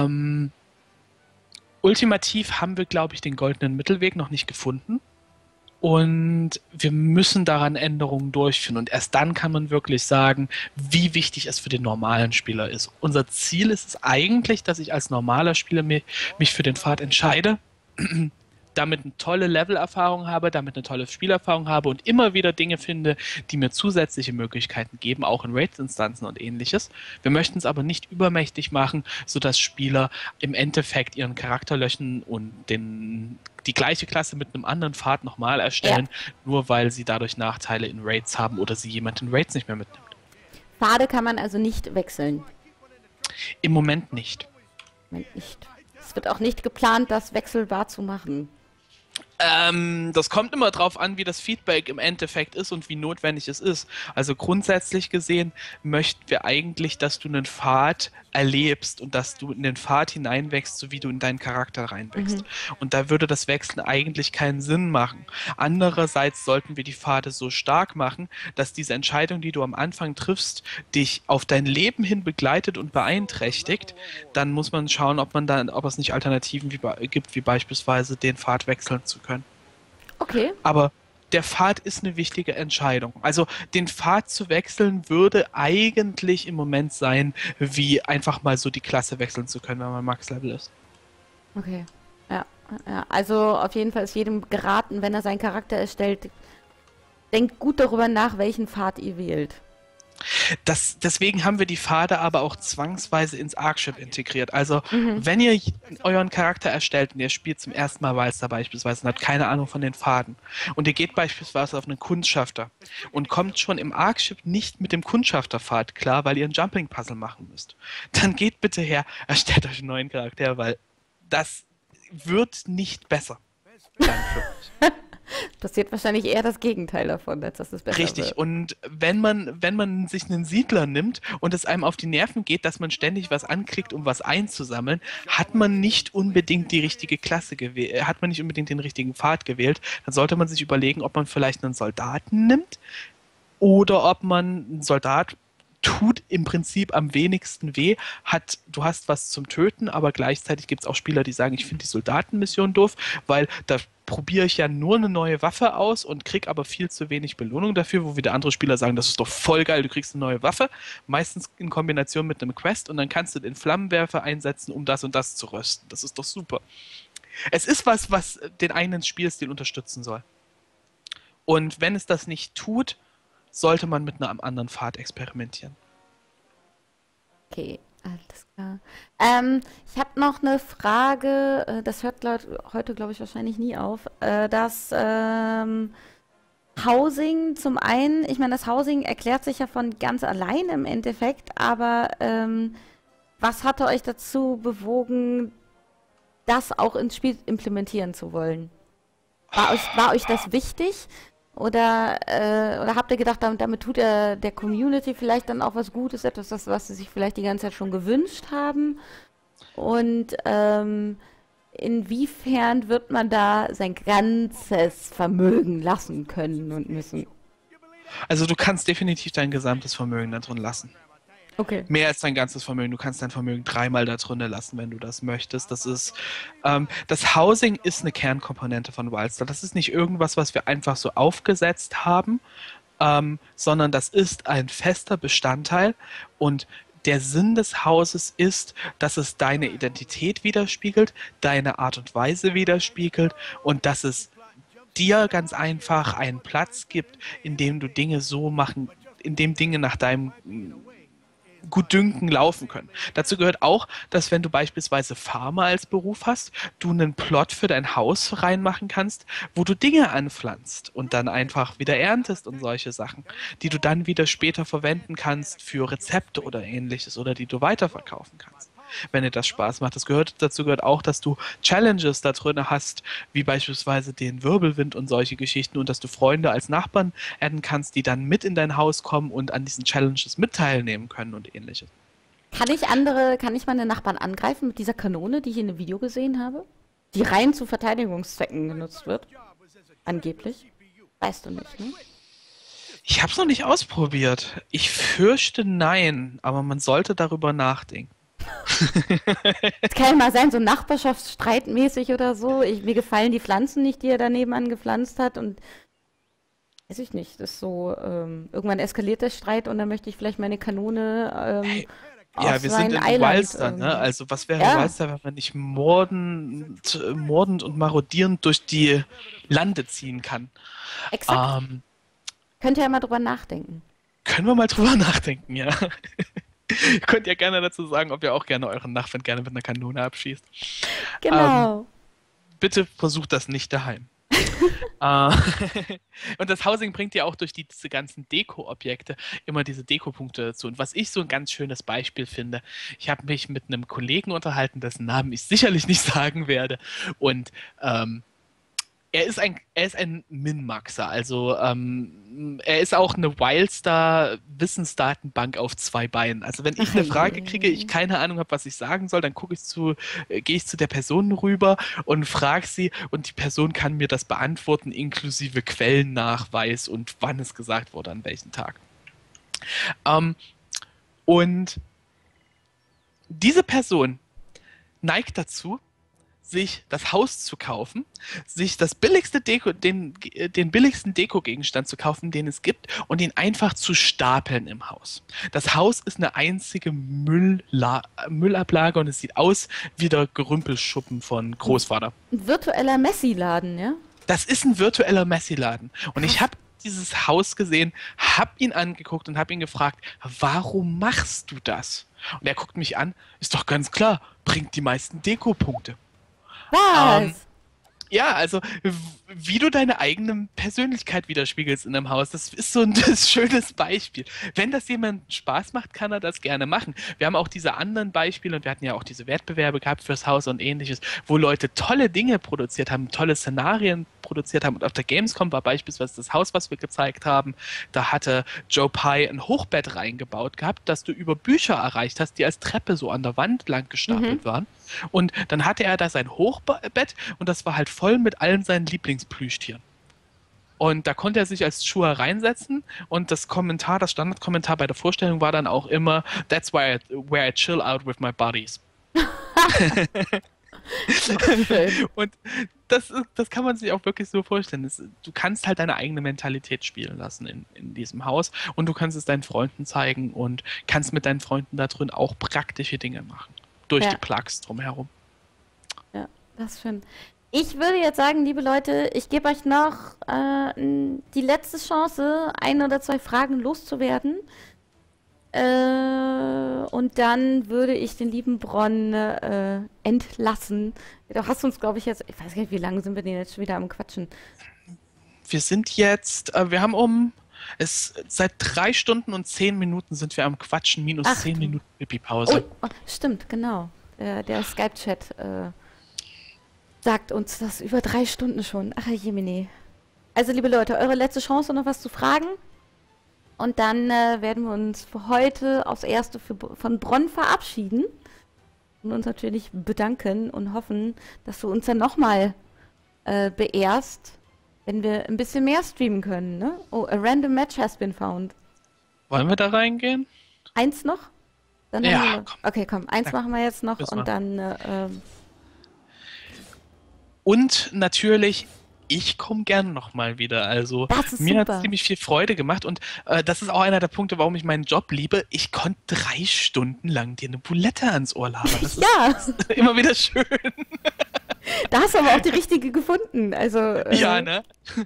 Ähm, ultimativ haben wir, glaube ich, den goldenen Mittelweg noch nicht gefunden. Und wir müssen daran Änderungen durchführen. Und erst dann kann man wirklich sagen, wie wichtig es für den normalen Spieler ist. Unser Ziel ist es eigentlich, dass ich als normaler Spieler mich, mich für den Pfad entscheide, damit eine tolle Levelerfahrung habe, damit eine tolle Spielerfahrung habe und immer wieder Dinge finde, die mir zusätzliche Möglichkeiten geben, auch in Raids-Instanzen und ähnliches. Wir möchten es aber nicht übermächtig machen, sodass Spieler im Endeffekt ihren Charakter löschen und den, die gleiche Klasse mit einem anderen Pfad nochmal erstellen, ja. nur weil sie dadurch Nachteile in Raids haben oder sie jemand in Raids nicht mehr mitnimmt. Pfade kann man also nicht wechseln? Im Moment nicht. Im Moment nicht. Es wird auch nicht geplant, das wechselbar zu machen. Ähm, das kommt immer drauf an, wie das Feedback im Endeffekt ist und wie notwendig es ist. Also grundsätzlich gesehen möchten wir eigentlich, dass du einen Pfad erlebst und dass du in den Pfad hineinwächst, so wie du in deinen Charakter reinwächst. Mhm. Und da würde das Wechseln eigentlich keinen Sinn machen. Andererseits sollten wir die Pfade so stark machen, dass diese Entscheidung, die du am Anfang triffst, dich auf dein Leben hin begleitet und beeinträchtigt. Dann muss man schauen, ob man dann, ob es nicht Alternativen wie, gibt, wie beispielsweise den Pfad wechseln zu können. Okay. Aber der Pfad ist eine wichtige Entscheidung. Also den Pfad zu wechseln würde eigentlich im Moment sein, wie einfach mal so die Klasse wechseln zu können, wenn man Max-Level ist. Okay. Ja, ja. Also auf jeden Fall ist jedem geraten, wenn er seinen Charakter erstellt, denkt gut darüber nach, welchen Pfad ihr wählt. Das, deswegen haben wir die Pfade aber auch zwangsweise ins Arkship integriert. Also, mhm. wenn ihr euren Charakter erstellt und ihr spielt zum ersten Mal Wildstar beispielsweise und habt keine Ahnung von den Pfaden und ihr geht beispielsweise auf einen Kundschafter und kommt schon im Arkship nicht mit dem Kundschafterpfad klar, weil ihr ein Jumping-Puzzle machen müsst, dann geht bitte her, erstellt euch einen neuen Charakter, weil das wird nicht besser. Dann für euch. Passiert wahrscheinlich eher das Gegenteil davon, als dass es besser Richtig. wird. Und wenn man, wenn man sich einen Siedler nimmt und es einem auf die Nerven geht, dass man ständig was anklickt, um was einzusammeln, hat man nicht unbedingt die richtige Klasse gewählt, hat man nicht unbedingt den richtigen Pfad gewählt. Dann sollte man sich überlegen, ob man vielleicht einen Soldaten nimmt oder ob man einen Soldat tut im Prinzip am wenigsten weh, hat, du hast was zum Töten, aber gleichzeitig gibt es auch Spieler, die sagen, ich finde die Soldatenmission doof, weil da probiere ich ja nur eine neue Waffe aus und kriege aber viel zu wenig Belohnung dafür, wo wieder andere Spieler sagen, das ist doch voll geil, du kriegst eine neue Waffe, meistens in Kombination mit einem Quest und dann kannst du den Flammenwerfer einsetzen, um das und das zu rösten. Das ist doch super. Es ist was, was den eigenen Spielstil unterstützen soll. Und wenn es das nicht tut, sollte man mit einem anderen Pfad experimentieren. Okay, alles klar. Ähm, ich habe noch eine Frage, äh, das hört glaub, heute, glaube ich, wahrscheinlich nie auf. Äh, das ähm, Housing zum einen, ich meine, das Housing erklärt sich ja von ganz allein im Endeffekt, aber ähm, was hatte euch dazu bewogen, das auch ins Spiel implementieren zu wollen? War euch, war euch das wichtig? Oder, äh, oder habt ihr gedacht, damit, damit tut er der Community vielleicht dann auch was Gutes, etwas, das, was sie sich vielleicht die ganze Zeit schon gewünscht haben? Und ähm, inwiefern wird man da sein ganzes Vermögen lassen können und müssen? Also du kannst definitiv dein gesamtes Vermögen da drin lassen. Okay. Mehr als dein ganzes Vermögen. Du kannst dein Vermögen dreimal da drin lassen, wenn du das möchtest. Das ist, ähm, das Housing ist eine Kernkomponente von Wildstar. Das ist nicht irgendwas, was wir einfach so aufgesetzt haben, ähm, sondern das ist ein fester Bestandteil und der Sinn des Hauses ist, dass es deine Identität widerspiegelt, deine Art und Weise widerspiegelt und dass es dir ganz einfach einen Platz gibt, in dem du Dinge so machen, in dem Dinge nach deinem Gutdünken laufen können. Dazu gehört auch, dass wenn du beispielsweise Farmer als Beruf hast, du einen Plot für dein Haus reinmachen kannst, wo du Dinge anpflanzt und dann einfach wieder erntest und solche Sachen, die du dann wieder später verwenden kannst für Rezepte oder ähnliches oder die du weiterverkaufen kannst, wenn dir das Spaß macht. Das gehört, dazu gehört auch, dass du Challenges da drin hast, wie beispielsweise den Wirbelwind und solche Geschichten und dass du Freunde als Nachbarn adden kannst, die dann mit in dein Haus kommen und an diesen Challenges mit teilnehmen können und ähnliches. Kann ich andere, kann ich meine Nachbarn angreifen mit dieser Kanone, die ich in dem Video gesehen habe? Die rein zu Verteidigungszwecken genutzt wird? Angeblich? Weißt du nicht, ne? Ich habe es noch nicht ausprobiert. Ich fürchte nein, aber man sollte darüber nachdenken. Es kann ja mal sein, so nachbarschaftsstreitmäßig oder so. Ich, mir gefallen die Pflanzen nicht, die er daneben angepflanzt hat und weiß ich nicht, das ist so, ähm, irgendwann eskaliert der Streit und dann möchte ich vielleicht meine Kanone ähm, Hey, auf ja, wir sind sein in Eiland Wilster, ne? irgendwie. Also was wäre Ja, Wilster, wenn man nicht mordend, äh, mordend und marodierend durch die Lande ziehen kann? exakt. Ähm, Könnt ihr ja mal drüber nachdenken. können wir mal drüber nachdenken, ja. Ihr könnt ja gerne dazu sagen, ob ihr auch gerne euren Nachbarn gerne mit einer Kanone abschießt. Ähm, Genau. bitte versucht das nicht daheim. Äh, und das Housing bringt ja auch durch die, diese ganzen Deko-Objekte immer diese Deko-Punkte dazu. Und was ich so ein ganz schönes Beispiel finde, ich habe mich mit einem Kollegen unterhalten, dessen Namen ich sicherlich nicht sagen werde. Und ähm, er ist ein, er ist ein Min-Maxer, also ähm, er ist auch eine Wildstar-Wissensdatenbank auf zwei Beinen. Also wenn ich Ach eine Frage kriege, ich je. keine Ahnung habe, was ich sagen soll, dann gucke ich zu, äh, gehe ich zu der Person rüber und frage sie und die Person kann mir das beantworten, inklusive Quellennachweis und wann es gesagt wurde, an welchem Tag. Ähm, und diese Person neigt dazu, sich das Haus zu kaufen, sich das billigste Deko, den, den billigsten Dekogegenstand zu kaufen, den es gibt, und ihn einfach zu stapeln im Haus. Das Haus ist eine einzige Müllla Müllablage und es sieht aus wie der Gerümpelschuppen von Großvater. Ein virtueller Messi-Laden, ja? Das ist ein virtueller Messi-Laden. Und ich Krass. habe dieses Haus gesehen, habe ihn angeguckt und habe ihn gefragt, warum machst du das? Und er guckt mich an, ist doch ganz klar, bringt die meisten Dekopunkte. Ähm, Was? ja, also w- wie du deine eigene Persönlichkeit widerspiegelst in einem Haus, das ist so ein das schönes Beispiel. Wenn das jemandem Spaß macht, kann er das gerne machen. Wir haben auch diese anderen Beispiele und wir hatten ja auch diese Wettbewerbe gehabt fürs Haus und ähnliches, wo Leute tolle Dinge produziert haben, tolle Szenarien produziert haben. Und auf der Gamescom war beispielsweise das Haus, was wir gezeigt haben, da hatte Joe Pye ein Hochbett reingebaut gehabt, das du über Bücher erreicht hast, die als Treppe so an der Wand lang gestapelt waren. Und dann hatte er da sein Hochbett und das war halt voll mit allen seinen Lieblingsplüschtieren. Und da konnte er sich als Schuhe reinsetzen und das Kommentar, das Standardkommentar bei der Vorstellung war dann auch immer, "That's where I, where I chill out with my buddies." Schön. Und das, ist- das kann man sich auch wirklich so vorstellen. Es, du kannst halt deine eigene Mentalität spielen lassen in, in diesem Haus und du kannst es deinen Freunden zeigen und kannst mit deinen Freunden da drin auch praktische Dinge machen. Durch Ja. die Plugs drumherum. Ja, das ist schön. Ich würde jetzt sagen, liebe Leute, ich gebe euch noch äh, n- die letzte Chance, ein oder zwei Fragen loszuwerden. Äh, und dann würde ich den lieben Bronn äh, entlassen. Du hast uns, glaube ich, jetzt, ich weiß gar nicht, wie lange sind wir denn jetzt schon wieder am Quatschen? Wir sind jetzt, äh, wir haben um, es, seit drei Stunden und zehn Minuten sind wir am Quatschen, minus Ach zehn du. Minuten Oh, Pipi-Pause. oh, stimmt, genau. Der, der Skype-Chat äh, sagt uns das über drei Stunden schon. Ach, Jemine. Also, liebe Leute, eure letzte Chance, noch was zu fragen. Und dann äh, werden wir uns für heute aufs Erste für, von Bronn verabschieden. Und uns natürlich bedanken und hoffen, dass du uns dann nochmal äh, beehrst, wenn wir ein bisschen mehr streamen können. Ne? Oh, a random match has been found. Wollen wir da reingehen? Eins noch? Dann Ja, haben wir, komm. okay, komm, eins Na, machen wir jetzt noch müssen wir. und dann äh, ähm, Und natürlich, ich komme gern nochmal wieder. Also Das ist mir hat es super. ziemlich viel Freude gemacht und äh, das ist auch einer der Punkte, warum ich meinen Job liebe. Ich konnte drei Stunden lang dir eine Bulette ans Ohr labern. Das ja, ist immer wieder schön. da hast du aber auch die richtige gefunden. Also, äh, Ja, ne?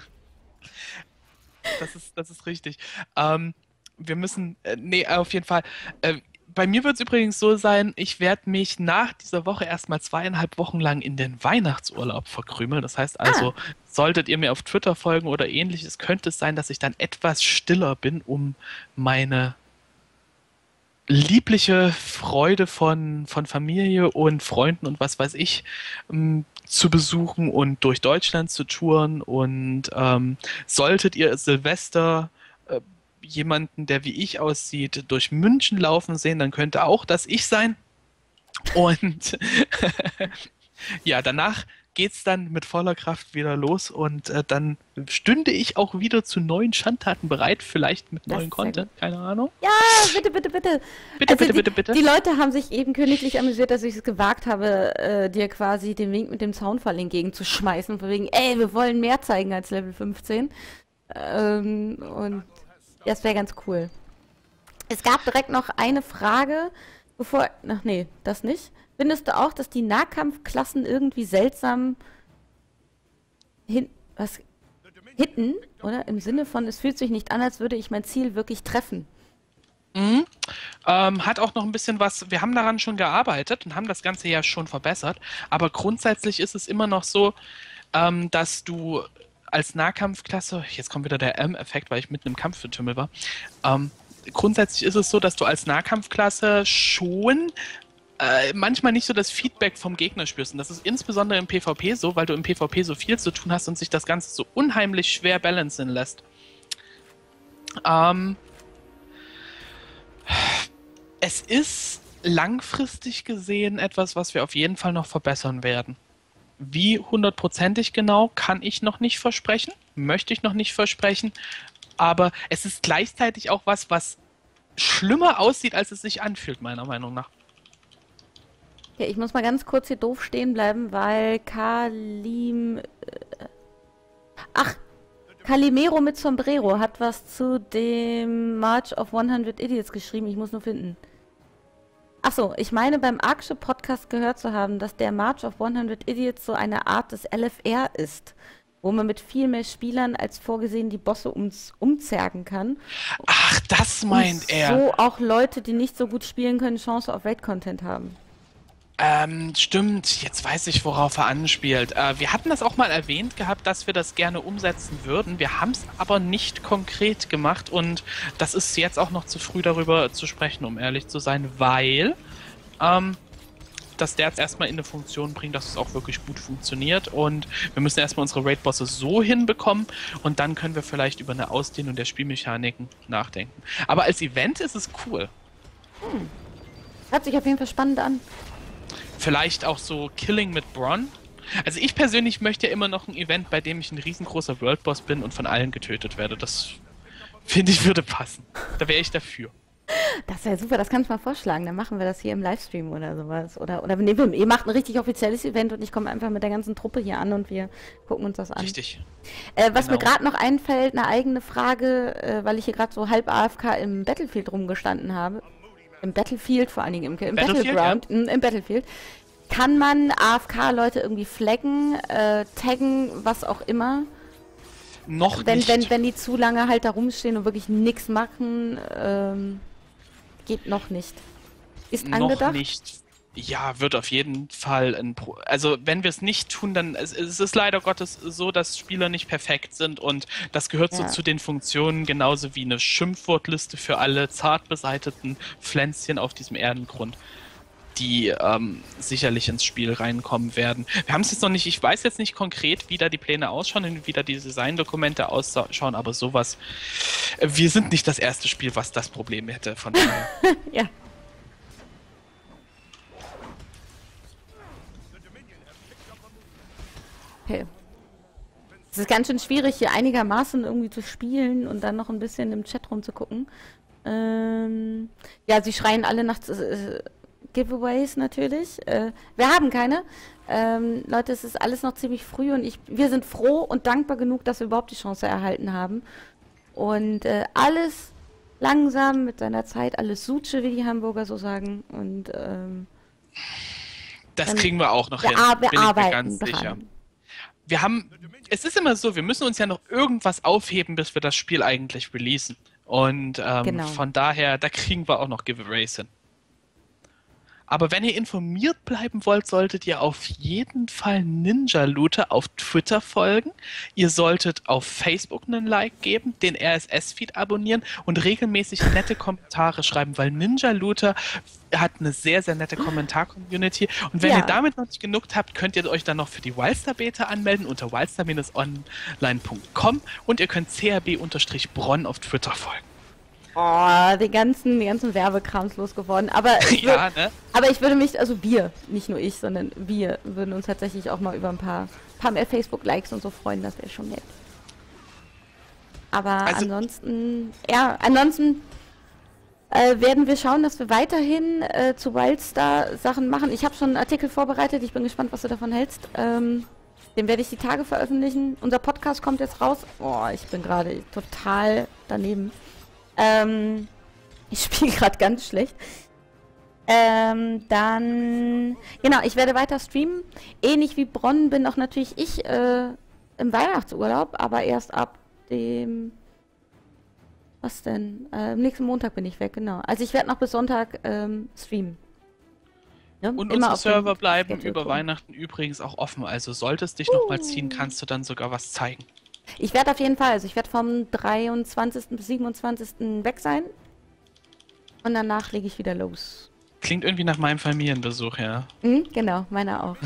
Das ist, das ist richtig. Ähm, wir müssen, äh, nee, auf jeden Fall. Äh, bei mir wird es übrigens so sein, ich werde mich nach dieser Woche erstmal zweieinhalb Wochen lang in den Weihnachtsurlaub verkrümeln. Das heißt also, solltet ihr mir auf Twitter folgen oder ähnliches, könnte es sein, dass ich dann etwas stiller bin, um meine liebliche Freude von, von Familie und Freunden und was weiß ich ähm, zu besuchen und durch Deutschland zu touren. Und ähm, solltet ihr Silvester äh, jemanden, der wie ich aussieht, durch München laufen sehen, dann könnte auch das ich sein. Und ja, danach geht's dann mit voller Kraft wieder los und äh, dann stünde ich auch wieder zu neuen Schandtaten bereit, vielleicht mit Das neuen ist sehr Content, keine Ahnung. Ja, bitte, bitte, bitte. Bitte, Also bitte, die, bitte, bitte. Die Leute haben sich eben königlich amüsiert, dass ich es gewagt habe, äh, dir quasi den Wink mit dem Zaunfall entgegenzuschmeißen. Von wegen, ey, wir wollen mehr zeigen als Level fünfzehn. Ähm, und das wäre ganz cool. Es gab direkt noch eine Frage, bevor... Ach nee, das nicht. Findest du auch, dass die Nahkampfklassen irgendwie seltsam hin... Was... hitten, oder? Im Sinne von, es fühlt sich nicht an, als würde ich mein Ziel wirklich treffen. Mhm. Ähm, hat auch noch ein bisschen was, wir haben daran schon gearbeitet und haben das Ganze ja schon verbessert, aber grundsätzlich ist es immer noch so, ähm, dass du als Nahkampfklasse, jetzt kommt wieder der M-Effekt, weil ich mitten im Kampf vertümmel war, ähm, grundsätzlich ist es so, dass du als Nahkampfklasse schon äh, manchmal nicht so das Feedback vom Gegner spürst. Und das ist insbesondere im PvP so, weil du im PvP so viel zu tun hast und sich das Ganze so unheimlich schwer balancen lässt. Ähm, es ist langfristig gesehen etwas, was wir auf jeden Fall noch verbessern werden. Wie hundertprozentig genau, kann ich noch nicht versprechen, möchte ich noch nicht versprechen, aber es ist gleichzeitig auch was, was schlimmer aussieht, als es sich anfühlt, meiner Meinung nach. Ja, ich muss mal ganz kurz hier doof stehen bleiben, weil Kalim... Äh, ach, Calimero mit Sombrero hat was zu dem March of hundert Idiots geschrieben. Ich muss nur finden. Achso, ich meine beim Arkische Podcast gehört zu haben, dass der March of hundert Idiots so eine Art des L F R ist, wo man mit viel mehr Spielern als vorgesehen die Bosse ums, umzergen kann. Ach, das meint Und er. so auch Leute, die nicht so gut spielen können, Chance auf Raid-Content haben. Ähm, stimmt, jetzt weiß ich, worauf er anspielt. Äh, wir hatten das auch mal erwähnt gehabt, dass wir das gerne umsetzen würden. Wir haben es aber nicht konkret gemacht und das ist jetzt auch noch zu früh darüber zu sprechen, um ehrlich zu sein, weil ähm, das der jetzt erstmal in eine Funktion bringt, dass es auch wirklich gut funktioniert und wir müssen erstmal unsere Raid-Bosse so hinbekommen und dann können wir vielleicht über eine Ausdehnung der Spielmechaniken nachdenken. Aber als Event ist es cool. Hm. Hört sich auf jeden Fall spannend an. Vielleicht auch so Killing mit Bronn. Also ich persönlich möchte ja immer noch ein Event, bei dem ich ein riesengroßer Worldboss bin und von allen getötet werde. Das finde ich würde passen. Da wäre ich dafür. Das wäre super, das kannst du mal vorschlagen. Dann machen wir das hier im Livestream oder sowas. Oder, oder nee, ihr macht ein richtig offizielles Event und ich komme einfach mit der ganzen Truppe hier an und wir gucken uns das an. Richtig. Äh, was Genau. mir gerade noch einfällt, eine eigene Frage, äh, weil ich hier gerade so halb A F K im Battlefield rumgestanden habe. Im Battlefield vor allen Dingen, im, im Battlefield, Battleground, ja. Im Battlefield. Kann man A F K-Leute irgendwie flaggen, äh, taggen, was auch immer? Noch wenn, nicht. Wenn, wenn die zu lange halt da rumstehen und wirklich nichts machen, ähm, geht noch nicht. Ist noch angedacht? nicht. Ja, wird auf jeden Fall ein Pro. Also wenn wir es nicht tun, dann es, es ist leider Gottes so, dass Spieler nicht perfekt sind und das gehört so Ja. zu den Funktionen genauso wie eine Schimpfwortliste für alle zart beseiteten Pflänzchen auf diesem Erdengrund, die ähm, sicherlich ins Spiel reinkommen werden. Wir haben es jetzt noch nicht, ich weiß jetzt nicht konkret, wie da die Pläne ausschauen und wie da die Designdokumente ausschauen, aber sowas, äh, wir sind nicht das erste Spiel, was das Problem hätte, von daher. Ja. Okay. Es ist ganz schön schwierig, hier einigermaßen irgendwie zu spielen und dann noch ein bisschen im Chat rumzugucken. Ähm, ja, sie schreien alle nach äh, Giveaways natürlich. Äh, wir haben keine. Ähm, Leute, es ist alles noch ziemlich früh und ich, wir sind froh und dankbar genug, dass wir überhaupt die Chance erhalten haben. Und äh, alles langsam mit seiner Zeit, alles Suche, wie die Hamburger so sagen. Und ähm, Das dann- kriegen wir auch noch wir, hin, ar wir bin ich mir arbeiten ganz dran. sicher. Wir haben, es ist immer so, wir müssen uns ja noch irgendwas aufheben, bis wir das Spiel eigentlich releasen. Und ähm, Genau. von daher, da kriegen wir auch noch Giveaways hin. Aber wenn ihr informiert bleiben wollt, solltet ihr auf jeden Fall Ninja Looter auf Twitter folgen. Ihr solltet auf Facebook einen Like geben, den R S S-Feed abonnieren und regelmäßig nette Kommentare schreiben, weil Ninja Looter hat eine sehr, sehr nette Kommentar-Community. Und wenn Ja. ihr damit noch nicht genug habt, könnt ihr euch dann noch für die Wildstar-Beta anmelden unter wildstar Bindestrich online Punkt com und ihr könnt C R B Bronn auf Twitter folgen. Oh, den ganzen, den ganzen Werbekrams losgeworden. Aber ich, Ja, würd, ne? aber ich würde mich, also wir, nicht nur ich, sondern wir würden uns tatsächlich auch mal über ein paar, paar mehr Facebook-Likes und so freuen, das wäre schon nett. Aber Also- ansonsten, ja, ansonsten äh, werden wir schauen, dass wir weiterhin äh, zu Wildstar Sachen machen. Ich habe schon einen Artikel vorbereitet, ich bin gespannt, was du davon hältst. Ähm, den werde ich die Tage veröffentlichen. Unser Podcast kommt jetzt raus. Oh, ich bin gerade total daneben. Ähm, ich spiele gerade ganz schlecht. Ähm, dann, genau, ich werde weiter streamen. Ähnlich wie Bronn bin auch natürlich ich äh, im Weihnachtsurlaub, aber erst ab dem, was denn? Äh, nächsten Montag bin ich weg, genau. Also ich werde noch bis Sonntag ähm, streamen. Ja, Und immer unsere auf dem Server bleiben Schedule über gucken. Weihnachten übrigens auch offen. Also solltest dich noch mal ziehen, kannst du dann sogar was zeigen. Ich werde auf jeden Fall, also ich werde vom dreiundzwanzigsten bis siebenundzwanzigsten weg sein. Und danach lege ich wieder los. Klingt irgendwie nach meinem Familienbesuch, ja. Mhm, genau, meiner auch.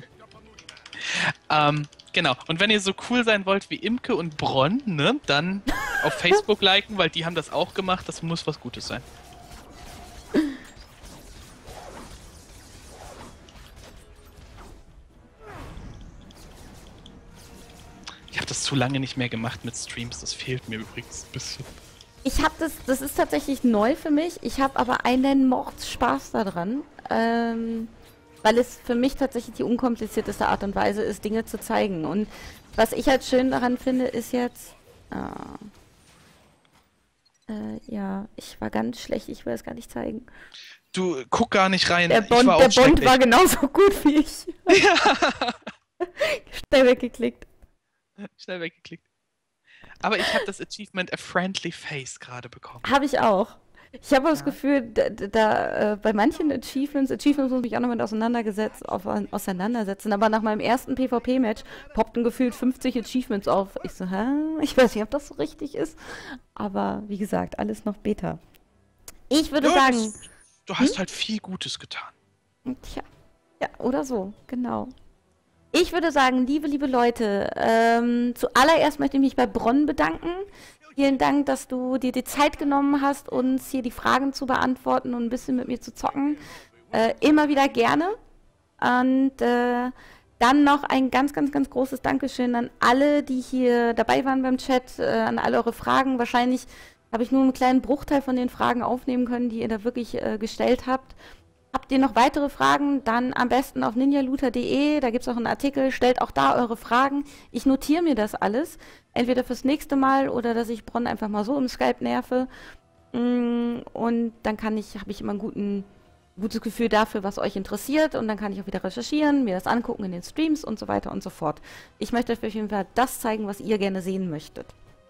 Ähm, genau. Und wenn ihr so cool sein wollt wie Imke und Bronn, ne, dann auf Facebook liken, weil die haben das auch gemacht. Das muss was Gutes sein. Ich habe das zu lange nicht mehr gemacht mit Streams. Das fehlt mir übrigens ein bisschen. Ich habe das, das ist tatsächlich neu für mich. Ich habe aber einen Mordspaß daran, ähm, weil es für mich tatsächlich die unkomplizierteste Art und Weise ist, Dinge zu zeigen. Und was ich halt schön daran finde, ist jetzt, ah, äh, ja, ich war ganz schlecht, ich will es gar nicht zeigen. Du, guck gar nicht rein. Der ich Bond, war auch der Bond schrecklich. war genauso gut wie ich. Schnell weggeklickt. Schnell weggeklickt. Aber ich habe das Achievement A Friendly Face gerade bekommen. Habe ich auch. Ich habe das Gefühl, da, da äh, bei manchen Achievements, Achievements muss ich mich auch noch mit auseinandergesetzt, auf, auseinandersetzen, aber nach meinem ersten PvP-Match poppten gefühlt fünfzig Achievements auf. Ich so, hä? Ich weiß nicht, ob das so richtig ist, aber wie gesagt, alles noch Beta. Ich würde Ja, sagen, das, du hast halt viel Gutes getan. tja, ja, oder so, genau. Ich würde sagen, liebe, liebe Leute, ähm, zuallererst möchte ich mich bei Bronn bedanken. Vielen Dank, dass du dir die Zeit genommen hast, uns hier die Fragen zu beantworten und ein bisschen mit mir zu zocken. Äh, immer wieder gerne. Und äh, dann noch ein ganz, ganz, ganz großes Dankeschön an alle, die hier dabei waren beim Chat, äh, an alle eure Fragen. Wahrscheinlich habe ich nur einen kleinen Bruchteil von den Fragen aufnehmen können, die ihr da wirklich äh, gestellt habt. Habt ihr noch weitere Fragen, dann am besten auf ninjalooter punkt de, da gibt es auch einen Artikel, stellt auch da eure Fragen. Ich notiere mir das alles, entweder fürs nächste Mal oder dass ich Bronn einfach mal so im Skype nerve. Und dann kann ich, habe ich immer ein guten, gutes Gefühl dafür, was euch interessiert, und dann kann ich auch wieder recherchieren, mir das angucken in den Streams und so weiter und so fort. Ich möchte euch auf jeden Fall das zeigen, was ihr gerne sehen möchtet.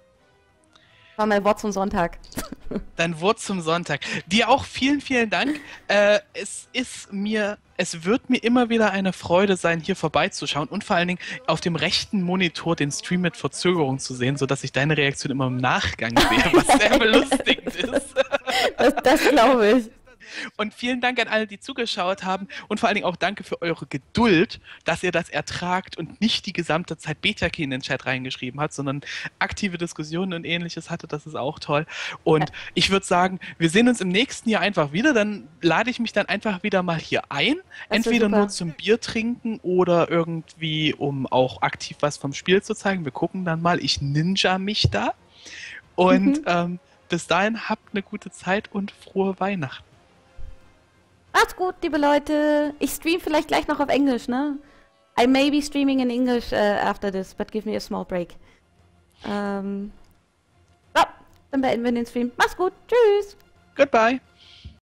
Das war mein Wort zum Sonntag. Dein Wort zum Sonntag. Dir auch vielen, vielen Dank. Äh, es ist mir, es wird mir immer wieder eine Freude sein, hier vorbeizuschauen und vor allen Dingen auf dem rechten Monitor den Stream mit Verzögerung zu sehen, sodass ich deine Reaktion immer im Nachgang sehe, was sehr belustigend ist. Das, das glaube ich. Und vielen Dank an alle, die zugeschaut haben, und vor allen Dingen auch danke für eure Geduld, dass ihr das ertragt und nicht die gesamte Zeit Beta-Key in den Chat reingeschrieben habt, sondern aktive Diskussionen und ähnliches hatte. Das ist auch toll. Und ich würde sagen, wir sehen uns im nächsten Jahr einfach wieder. Dann lade ich mich dann einfach wieder mal hier ein. Das ist Entweder super. nur zum Bier trinken oder irgendwie, um auch aktiv was vom Spiel zu zeigen. Wir gucken dann mal. Ich ninja mich da. Und Mhm. ähm, bis dahin habt eine gute Zeit und frohe Weihnachten. Macht's gut, liebe Leute. Ich stream vielleicht gleich noch auf Englisch, ne? I may be streaming in English uh, after this, but give me a small break. Ähm. Ja, dann beenden wir den Stream. Macht's gut. Tschüss. Goodbye.